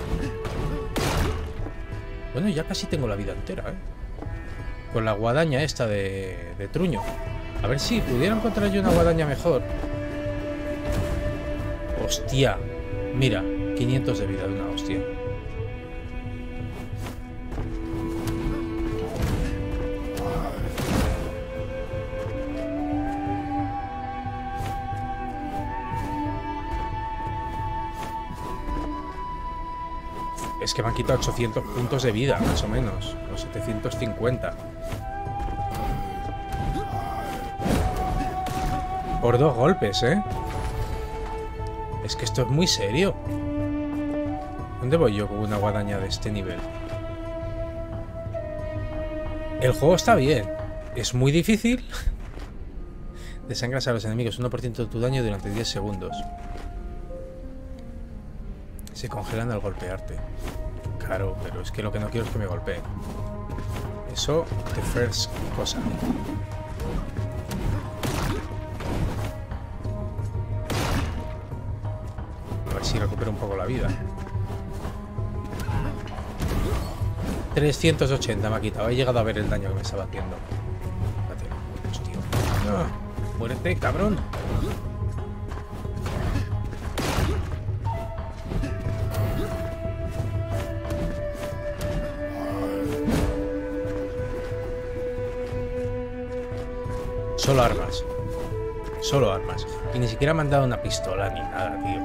Speaker 1: Bueno, ya casi tengo la vida entera, ¿eh? Con la guadaña esta de, de truño. A ver si pudiera encontrar yo una guadaña mejor. Hostia. Mira, quinientos de vida de una hostia. Es que me han quitado ochocientos puntos de vida, más o menos. O setecientos cincuenta. Por dos golpes, ¿eh? Es que esto es muy serio. ¿Dónde voy yo con una guadaña de este nivel? El juego está bien. Es muy difícil. Desangras a los enemigos uno por ciento de tu daño durante diez segundos. Se congelan al golpearte. Claro, pero es que lo que no quiero es que me golpeen. Eso, the first cosa. A ver si si recupero un poco la vida. trescientos ochenta me ha quitado. He llegado a ver el daño que me estaba haciendo. Hostia. ¡Ah! ¡Muérete, cabrón! Solo armas. Solo armas. Y ni siquiera me han dado una pistola ni nada, tío.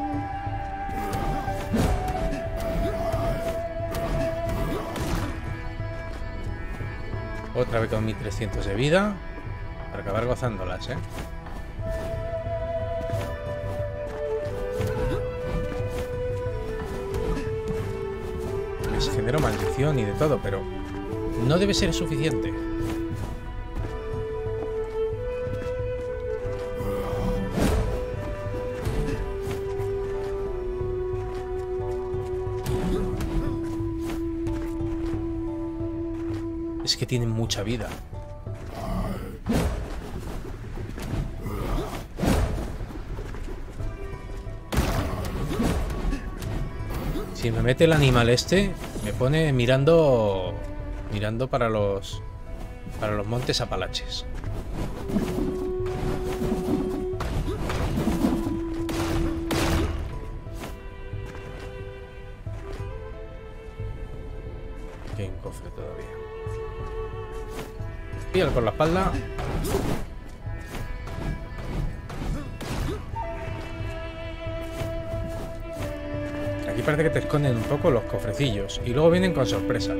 Speaker 1: Otra vez con mil trescientos de vida. Para acabar gozándolas, ¿eh? Les genero maldición y de todo, pero no debe ser suficiente. Es que tienen mucha vida. Si me mete el animal este, me pone mirando mirando para los para los montes Apalaches. Aquí hay un cofre todavía. Píllalo por la espalda. Aquí parece que te esconden un poco los cofrecillos y luego vienen con sorpresa.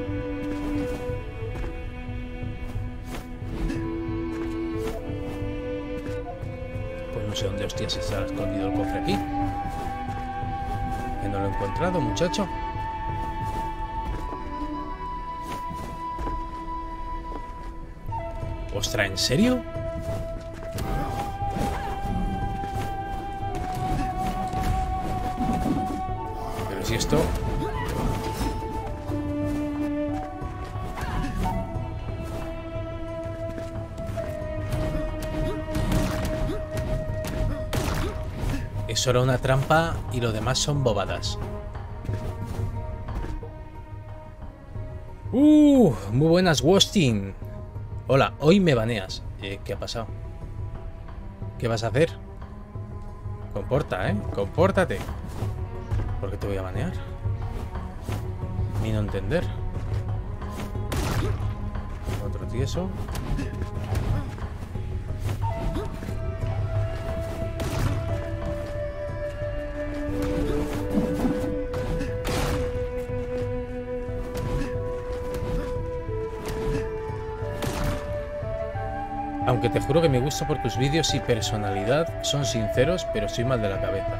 Speaker 1: Pues no sé dónde hostias está escondido el cofre aquí. Que no lo he encontrado, muchacho. ¡Ostras! ¿En serio? Pero si esto... Eso era una trampa y lo demás son bobadas. ¡Uh! Muy buenas, Wostin. Hola, hoy me baneas. Eh, ¿Qué ha pasado? ¿Qué vas a hacer? Comporta, ¿eh? Compórtate. ¿Por qué te voy a banear? Ni no entender. Otro tieso. Aunque te juro que me gusta por tus vídeos y personalidad, son sinceros, pero estoy mal de la cabeza.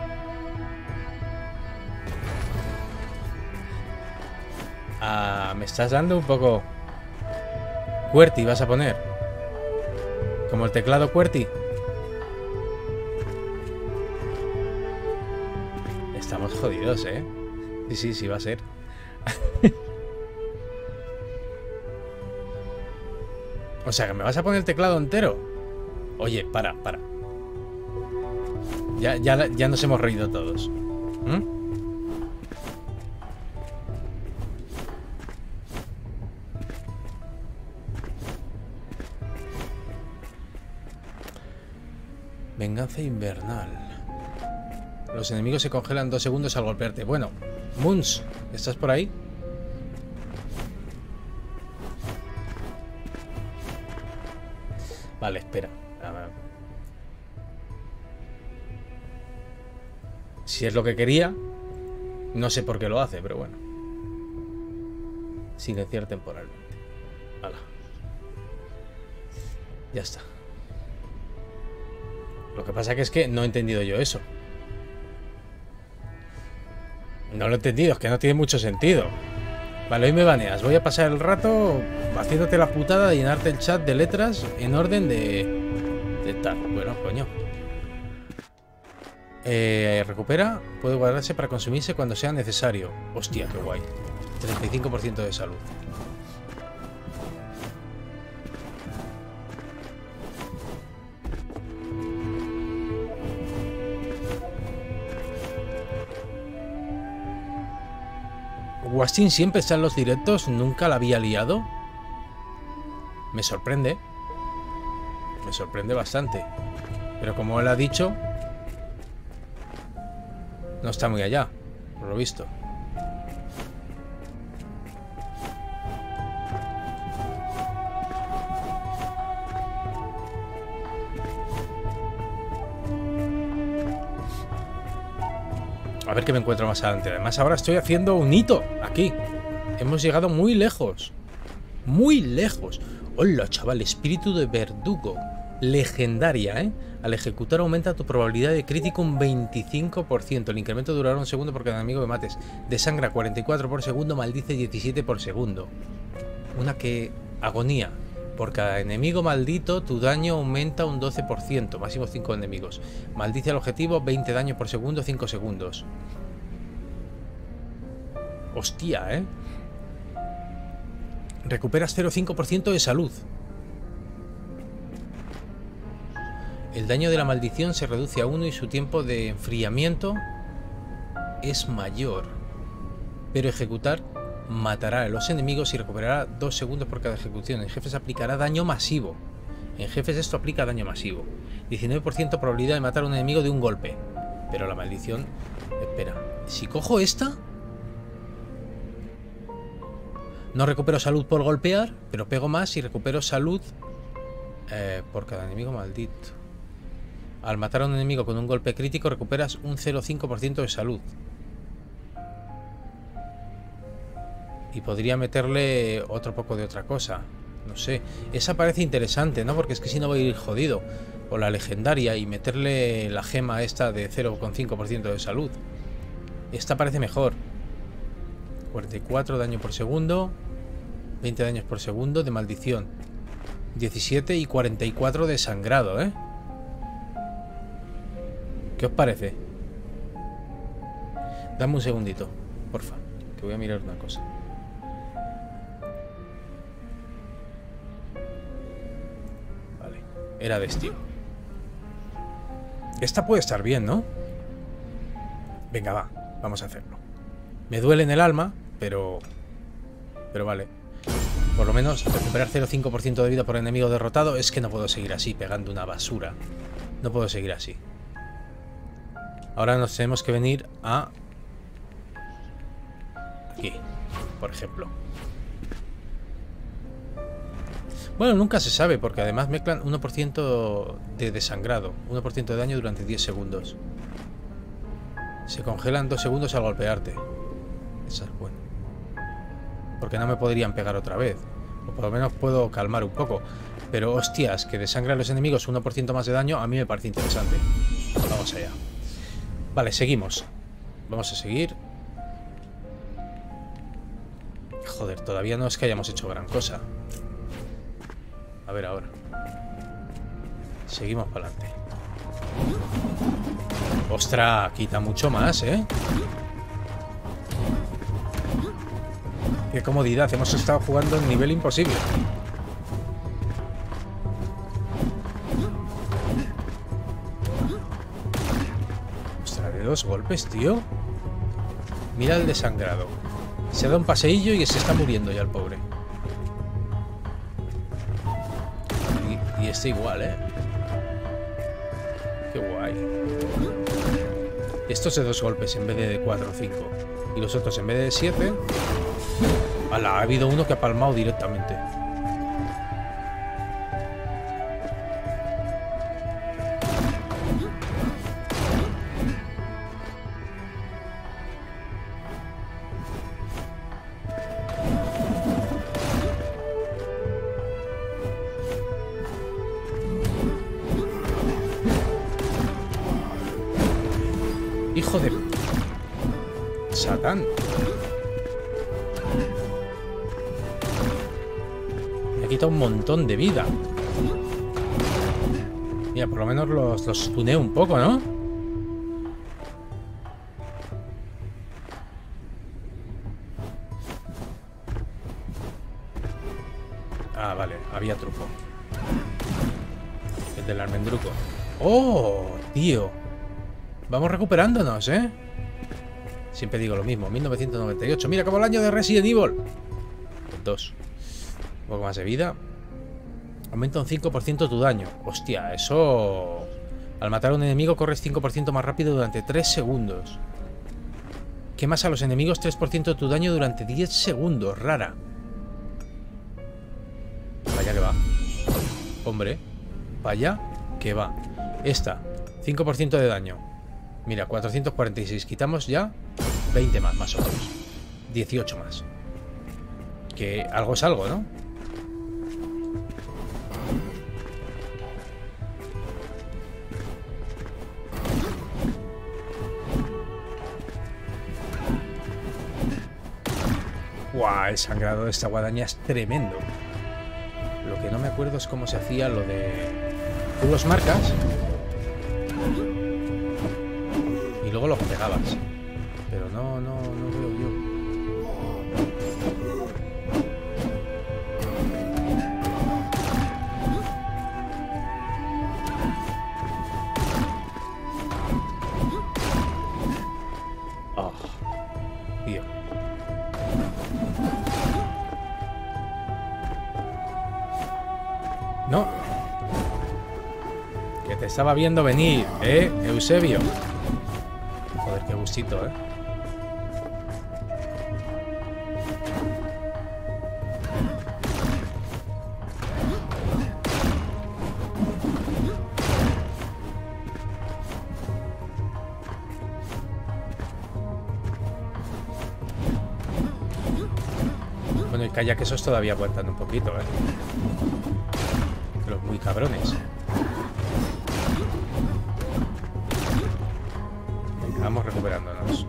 Speaker 1: Ah, me estás dando un poco... QWERTY vas a poner. Como el teclado QWERTY. Estamos jodidos, ¿eh? Sí, sí, sí va a ser. O sea, que me vas a poner el teclado entero. Oye, para, para. Ya, ya, ya nos hemos reído todos. ¿Mm? Venganza invernal. Los enemigos se congelan dos segundos al golpearte. Bueno, Moons, ¿estás por ahí? Vale, espera. A ver. Si es lo que quería, no sé por qué lo hace, pero bueno. Silenciar temporalmente. Hala. Ya está. Lo que pasa que es que no he entendido yo eso. No lo he entendido, es que no tiene mucho sentido. Vale, hoy me baneas. Voy a pasar el rato haciéndote la putada de llenarte el chat de letras en orden de... de tal. Bueno, coño. Eh, recupera. Puede guardarse para consumirse cuando sea necesario. Hostia, qué guay. treinta y cinco por ciento de salud. Wasting siempre está en los directos, nunca la había liado. Me sorprende. Me sorprende bastante. Pero como él ha dicho, no está muy allá, por lo visto. A ver qué me encuentro más adelante. Además ahora estoy haciendo un hito aquí. Hemos llegado muy lejos. Muy lejos. Hola, chaval. Espíritu de verdugo. Legendaria, ¿eh? Al ejecutar aumenta tu probabilidad de crítico un veinticinco por ciento. El incremento durará un segundo por cada enemigo que mates. Desangra cuarenta y cuatro por segundo. Maldice diecisiete por segundo. Una que... Agonía. Por cada enemigo maldito, tu daño aumenta un doce por ciento. Máximo cinco enemigos. Maldice al objetivo, veinte daño por segundo, cinco segundos. Hostia, ¿eh? Recuperas cero coma cinco por ciento de salud. El daño de la maldición se reduce a uno y su tiempo de enfriamiento es mayor. Pero ejecutar matará a los enemigos y recuperará dos segundos por cada ejecución. En jefes aplicará daño masivo. En jefes esto aplica daño masivo. diecinueve por ciento probabilidad de matar a un enemigo de un golpe. Pero la maldición... Espera. Si cojo esta... No recupero salud por golpear, pero pego más y recupero salud eh, por cada enemigo maldito. Al matar a un enemigo con un golpe crítico recuperas un cero coma cinco por ciento de salud. Y podría meterle otro poco de otra cosa. No sé. Esa parece interesante, ¿no? Porque es que si no voy a ir jodido. O la legendaria y meterle la gema esta de cero coma cinco por ciento de salud. Esta parece mejor. cuarenta y cuatro daño por segundo. veinte daños por segundo de maldición. diecisiete y cuarenta y cuatro de sangrado, ¿eh? ¿Qué os parece? Dame un segundito, porfa. Que voy a mirar una cosa. Era destino. Esta puede estar bien, ¿no? Venga, va. Vamos a hacerlo. Me duele en el alma, pero... Pero vale. Por lo menos recuperar cero coma cinco por ciento de vida por enemigo derrotado. Es que no puedo seguir así, pegando una basura. No puedo seguir así. Ahora nos tenemos que venir a... Aquí, por ejemplo. Bueno, nunca se sabe, porque además mezclan uno por ciento de desangrado, uno por ciento de daño durante diez segundos. Se congelan dos segundos al golpearte. Eso es bueno. Porque no me podrían pegar otra vez. O por lo menos puedo calmar un poco. Pero hostias, que desangra a los enemigos uno por ciento más de daño, a mí me parece interesante. Vamos allá. Vale, seguimos. Vamos a seguir. Joder, todavía no es que hayamos hecho gran cosa. A ver ahora. Seguimos para adelante. ¡Ostras! Quita mucho más, ¿eh? ¡Qué comodidad! Hemos estado jugando en nivel imposible. ¡Ostras! De dos golpes, tío. Mira el desangrado. Se da un paseillo y se está muriendo ya el pobre. Y este igual, ¿eh? Qué guay. Estos de dos golpes en vez de cuatro o cinco. Y los otros en vez de siete. ¡Hala! Ha habido uno que ha palmado directamente. Hijo de... Satán. Me ha quitado un montón de vida. Mira, por lo menos los, los tuneo un poco, ¿no? Ah, vale, había truco. El del almendruco. ¡Oh, tío! Vamos recuperándonos, ¿eh? Siempre digo lo mismo, mil novecientos noventa y ocho. Mira, como el año de Resident Evil. Dos. Un poco más de vida. Aumenta un cinco por ciento tu daño. Hostia, eso... Al matar a un enemigo corres cinco por ciento más rápido durante tres segundos. Quemas a los enemigos tres por ciento de tu daño durante diez segundos. Rara. Vaya que va. Hombre. Vaya que va. Esta. cinco por ciento de daño. Mira, cuatrocientos cuarenta y seis. Quitamos ya veinte más, más o menos. dieciocho más. Que algo es algo, ¿no? ¡Guau! El sangrado de esta guadaña es tremendo. Lo que no me acuerdo es cómo se hacía lo de... Tú los marcas y luego los pegabas. Pero no, no, no veo yo. Oh, tío. No. Que te estaba viendo venir, ¿eh, Eusebio? Joder, qué gustito, ¿eh? Bueno, y calla que esos todavía aguantan un poquito, ¿eh? Los muy cabrones. Venga, vamos recuperándonos.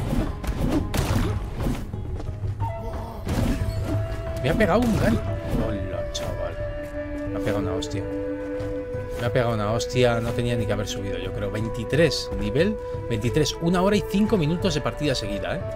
Speaker 1: Me ha pegado un gan. Hola, chaval. Me ha pegado una hostia. Me ha pegado una hostia. No tenía ni que haber subido, yo creo. veintitrés, nivel veintitrés. Una hora y cinco minutos de partida seguida, ¿eh?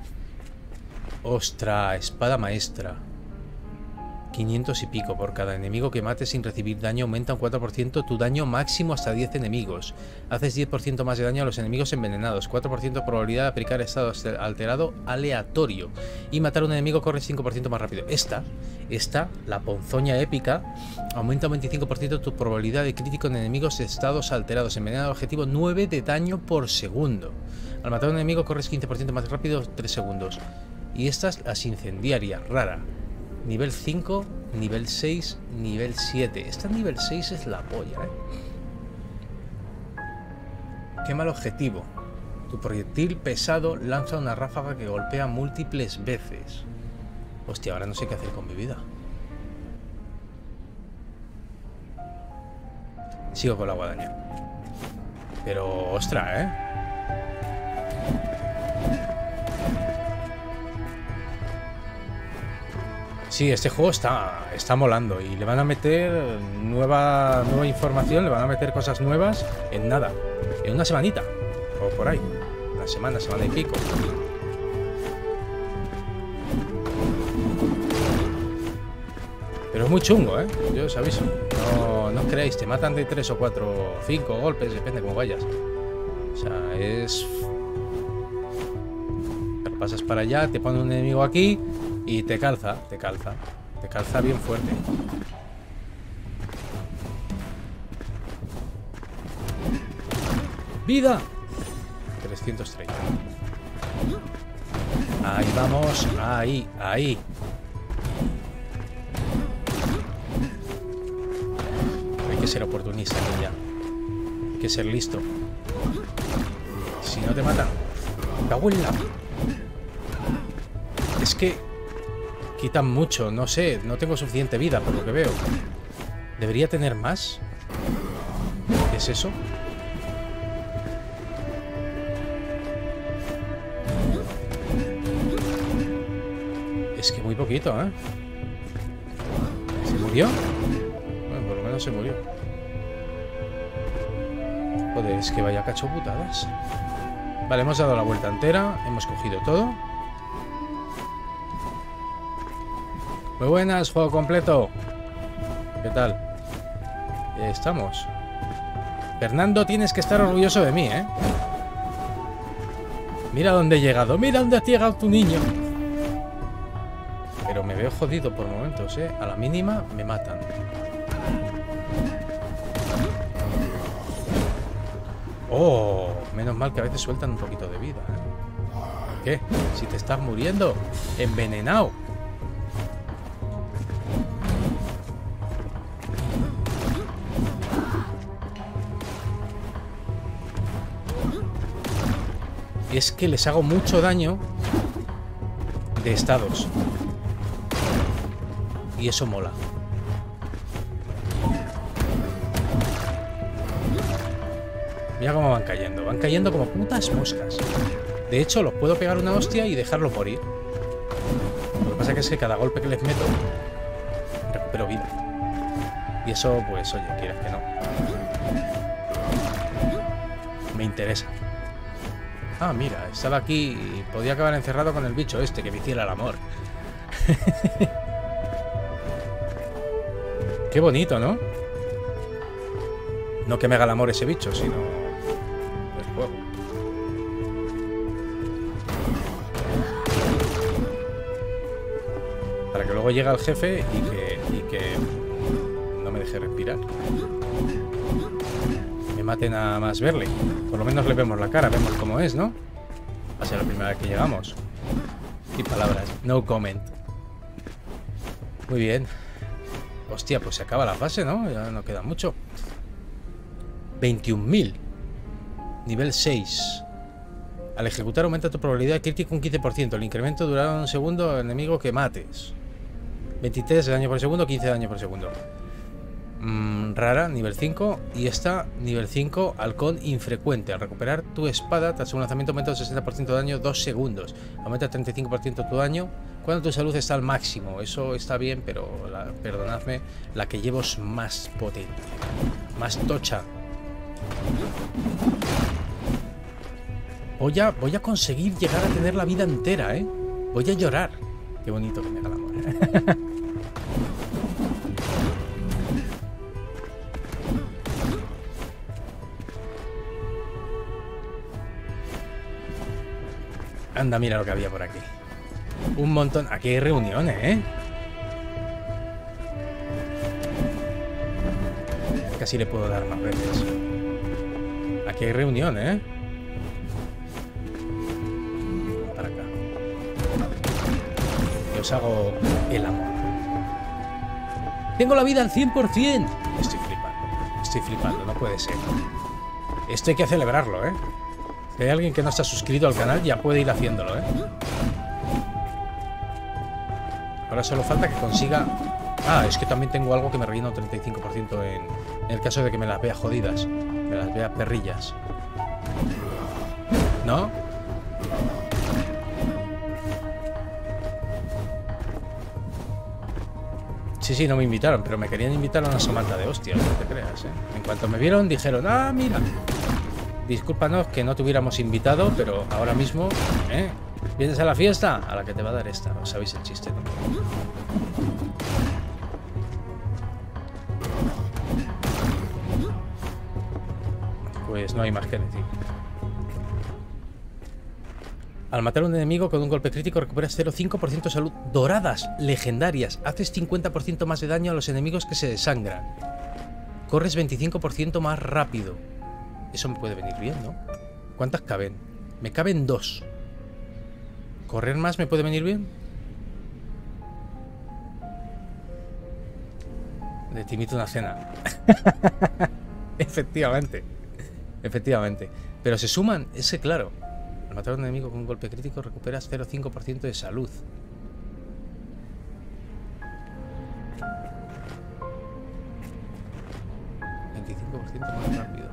Speaker 1: Ostra, espada maestra. quinientos y pico por cada enemigo que mates sin recibir daño. Aumenta un cuatro por ciento tu daño máximo hasta diez enemigos. Haces diez por ciento más de daño a los enemigos envenenados. cuatro por ciento probabilidad de aplicar estado alterado aleatorio. Y matar a un enemigo corre cinco por ciento más rápido. Esta, esta, la ponzoña épica, aumenta un veinticinco por ciento tu probabilidad de crítico en enemigos de estados alterados. Envenenado objetivo, nueve de daño por segundo. Al matar a un enemigo corres quince por ciento más rápido, tres segundos. Y esta es las incendiarias, rara. Nivel cinco, nivel seis, nivel siete. Esta nivel seis es la polla, ¿eh? Quema el objetivo. Tu proyectil pesado lanza una ráfaga que golpea múltiples veces. Hostia, ahora no sé qué hacer con mi vida. Sigo con la guadaña. Pero, ostra, ¿eh? Sí, este juego está, está molando y le van a meter nueva, nueva información, le van a meter cosas nuevas en nada, en una semanita o por ahí, una semana, semana y pico. Pero es muy chungo, ¿eh? Yo os aviso. No, no os creáis, te matan de tres o cuatro o cinco golpes, depende cómo vayas. O sea, es... Te pasas para allá, te pone un enemigo aquí... Y te calza, te calza, te calza bien fuerte. ¡Vida! trescientos treinta. Ahí vamos, ahí, ahí. Hay que ser oportunista, niña. Hay que ser listo. Si no te matan. ¡Cago en la... Es que... Quitan mucho, no sé, no tengo suficiente vida por lo que veo. ¿Debería tener más? ¿Qué es eso? Es que muy poquito, ¿eh? ¿Se murió? Bueno, por lo menos se murió. Joder, es que vaya cacho putadas. Vale, hemos dado la vuelta entera, hemos cogido todo. Muy buenas, juego completo. ¿Qué tal? Estamos. Fernando, tienes que estar orgulloso de mí, ¿eh? Mira dónde he llegado. Mira dónde has llegado tu niño. Pero me veo jodido por momentos, ¿eh? A la mínima me matan. Oh, menos mal que a veces sueltan un poquito de vida, ¿eh? ¿Qué? Si te estás muriendo, envenenado. Es que les hago mucho daño de estados. Y eso mola. Mira cómo van cayendo. Van cayendo como putas moscas. De hecho, los puedo pegar una hostia y dejarlos morir. Lo que pasa es que cada golpe que les meto recupero vida. Y eso, pues, oye, quieras que no, me interesa. Ah, mira, estaba aquí y podía acabar encerrado con el bicho este que me hiciera el amor. Qué bonito, ¿no? No que me haga el amor ese bicho, sino el juego. Para que luego llegue el jefe y que, y que no me deje respirar. Me mate nada más verle. Por lo menos le vemos la cara, vemos cómo es, ¿no? Va a ser la primera vez que llegamos. Sin palabras, no comment. Muy bien. Hostia, pues se acaba la fase, ¿no? Ya no queda mucho. veintiún mil. Nivel seis. Al ejecutar aumenta tu probabilidad de crítico un quince por ciento. El incremento durará un segundo al enemigo que mates. veintitrés de daño por segundo, quince de daño por segundo. Mm, rara, nivel cinco. Y esta, nivel cinco, halcón infrecuente. Al recuperar tu espada, tras un lanzamiento aumenta el sesenta por ciento de daño dos segundos. Aumenta el treinta y cinco por ciento tu daño cuando tu salud está al máximo. Eso está bien, pero la, perdonadme, la que llevo es más potente. Más tocha. Voy a, voy a conseguir llegar a tener la vida entera, ¿eh? Voy a llorar. Qué bonito que me haga el amor. Anda, mira lo que había por aquí. Un montón. Aquí hay reuniones, ¿eh? Casi le puedo dar más veces. Aquí hay reuniones, ¿eh? Para acá. Y os hago el amor. Tengo la vida al cien por cien. Estoy flipando. Estoy flipando, no puede ser. Esto hay que celebrarlo, ¿eh? Si hay alguien que no está suscrito al canal, ya puede ir haciéndolo, ¿eh? Ahora solo falta que consiga... Ah, es que también tengo algo que me rellena un treinta y cinco por ciento en, en el caso de que me las vea jodidas. Me las vea perrillas. ¿No? Sí, sí, no me invitaron, pero me querían invitar a una somata de hostia, no te creas, ¿eh? En cuanto me vieron, dijeron, ah, mira... Discúlpanos que no te hubiéramos invitado, pero ahora mismo, ¿eh? ¿Vienes a la fiesta? A la que te va a dar esta. ¿Os sabéis el chiste, no? Pues no hay más que decir. Al matar a un enemigo con un golpe crítico recuperas cero coma cinco por ciento de salud. Doradas, legendarias. Haces cincuenta por ciento más de daño a los enemigos que se desangran. Corres veinticinco por ciento más rápido. Eso me puede venir bien, ¿no? ¿Cuántas caben? Me caben dos. ¿Correr más me puede venir bien? De te invito a una cena. Efectivamente. Efectivamente. Pero se suman, ese claro. Al matar a un enemigo con un golpe crítico recuperas cero coma cinco por ciento de salud. veinticinco por ciento más rápido.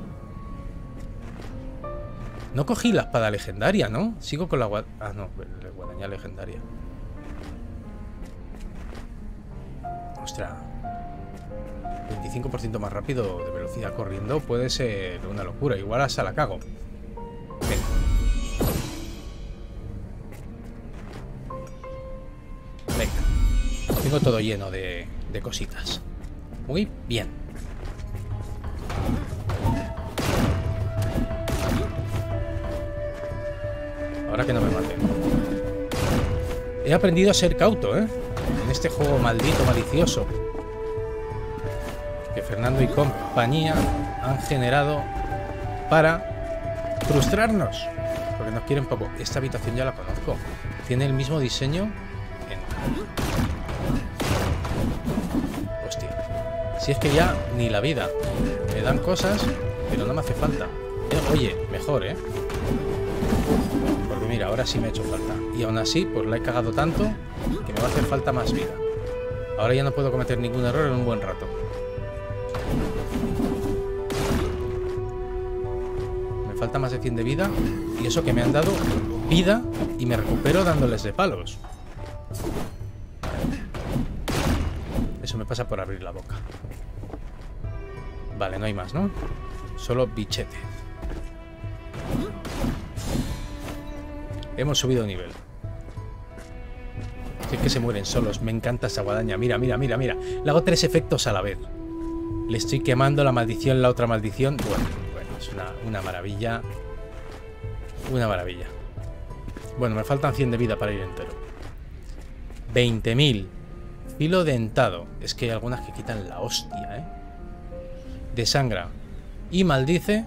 Speaker 1: No cogí la espada legendaria, ¿no? Sigo con la guadaña... Ah, no, la guadaña legendaria. Ostras. veinticinco por ciento más rápido de velocidad corriendo puede ser una locura. Igual hasta la cago. Venga. Venga. Tengo todo lleno de, de cositas. Muy bien. Ahora que no me maten. He aprendido a ser cauto, ¿eh? En este juego maldito, malicioso, que Fernando y compañía han generado para frustrarnos. Porque nos quieren poco. Esta habitación ya la conozco. Tiene el mismo diseño en... Hostia. Si es que ya ni la vida. Me dan cosas, pero no me hace falta. Eh, oye, mejor, ¿eh? Porque mira, ahora sí me ha hecho falta. Y aún así, pues la he cagado tanto que me va a hacer falta más vida. Ahora ya no puedo cometer ningún error en un buen rato. Me falta más de cien de vida. Y eso que me han dado vida y me recupero dándoles de palos. Eso me pasa por abrir la boca. Vale, no hay más, ¿no? Solo bichete. Hemos subido nivel. Si es que se mueren solos. Me encanta esa guadaña. Mira, mira, mira, mira. Le hago tres efectos a la vez. Le estoy quemando la maldición, la otra maldición. Bueno, bueno, es una, una maravilla. Una maravilla. Bueno, me faltan cien de vida para ir entero. veinte mil. Filo dentado. Es que hay algunas que quitan la hostia, ¿eh? Desangra. Y maldice.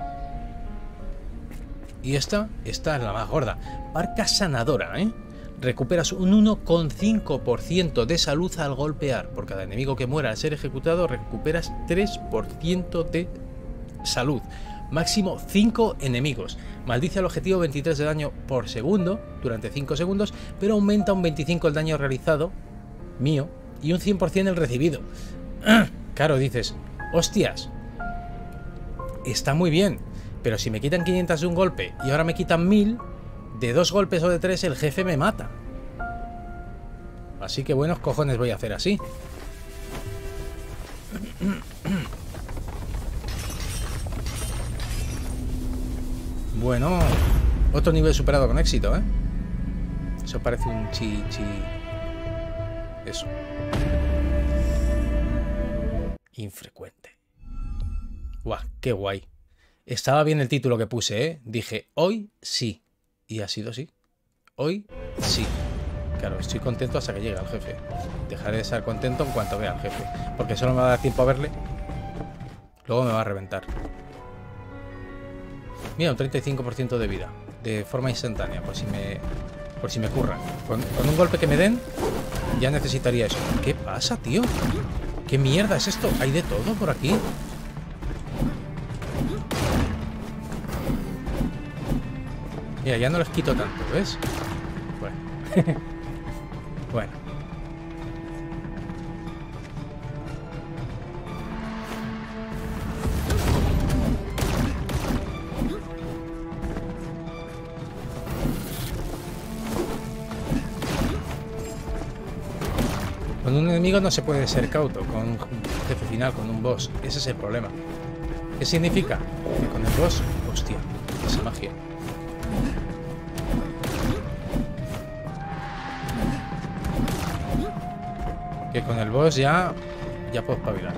Speaker 1: Y esta, esta es la más gorda. Parca sanadora, ¿eh? Recuperas un uno coma cinco por ciento de salud al golpear. Por cada enemigo que muera al ser ejecutado, recuperas tres por ciento de salud. Máximo cinco enemigos. Maldice al objetivo veintitrés de daño por segundo durante cinco segundos, pero aumenta un veinticinco el daño realizado, mío, y un cien por ciento el recibido. Claro, dices, hostias, está muy bien, pero si me quitan quinientos de un golpe y ahora me quitan mil, de dos golpes o de tres el jefe me mata. Así que buenos cojones voy a hacer así. Bueno, otro nivel superado con éxito, ¿eh? Eso parece un chi, chi... Eso. Infrecuente. Guau, qué guay. Estaba bien el título que puse, ¿eh? Dije, hoy sí. Y ha sido así. Hoy sí. Claro, estoy contento hasta que llegue al jefe. Dejaré de estar contento en cuanto vea al jefe. Porque solo me va a dar tiempo a verle. Luego me va a reventar. Mira, un treinta y cinco por ciento de vida. De forma instantánea, por si me, por si me curran. Con, con un golpe que me den, ya necesitaría eso. ¿Qué pasa, tío? ¿Qué mierda es esto? ¿Hay de todo por aquí? Mira, ya no los quito tanto, ¿ves? Bueno. Bueno. Con un enemigo no se puede ser cauto, con un jefe final, con un boss. Ese es el problema. ¿Qué significa? Que con el boss, hostia, esa magia. Que con el boss ya, ya puedo espabilar.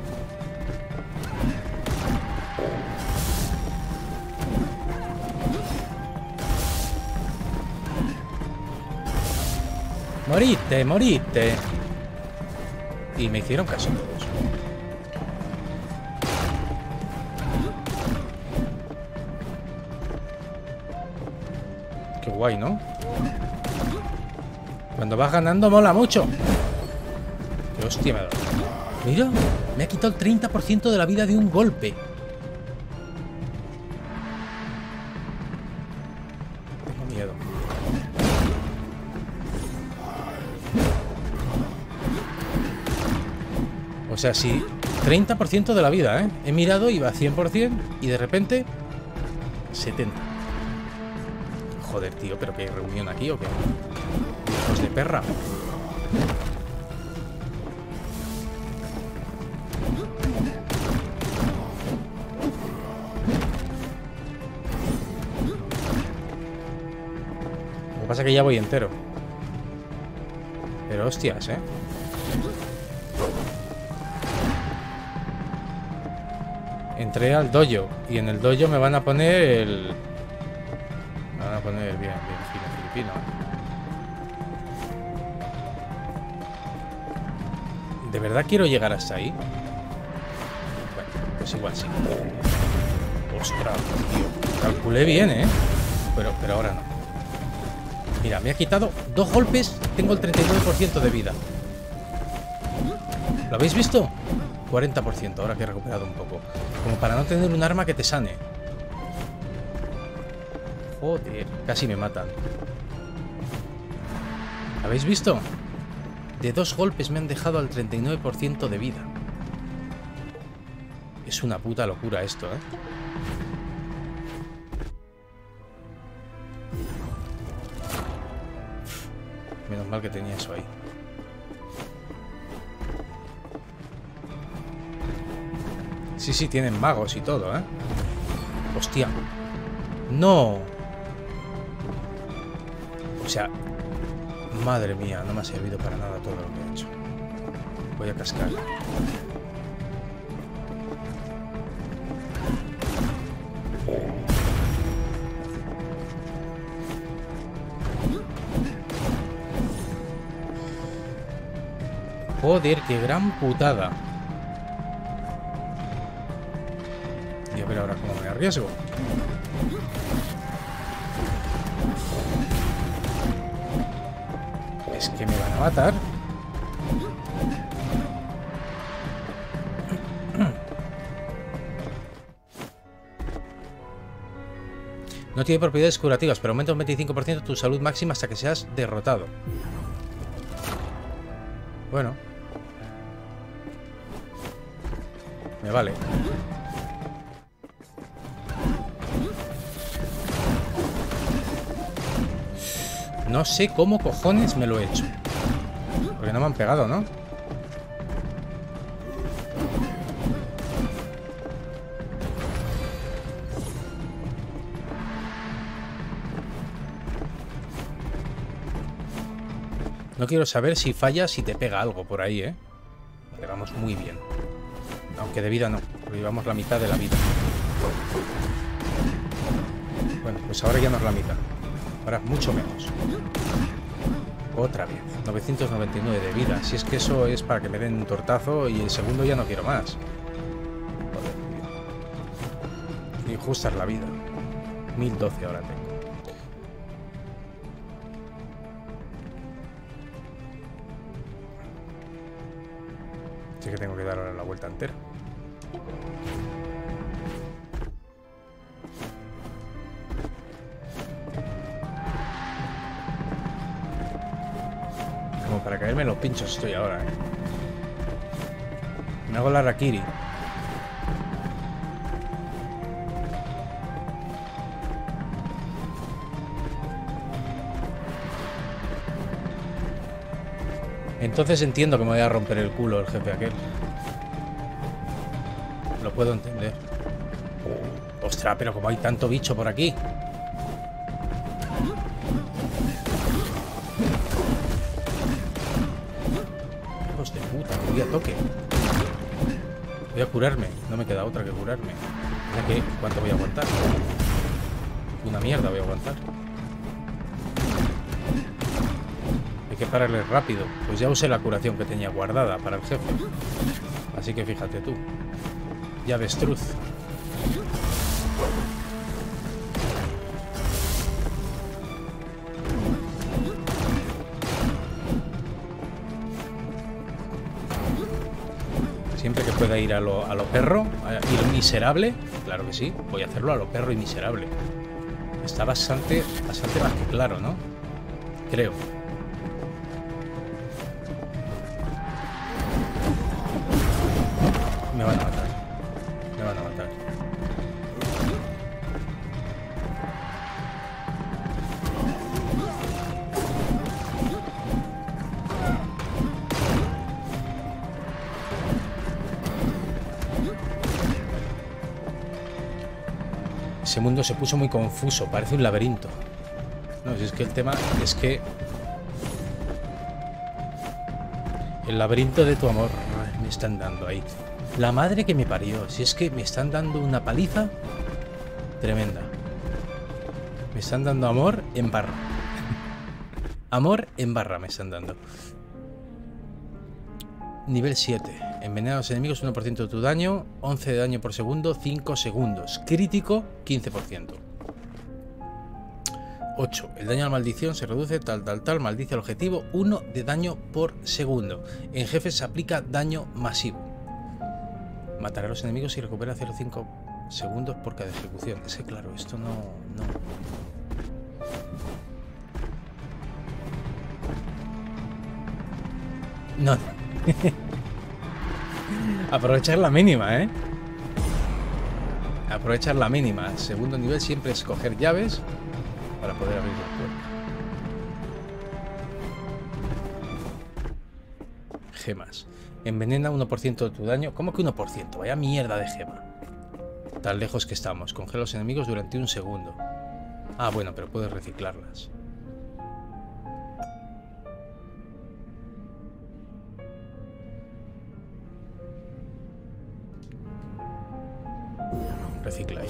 Speaker 1: Morite, morite. Y me hicieron caso todos. Qué guay, ¿no? Cuando vas ganando mola mucho. Qué hostia me ha dado. Mira, me ha quitado el treinta por ciento de la vida de un golpe. Tengo miedo. O sea, sí, treinta por ciento de la vida, ¿eh? He mirado, iba a cien por ciento y de repente setenta. Joder, tío, ¿pero qué hay reunión aquí o qué? Hijos de perra. Lo que pasa es que ya voy entero. Pero hostias, ¿eh? Entré al dojo y en el dojo me van a poner el... Me van a poner bien, bien fino filipino. ¿De verdad quiero llegar hasta ahí? Bueno, pues igual sí. Ostras, tío. Calculé bien, ¿eh? Pero, pero ahora no. Mira, me ha quitado dos golpes. Tengo el treinta y nueve por ciento de vida. ¿Lo habéis visto? cuarenta por ciento, ahora que he recuperado un poco. Como para no tener un arma que te sane. Joder, casi me matan. ¿Habéis visto? De dos golpes me han dejado al treinta y nueve por ciento de vida. Es una puta locura esto, ¿eh? Menos mal que tenía eso ahí. Sí, sí, tienen magos y todo, ¿eh? Hostia. ¡No! O sea... Madre mía, no me ha servido para nada todo lo que he hecho. Voy a cascar. Joder, qué gran putada. Y a ver ahora cómo me arriesgo. Es que me van a matar. No tiene propiedades curativas, pero aumenta un veinticinco por ciento tu salud máxima hasta que seas derrotado. Bueno. Me vale. No sé cómo cojones me lo he hecho. Porque no me han pegado, ¿no? No quiero saber si falla, si te pega algo por ahí, ¿eh? Vale, vamos muy bien. Aunque de vida no, porque llevamos la mitad de la vida. Bueno, pues ahora ya no es la mitad. Ahora mucho menos. Otra vez. novecientos noventa y nueve de vida. Si es que eso es para que me den un tortazo y el segundo ya no quiero más. Joder, tío. Injusta es la vida. mil doce ahora tengo. Así que tengo que dar ahora la vuelta entera. Como para caerme en los pinchos estoy ahora, ¿eh? Me hago la Rakiri. Entonces entiendo que me voy a romper el culo el jefe aquel. Lo puedo entender. Ostras, pero como hay tanto bicho por aquí. Hijos de puta, me voy a toque. Voy a curarme. No me queda otra que curarme. Mira que, ¿cuánto voy a aguantar? Una mierda voy a aguantar. Hay que pararle rápido. Pues ya usé la curación que tenía guardada para el jefe. Así que fíjate tú. Ya avestruz. Siempre que pueda ir a lo, a lo perro, a ir miserable, claro que sí, voy a hacerlo a lo perro y miserable. Está bastante, bastante más que claro, ¿no? Creo. Me van a matar. Me van a matar. Ese mundo se puso muy confuso, parece un laberinto. No, si es que el tema es que... El laberinto de tu amor. Ay, me están dando ahí. La madre que me parió. Si es que me están dando una paliza tremenda. Me Me están dando amor en barra. Amor en barra me están dando. Nivel siete. Envenena a los enemigos uno por ciento de tu daño. once de daño por segundo. cinco segundos. Crítico quince por ciento. ocho. El daño a la maldición se reduce tal, tal, tal. Maldice al objetivo. uno de daño por segundo. En jefes se aplica daño masivo. Matará a los enemigos y recupera cero coma cinco segundos por cada ejecución. Es que claro, esto no... No. No. Aprovechar la mínima, ¿eh? Aprovechar la mínima. Segundo nivel siempre es coger llaves para poder abrir la puerta. Gemas. Envenena uno por ciento de tu daño. ¿Cómo que uno por ciento? Vaya mierda de gema. Tan lejos que estamos. Congela a los enemigos durante un segundo. Ah, bueno, pero puedes reciclarlas. Recicla ahí.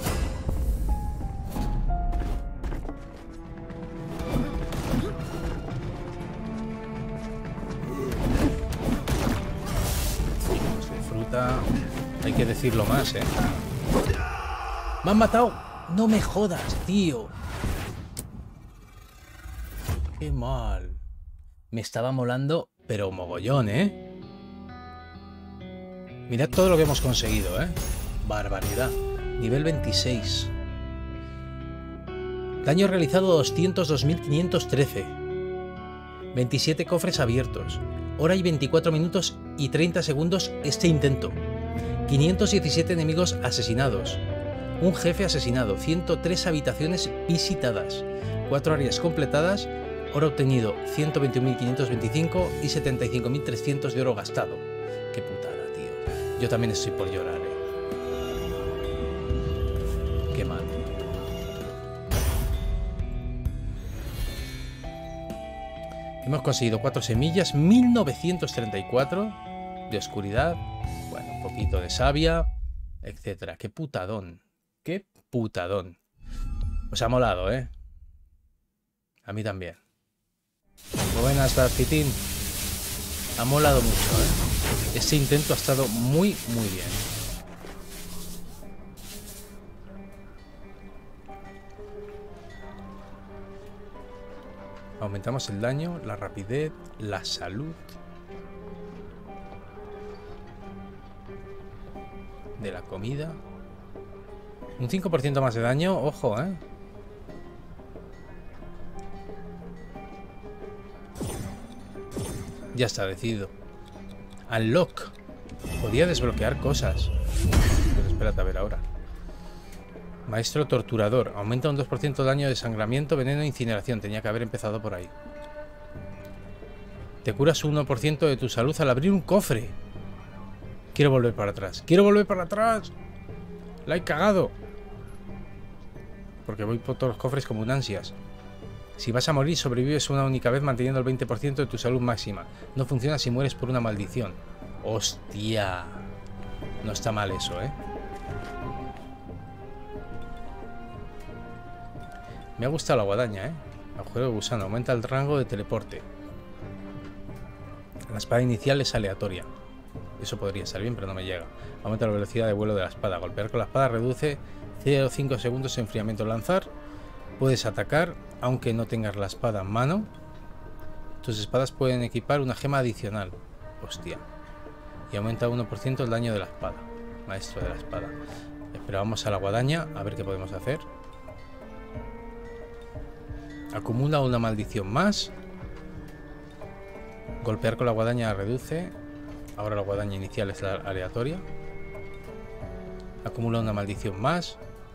Speaker 1: De fruta. Hay que decirlo más, ¿eh? ¡Me han matado! ¡No me jodas, tío! ¡Qué mal! Me estaba molando, pero mogollón, ¿eh? Mirad todo lo que hemos conseguido, ¿eh? Barbaridad. Nivel veintiséis. Daño realizado doscientos dos mil quinientos trece. veintisiete cofres abiertos. Hora y veinticuatro minutos y treinta segundos este intento. quinientos diecisiete enemigos asesinados. Un jefe asesinado. ciento tres habitaciones visitadas. cuatro áreas completadas. Oro obtenido ciento veintiuno mil quinientos veinticinco y setenta y cinco mil trescientos de oro gastado. Qué putada, tío. Yo también estoy por llorar, eh. Qué mal. Hemos conseguido cuatro semillas, mil novecientos treinta y cuatro de oscuridad, bueno, un poquito de savia, etcétera. Qué putadón, qué putadón. Os ha molado, ¿eh? A mí también. Buenas, Darcitín. Ha molado mucho, ¿eh? Este intento ha estado muy, muy bien. Aumentamos el daño, la rapidez, la salud. De la comida. Un cinco por ciento más de daño, ojo, ¿eh? Ya está decidido. Unlock. Podía desbloquear cosas. Pues espérate a ver ahora. Maestro torturador. Aumenta un dos por ciento de daño de desangramiento, veneno e incineración. Tenía que haber empezado por ahí. Te curas un uno por ciento de tu salud al abrir un cofre. Quiero volver para atrás. ¡Quiero volver para atrás! ¡La he cagado! Porque voy por todos los cofres como un ansias. Si vas a morir, sobrevives una única vez manteniendo el veinte por ciento de tu salud máxima. No funciona si mueres por una maldición. ¡Hostia! No está mal eso, ¿eh? Me ha gustado la guadaña, ¿eh? Agujero de gusano. Aumenta el rango de teleporte. La espada inicial es aleatoria. Eso podría estar bien, pero no me llega. Aumenta la velocidad de vuelo de la espada. Golpear con la espada reduce cero coma cinco segundos de enfriamiento. Lanzar. Puedes atacar, aunque no tengas la espada en mano. Tus espadas pueden equipar una gema adicional. Hostia. Y aumenta uno por ciento el daño de la espada. Maestro de la espada. Pero vamos a la guadaña, a ver qué podemos hacer. Acumula una maldición más. Golpear con la guadaña reduce. Ahora la guadaña inicial es la aleatoria. Acumula una maldición más.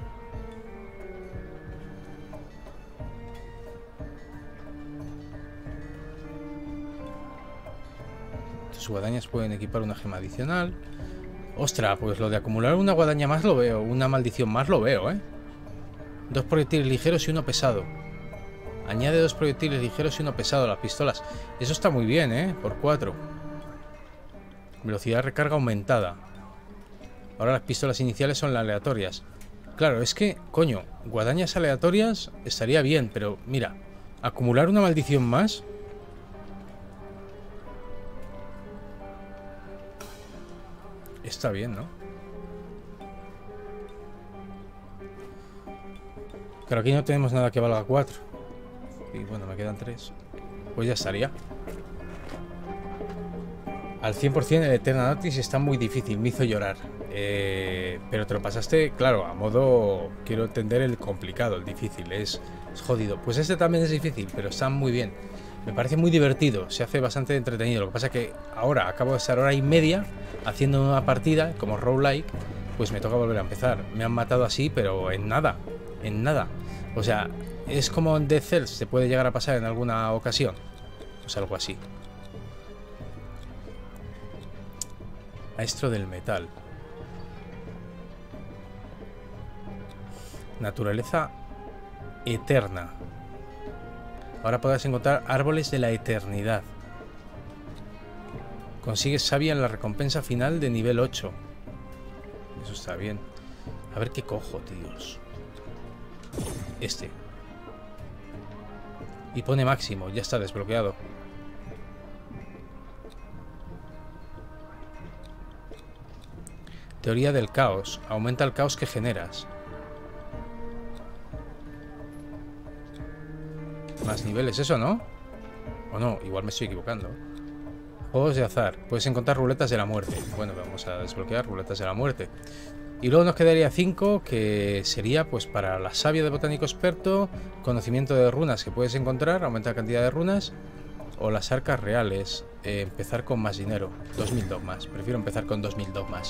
Speaker 1: Tus guadañas pueden equipar una gema adicional. Ostras, pues lo de acumular una guadaña más lo veo. Una maldición más lo veo, ¿eh? Dos proyectiles ligeros y uno pesado. Añade dos proyectiles ligeros y uno pesado a las pistolas. Eso está muy bien, ¿eh? Por cuatro. Velocidad de recarga aumentada. Ahora las pistolas iniciales son las aleatorias. Claro, es que, coño, guadañas aleatorias estaría bien, pero mira, acumular una maldición más... Está bien, ¿no? Claro, aquí no tenemos nada que valga cuatro. Y bueno, me quedan tres. Pues ya estaría. Al cien por cien el Eterna Notice está muy difícil, me hizo llorar. Eh, pero te lo pasaste, claro, a modo... Quiero entender el complicado, el difícil, es, es jodido. Pues este también es difícil, pero está muy bien. Me parece muy divertido, se hace bastante entretenido. Lo que pasa es que ahora acabo de estar hora y media haciendo una partida, como roguelike, pues me toca volver a empezar. Me han matado así, pero en nada, en nada. O sea, es como en Dead Cells, se puede llegar a pasar en alguna ocasión. Pues algo así. Maestro del metal. Naturaleza eterna. Ahora podrás encontrar árboles de la eternidad. Consigues savia en la recompensa final de nivel ocho. Eso está bien. A ver qué cojo, tíos. Este. Y pone máximo, ya está desbloqueado. Teoría del caos. Aumenta el caos que generas. Más niveles, eso, ¿no? O no, igual me estoy equivocando. Juegos de azar. Puedes encontrar ruletas de la muerte. Bueno, vamos a desbloquear ruletas de la muerte. Y luego nos quedaría cinco, que sería pues para la savia de botánico experto, conocimiento de runas que puedes encontrar, aumenta la cantidad de runas, o las arcas reales. Eh, empezar con más dinero. dos mil dogmas. Prefiero empezar con dos mil dogmas.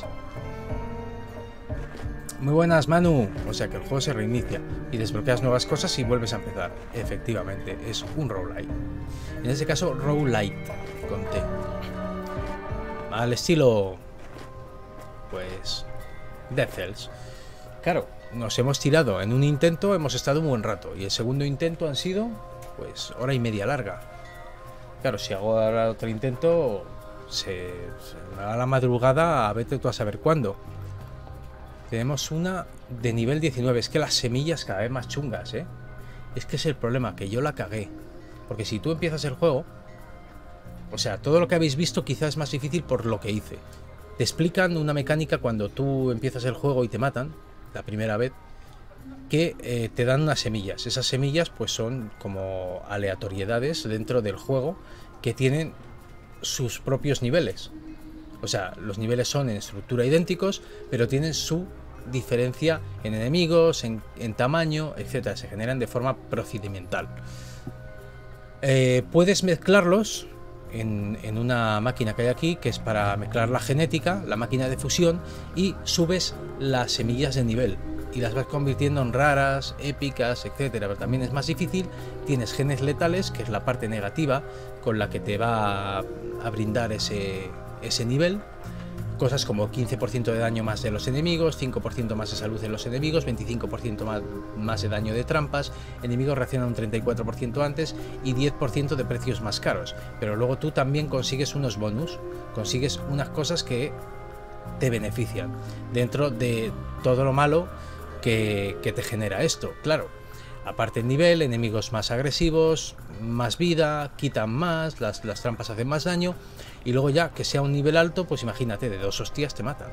Speaker 1: Muy buenas, Manu. O sea que el juego se reinicia y desbloqueas nuevas cosas y vuelves a empezar. Efectivamente, es un roguelite. En este caso, roguelite con T. Al estilo... Pues... Dead Cells. Claro, nos hemos tirado en un intento, hemos estado un buen rato. Y el segundo intento han sido, pues, hora y media larga. Claro, si hago ahora otro intento, se, se me da la madrugada a vete tú a saber cuándo. Tenemos una de nivel diecinueve. Es que las semillas cada vez más chungas, ¿eh? Es que es el problema, que yo la cagué. Porque si tú empiezas el juego... O sea, todo lo que habéis visto quizás es más difícil por lo que hice. Te explican una mecánica cuando tú empiezas el juego y te matan, la primera vez, que eh, te dan unas semillas. Esas semillas pues son como aleatoriedades dentro del juego que tienen sus propios niveles. O sea, los niveles son en estructura idénticos, pero tienen su diferencia en enemigos, en, en tamaño, etcétera. Se generan de forma procedimental. Eh, puedes mezclarlos en, en una máquina que hay aquí, que es para mezclar la genética, la máquina de fusión, y subes las semillas de nivel y las vas convirtiendo en raras, épicas, etcétera. Pero también es más difícil. Tienes genes letales, que es la parte negativa con la que te va a, a brindar ese... ese nivel, cosas como quince por ciento de daño más de los enemigos, cinco por ciento más de salud de los enemigos, veinticinco por ciento más, más de daño de trampas, enemigos reaccionan un treinta y cuatro por ciento antes y diez por ciento de precios más caros. Pero luego tú también consigues unos bonus, consigues unas cosas que te benefician dentro de todo lo malo que, que te genera esto. Claro, aparte el nivel, enemigos más agresivos, más vida, quitan más, las, las trampas hacen más daño. Y luego ya que sea un nivel alto, pues imagínate, de dos hostias te matan.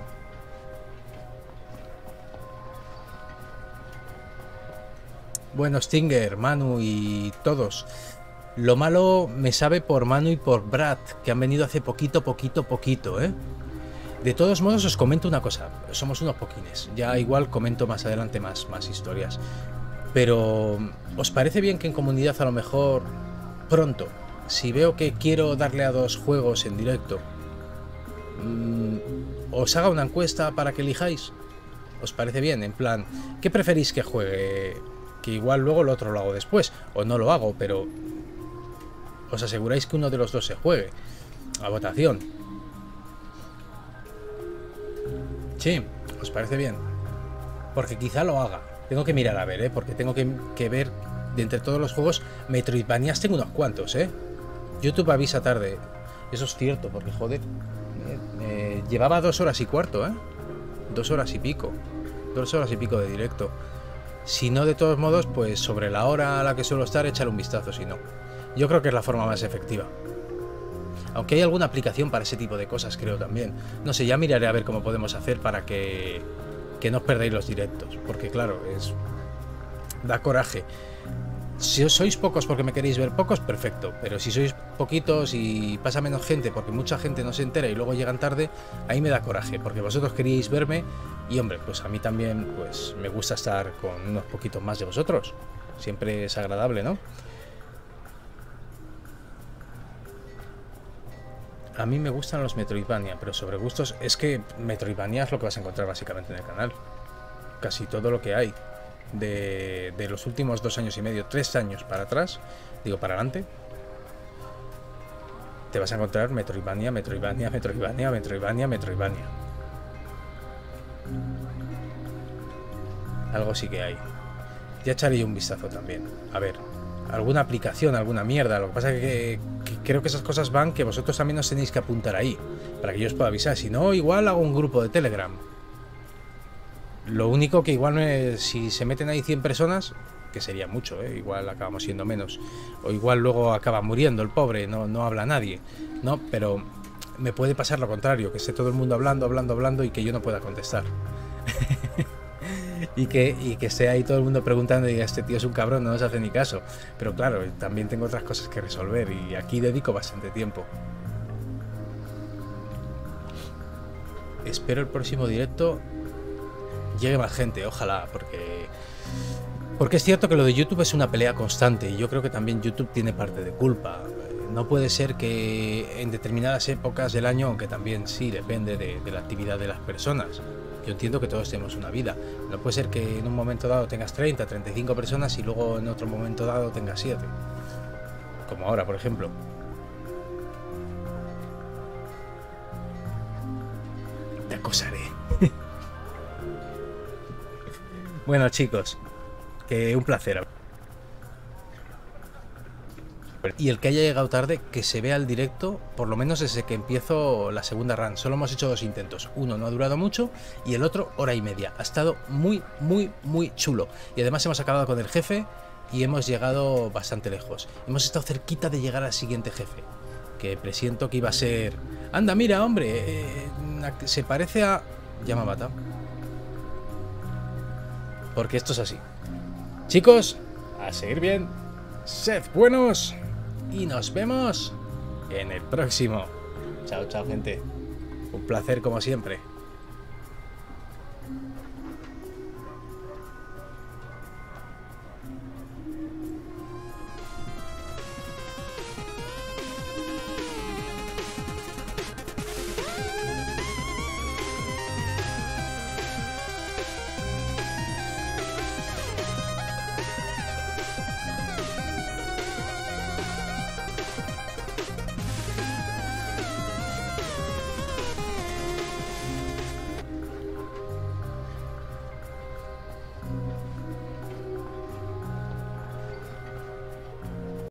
Speaker 1: Bueno, Stinger, Manu y todos. Lo malo me sabe por Manu y por Brad, que han venido hace poquito, poquito, poquito, ¿eh? De todos modos os comento una cosa, somos unos poquines. Ya igual comento más adelante más, más historias. Pero, ¿os parece bien que en comunidad a lo mejor pronto, si veo que quiero darle a dos juegos en directo, mmm, os haga una encuesta para que elijáis? ¿Os parece bien? En plan, ¿qué preferís que juegue? Que igual luego lo otro lo hago después, o no lo hago, pero os aseguráis que uno de los dos se juegue. A votación. Sí, ¿os parece bien? Porque quizá lo haga. Tengo que mirar a ver, ¿eh? Porque tengo que, que ver de entre todos los juegos. Metroidvanias tengo unos cuantos, ¿eh? YouTube avisa tarde. Eso es cierto, porque joder, eh, eh, llevaba dos horas y cuarto, ¿eh? Dos horas y pico. dos horas y pico de directo. Si no, de todos modos, pues sobre la hora a la que suelo estar, échale un vistazo, si no. Yo creo que es la forma más efectiva. Aunque hay alguna aplicación para ese tipo de cosas, creo también. No sé, ya miraré a ver cómo podemos hacer para que, que no os perdáis los directos. Porque claro, es da coraje. Si os sois pocos porque me queréis ver pocos, perfecto. Pero si sois poquitos y pasa menos gente porque mucha gente no se entera y luego llegan tarde, ahí me da coraje. Porque vosotros queríais verme y hombre, pues a mí también pues me gusta estar con unos poquitos más de vosotros. Siempre es agradable, ¿no? A mí me gustan los Metroidvania, pero sobre gustos es que Metroidvania es lo que vas a encontrar básicamente en el canal. Casi todo lo que hay de, de los últimos dos años y medio, tres años para atrás, digo para adelante, te vas a encontrar Metroidvania, Metroidvania, Metroidvania, Metroidvania, Metroidvania. Algo sí que hay. Ya echaré yo un vistazo también. A ver, alguna aplicación, alguna mierda. Lo que pasa es que, que creo que esas cosas van que vosotros también os tenéis que apuntar ahí para que yo os pueda avisar. Si no, igual hago un grupo de Telegram. Lo único que igual me, si se meten ahí cien personas, que sería mucho, ¿eh? Igual acabamos siendo menos. O igual luego acaba muriendo el pobre, no, no habla nadie. No, pero me puede pasar lo contrario, que esté todo el mundo hablando, hablando, hablando y que yo no pueda contestar. Y que, y que esté ahí todo el mundo preguntando y diga, este tío es un cabrón, no nos hace ni caso. Pero claro, también tengo otras cosas que resolver y aquí dedico bastante tiempo. Espero el próximo directo llegue más gente, ojalá, porque... Porque es cierto que lo de YouTube es una pelea constante y yo creo que también YouTube tiene parte de culpa. No puede ser que en determinadas épocas del año, aunque también sí depende de, de la actividad de las personas, yo entiendo que todos tenemos una vida. No puede ser que en un momento dado tengas treinta, treinta y cinco personas y luego en otro momento dado tengas siete. Como ahora, por ejemplo. Te acosaré. Bueno, chicos, que un placer. Y el que haya llegado tarde, que se vea el directo, por lo menos desde que empiezo la segunda run. Solo hemos hecho dos intentos. Uno no ha durado mucho y el otro hora y media. Ha estado muy, muy, muy chulo. Y además hemos acabado con el jefe y hemos llegado bastante lejos. Hemos estado cerquita de llegar al siguiente jefe, que presiento que iba a ser... Anda, mira, hombre, eh, se parece a... Ya me ha matado. Porque esto es así. Chicos, a seguir bien. Sed buenos. Y nos vemos en el próximo. Chao, chao, gente. Un placer como siempre.